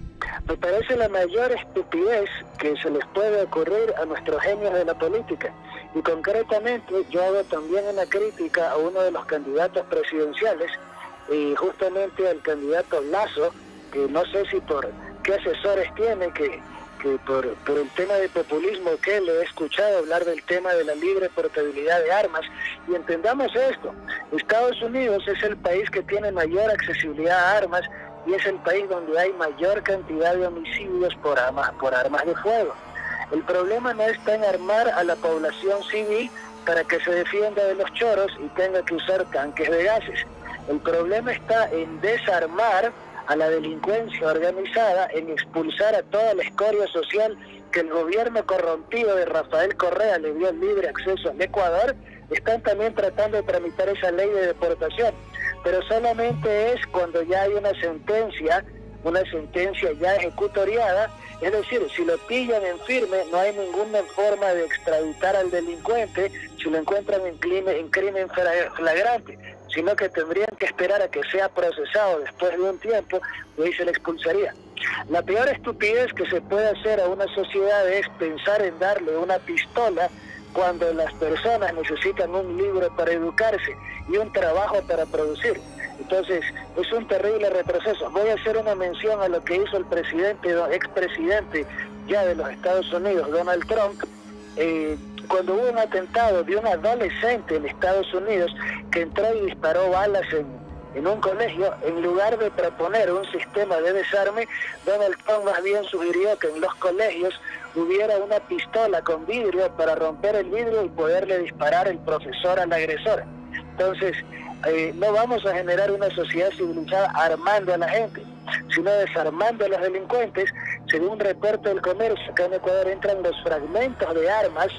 Me parece la mayor estupidez que se les puede ocurrir a nuestros genios de la política. Y concretamente yo hago también una crítica a uno de los candidatos presidenciales, y justamente al candidato Lasso, que no sé si por qué asesores tiene, que, que por, por el tema de populismo que le he escuchado hablar del tema de la libre portabilidad de armas. Y entendamos esto, Estados Unidos es el país que tiene mayor accesibilidad a armas, y es el país donde hay mayor cantidad de homicidios por armas, por armas de fuego. El problema no está en armar a la población civil para que se defienda de los choros y tenga que usar tanques de gases. El problema está en desarmar a la delincuencia organizada, en expulsar a toda la escoria social que el gobierno corrompido de Rafael Correa le dio libre acceso al Ecuador. Están también tratando de tramitar esa ley de deportación, pero solamente es cuando ya hay una sentencia, una sentencia ya ejecutoriada. Es decir, si lo pillan en firme, no hay ninguna forma de extraditar al delincuente si lo encuentran en crimen, en crimen flagrante, sino que tendrían que esperar a que sea procesado después de un tiempo, y ahí se le expulsaría. La peor estupidez que se puede hacer a una sociedad es pensar en darle una pistola cuando las personas necesitan un libro para educarse y un trabajo para producir. Entonces, es un terrible retroceso. Voy a hacer una mención a lo que hizo el presidente, expresidente ya de los Estados Unidos, Donald Trump, eh, cuando hubo un atentado de un adolescente en Estados Unidos que entró y disparó balas en, en un colegio. En lugar de proponer un sistema de desarme, Donald Trump más bien sugirió que en los colegios hubiera una pistola con vidrio para romper el vidrio y poderle disparar el profesor al agresor. Entonces, eh, no vamos a generar una sociedad civilizada armando a la gente, sino desarmando a los delincuentes. Según un reporte del comercio, acá en Ecuador entran los fragmentos de armas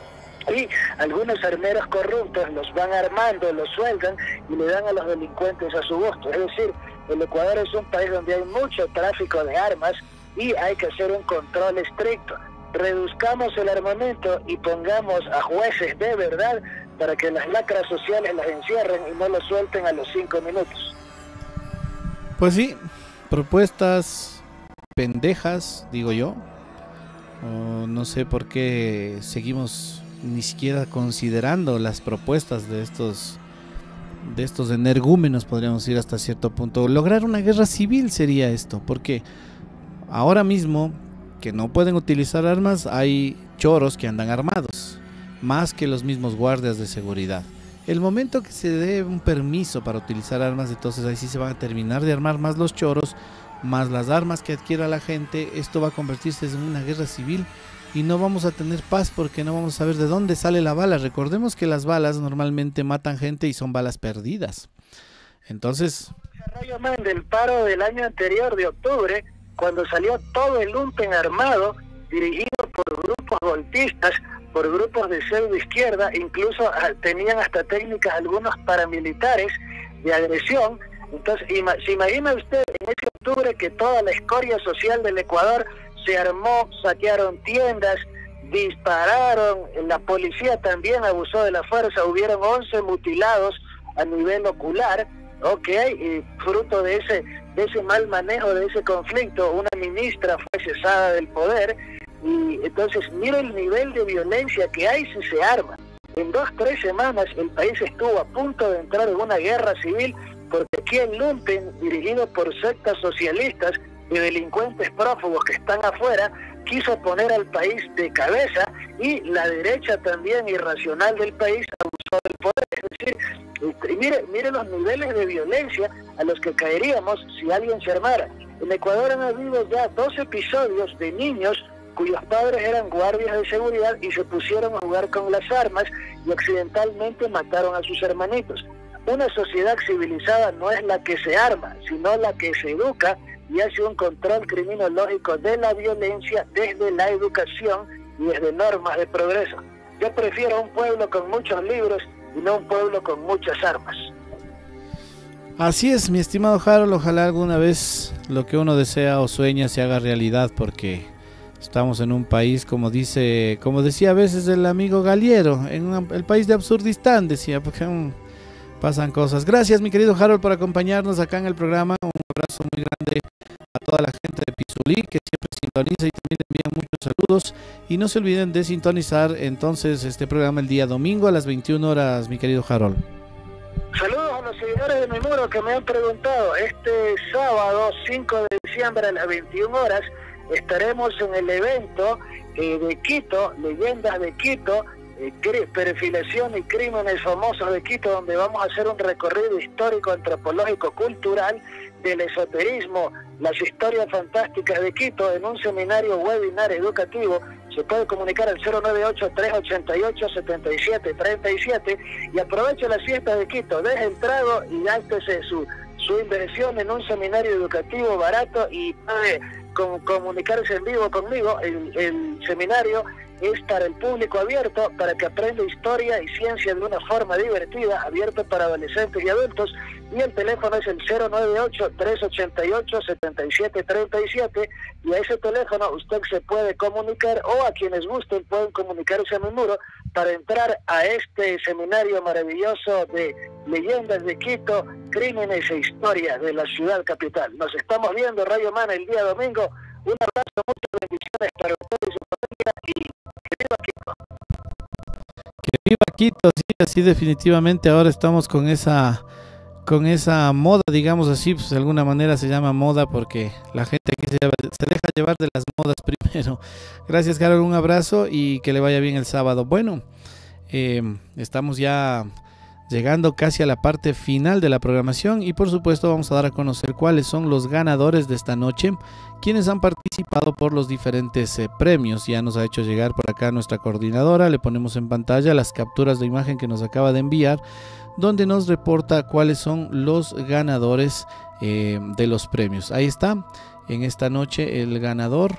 y algunos armeros corruptos los van armando, los sueldan y le dan a los delincuentes a su gusto. Es decir, el Ecuador es un país donde hay mucho tráfico de armas y hay que hacer un control estricto. Reduzcamos el armamento y pongamos a jueces de verdad para que las lacras sociales las encierren y no los suelten a los cinco minutos. Pues sí, propuestas pendejas, digo yo. Oh, no sé por qué seguimos ni siquiera considerando las propuestas de estos de estos energúmenos, podríamos ir hasta cierto punto. Lograr una guerra civil sería esto, porque ahora mismo que no pueden utilizar armas, hay choros que andan armados, más que los mismos guardias de seguridad. El momento que se dé un permiso para utilizar armas, entonces ahí sí se van a terminar de armar más los choros, más las armas que adquiera la gente. Esto va a convertirse en una guerra civil y no vamos a tener paz porque no vamos a saber de dónde sale la bala. Recordemos que las balas normalmente matan gente y son balas perdidas. Entonces, desarrollo más del paro del año anterior de octubre, cuando salió todo el lumpen armado, dirigido por grupos golpistas, por grupos de pseudo izquierda, incluso tenían hasta técnicas algunos paramilitares de agresión. Entonces, ima se imagina usted en ese octubre que toda la escoria social del Ecuador se armó, saquearon tiendas, dispararon, la policía también abusó de la fuerza, hubieron once mutilados a nivel ocular, ok, y fruto de ese, de ese mal manejo de ese conflicto, una ministra fue cesada del poder. Y entonces mira el nivel de violencia que hay si se arma. En dos, tres semanas el país estuvo a punto de entrar en una guerra civil, porque aquí el lumpen, dirigido por sectas socialistas y delincuentes prófugos que están afuera, quiso poner al país de cabeza, y la derecha también irracional del país abusó del poder. Es decir, y mire, mire los niveles de violencia a los que caeríamos si alguien se armara. En Ecuador han habido ya dos episodios de niños cuyos padres eran guardias de seguridad y se pusieron a jugar con las armas y accidentalmente mataron a sus hermanitos. Una sociedad civilizada no es la que se arma, sino la que se educa y hace un control criminológico de la violencia desde la educación y desde normas de progreso. Yo prefiero un pueblo con muchos libros y no un pueblo con muchas armas. Así es, mi estimado Harold, ojalá alguna vez lo que uno desea o sueña se haga realidad, porque estamos en un país, como dice, como decía a veces el amigo Galiero, en una, el país de Absurdistán, decía, porque um, pasan cosas. Gracias, mi querido Harold, por acompañarnos acá en el programa. Un abrazo muy grande a toda la gente de Piso Solí, que siempre sintoniza y también le envían muchos saludos. Y no se olviden de sintonizar entonces este programa el día domingo a las veintiuna horas, mi querido Harold. Saludos a los seguidores de mi muro que me han preguntado. Este sábado cinco de diciembre a las veintiuna horas estaremos en el evento eh, de Quito, Leyendas de Quito, eh, Perfilación y Crímenes Famosos de Quito, donde vamos a hacer un recorrido histórico, antropológico, cultural del esoterismo, las historias fantásticas de Quito, en un seminario webinar educativo. Se puede comunicar al cero nueve ocho, tres ocho ocho, siete siete tres siete y aproveche las fiestas de Quito, deje el trago y gástese su, su inversión en un seminario educativo barato y puede com comunicarse en vivo conmigo. El, el seminario es para el público abierto, para que aprenda historia y ciencia de una forma divertida, abierto para adolescentes y adultos, y el teléfono es el cero nueve ocho, tres ocho ocho, siete siete tres siete, y a ese teléfono usted se puede comunicar, o a quienes gusten pueden comunicarse a mi muro para entrar a este seminario maravilloso de Leyendas de Quito, Crímenes e Historias de la ciudad capital. Nos estamos viendo, Rayo Man, el día domingo. Un abrazo, muchas bendiciones para ustedes y su familia, y que viva Quito. Que viva Quito, sí, así definitivamente. Ahora estamos con esa con esa moda, digamos así, pues de alguna manera se llama moda porque la gente aquí se, se deja llevar de las modas primero. Gracias, Carol, un abrazo y que le vaya bien el sábado. Bueno, eh, estamos ya llegando casi a la parte final de la programación y por supuesto vamos a dar a conocer cuáles son los ganadores de esta noche, quienes han participado por los diferentes eh, premios. Ya nos ha hecho llegar por acá nuestra coordinadora, le ponemos en pantalla las capturas de imagen que nos acaba de enviar, donde nos reporta cuáles son los ganadores eh, de los premios. Ahí está, en esta noche el ganador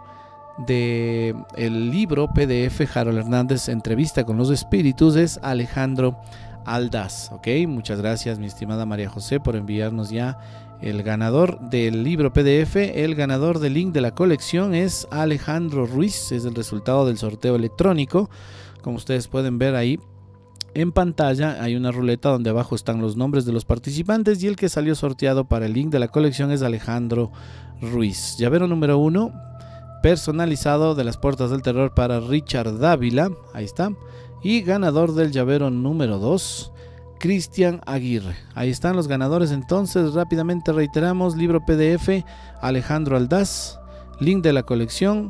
de el libro P D F Harold Hernández, Entrevista con los Espíritus, es Alejandro Aldaz. Ok, muchas gracias, mi estimada María José, por enviarnos ya el ganador del libro P D F. El ganador del link de la colección es Alejandro Ruiz, es el resultado del sorteo electrónico. Como ustedes pueden ver ahí en pantalla hay una ruleta donde abajo están los nombres de los participantes y el que salió sorteado para el link de la colección es Alejandro Ruiz. Llavero número uno, personalizado de las Puertas del Terror para Richard Dávila, ahí está. Y ganador del llavero número dos, Cristian Aguirre. Ahí están los ganadores. Entonces rápidamente reiteramos: libro P D F Alejandro Aldaz, link de la colección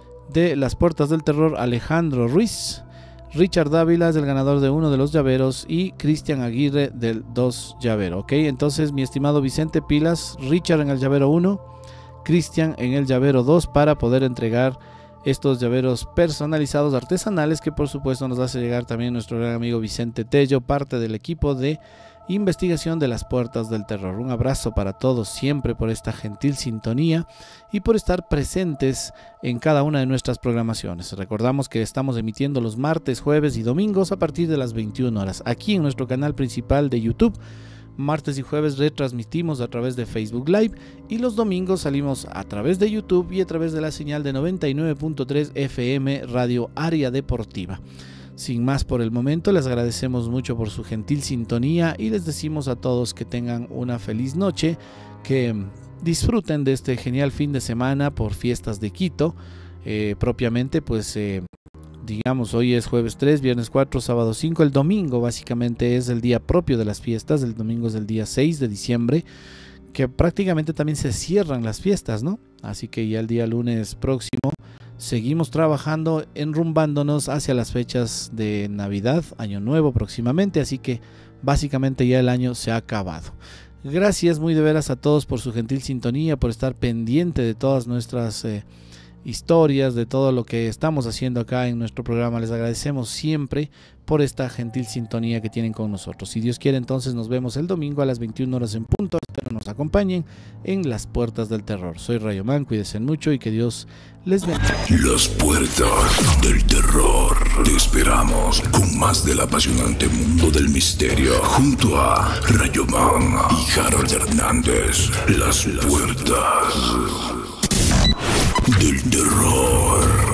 de las Puertas del Terror Alejandro Ruiz, Richard Dávila es el ganador de uno de los llaveros y Cristian Aguirre del dos llavero. Ok, entonces mi estimado Vicente, pilas, Richard en el llavero uno, Cristian en el llavero dos, para poder entregar estos llaveros personalizados artesanales que por supuesto nos hace llegar también nuestro gran amigo Vicente Tello, parte del equipo de investigación de las Puertas del Terror. Un abrazo para todos siempre por esta gentil sintonía y por estar presentes en cada una de nuestras programaciones. Recordamos que estamos emitiendo los martes, jueves y domingos a partir de las veintiuna horas aquí en nuestro canal principal de YouTube. Martes y jueves retransmitimos a través de Facebook Live y los domingos salimos a través de YouTube y a través de la señal de noventa y nueve punto tres F M Radio Área Deportiva. Sin más por el momento, les agradecemos mucho por su gentil sintonía y les decimos a todos que tengan una feliz noche, que disfruten de este genial fin de semana por fiestas de Quito. Eh, propiamente pues eh, digamos, hoy es jueves tres, viernes cuatro, sábado cinco, el domingo básicamente es el día propio de las fiestas. El domingo es el día seis de diciembre, que prácticamente también se cierran las fiestas, ¿no? Así que ya el día lunes próximo seguimos trabajando, enrumbándonos hacia las fechas de Navidad, Año Nuevo próximamente, así que básicamente ya el año se ha acabado. Gracias muy de veras a todos por su gentil sintonía, por estar pendiente de todas nuestras eh, historias, de todo lo que estamos haciendo acá en nuestro programa. Les agradecemos siempre por esta gentil sintonía que tienen con nosotros. Si Dios quiere, entonces nos vemos el domingo a las veintiuna horas en punto. Espero nos acompañen en las Puertas del Terror. Soy Rayo Man, cuídense mucho y que Dios les bendiga. Las Puertas del Terror. Te esperamos con más del apasionante mundo del misterio junto a Rayo Man y Harold Hernández. Las Puertas del Terror.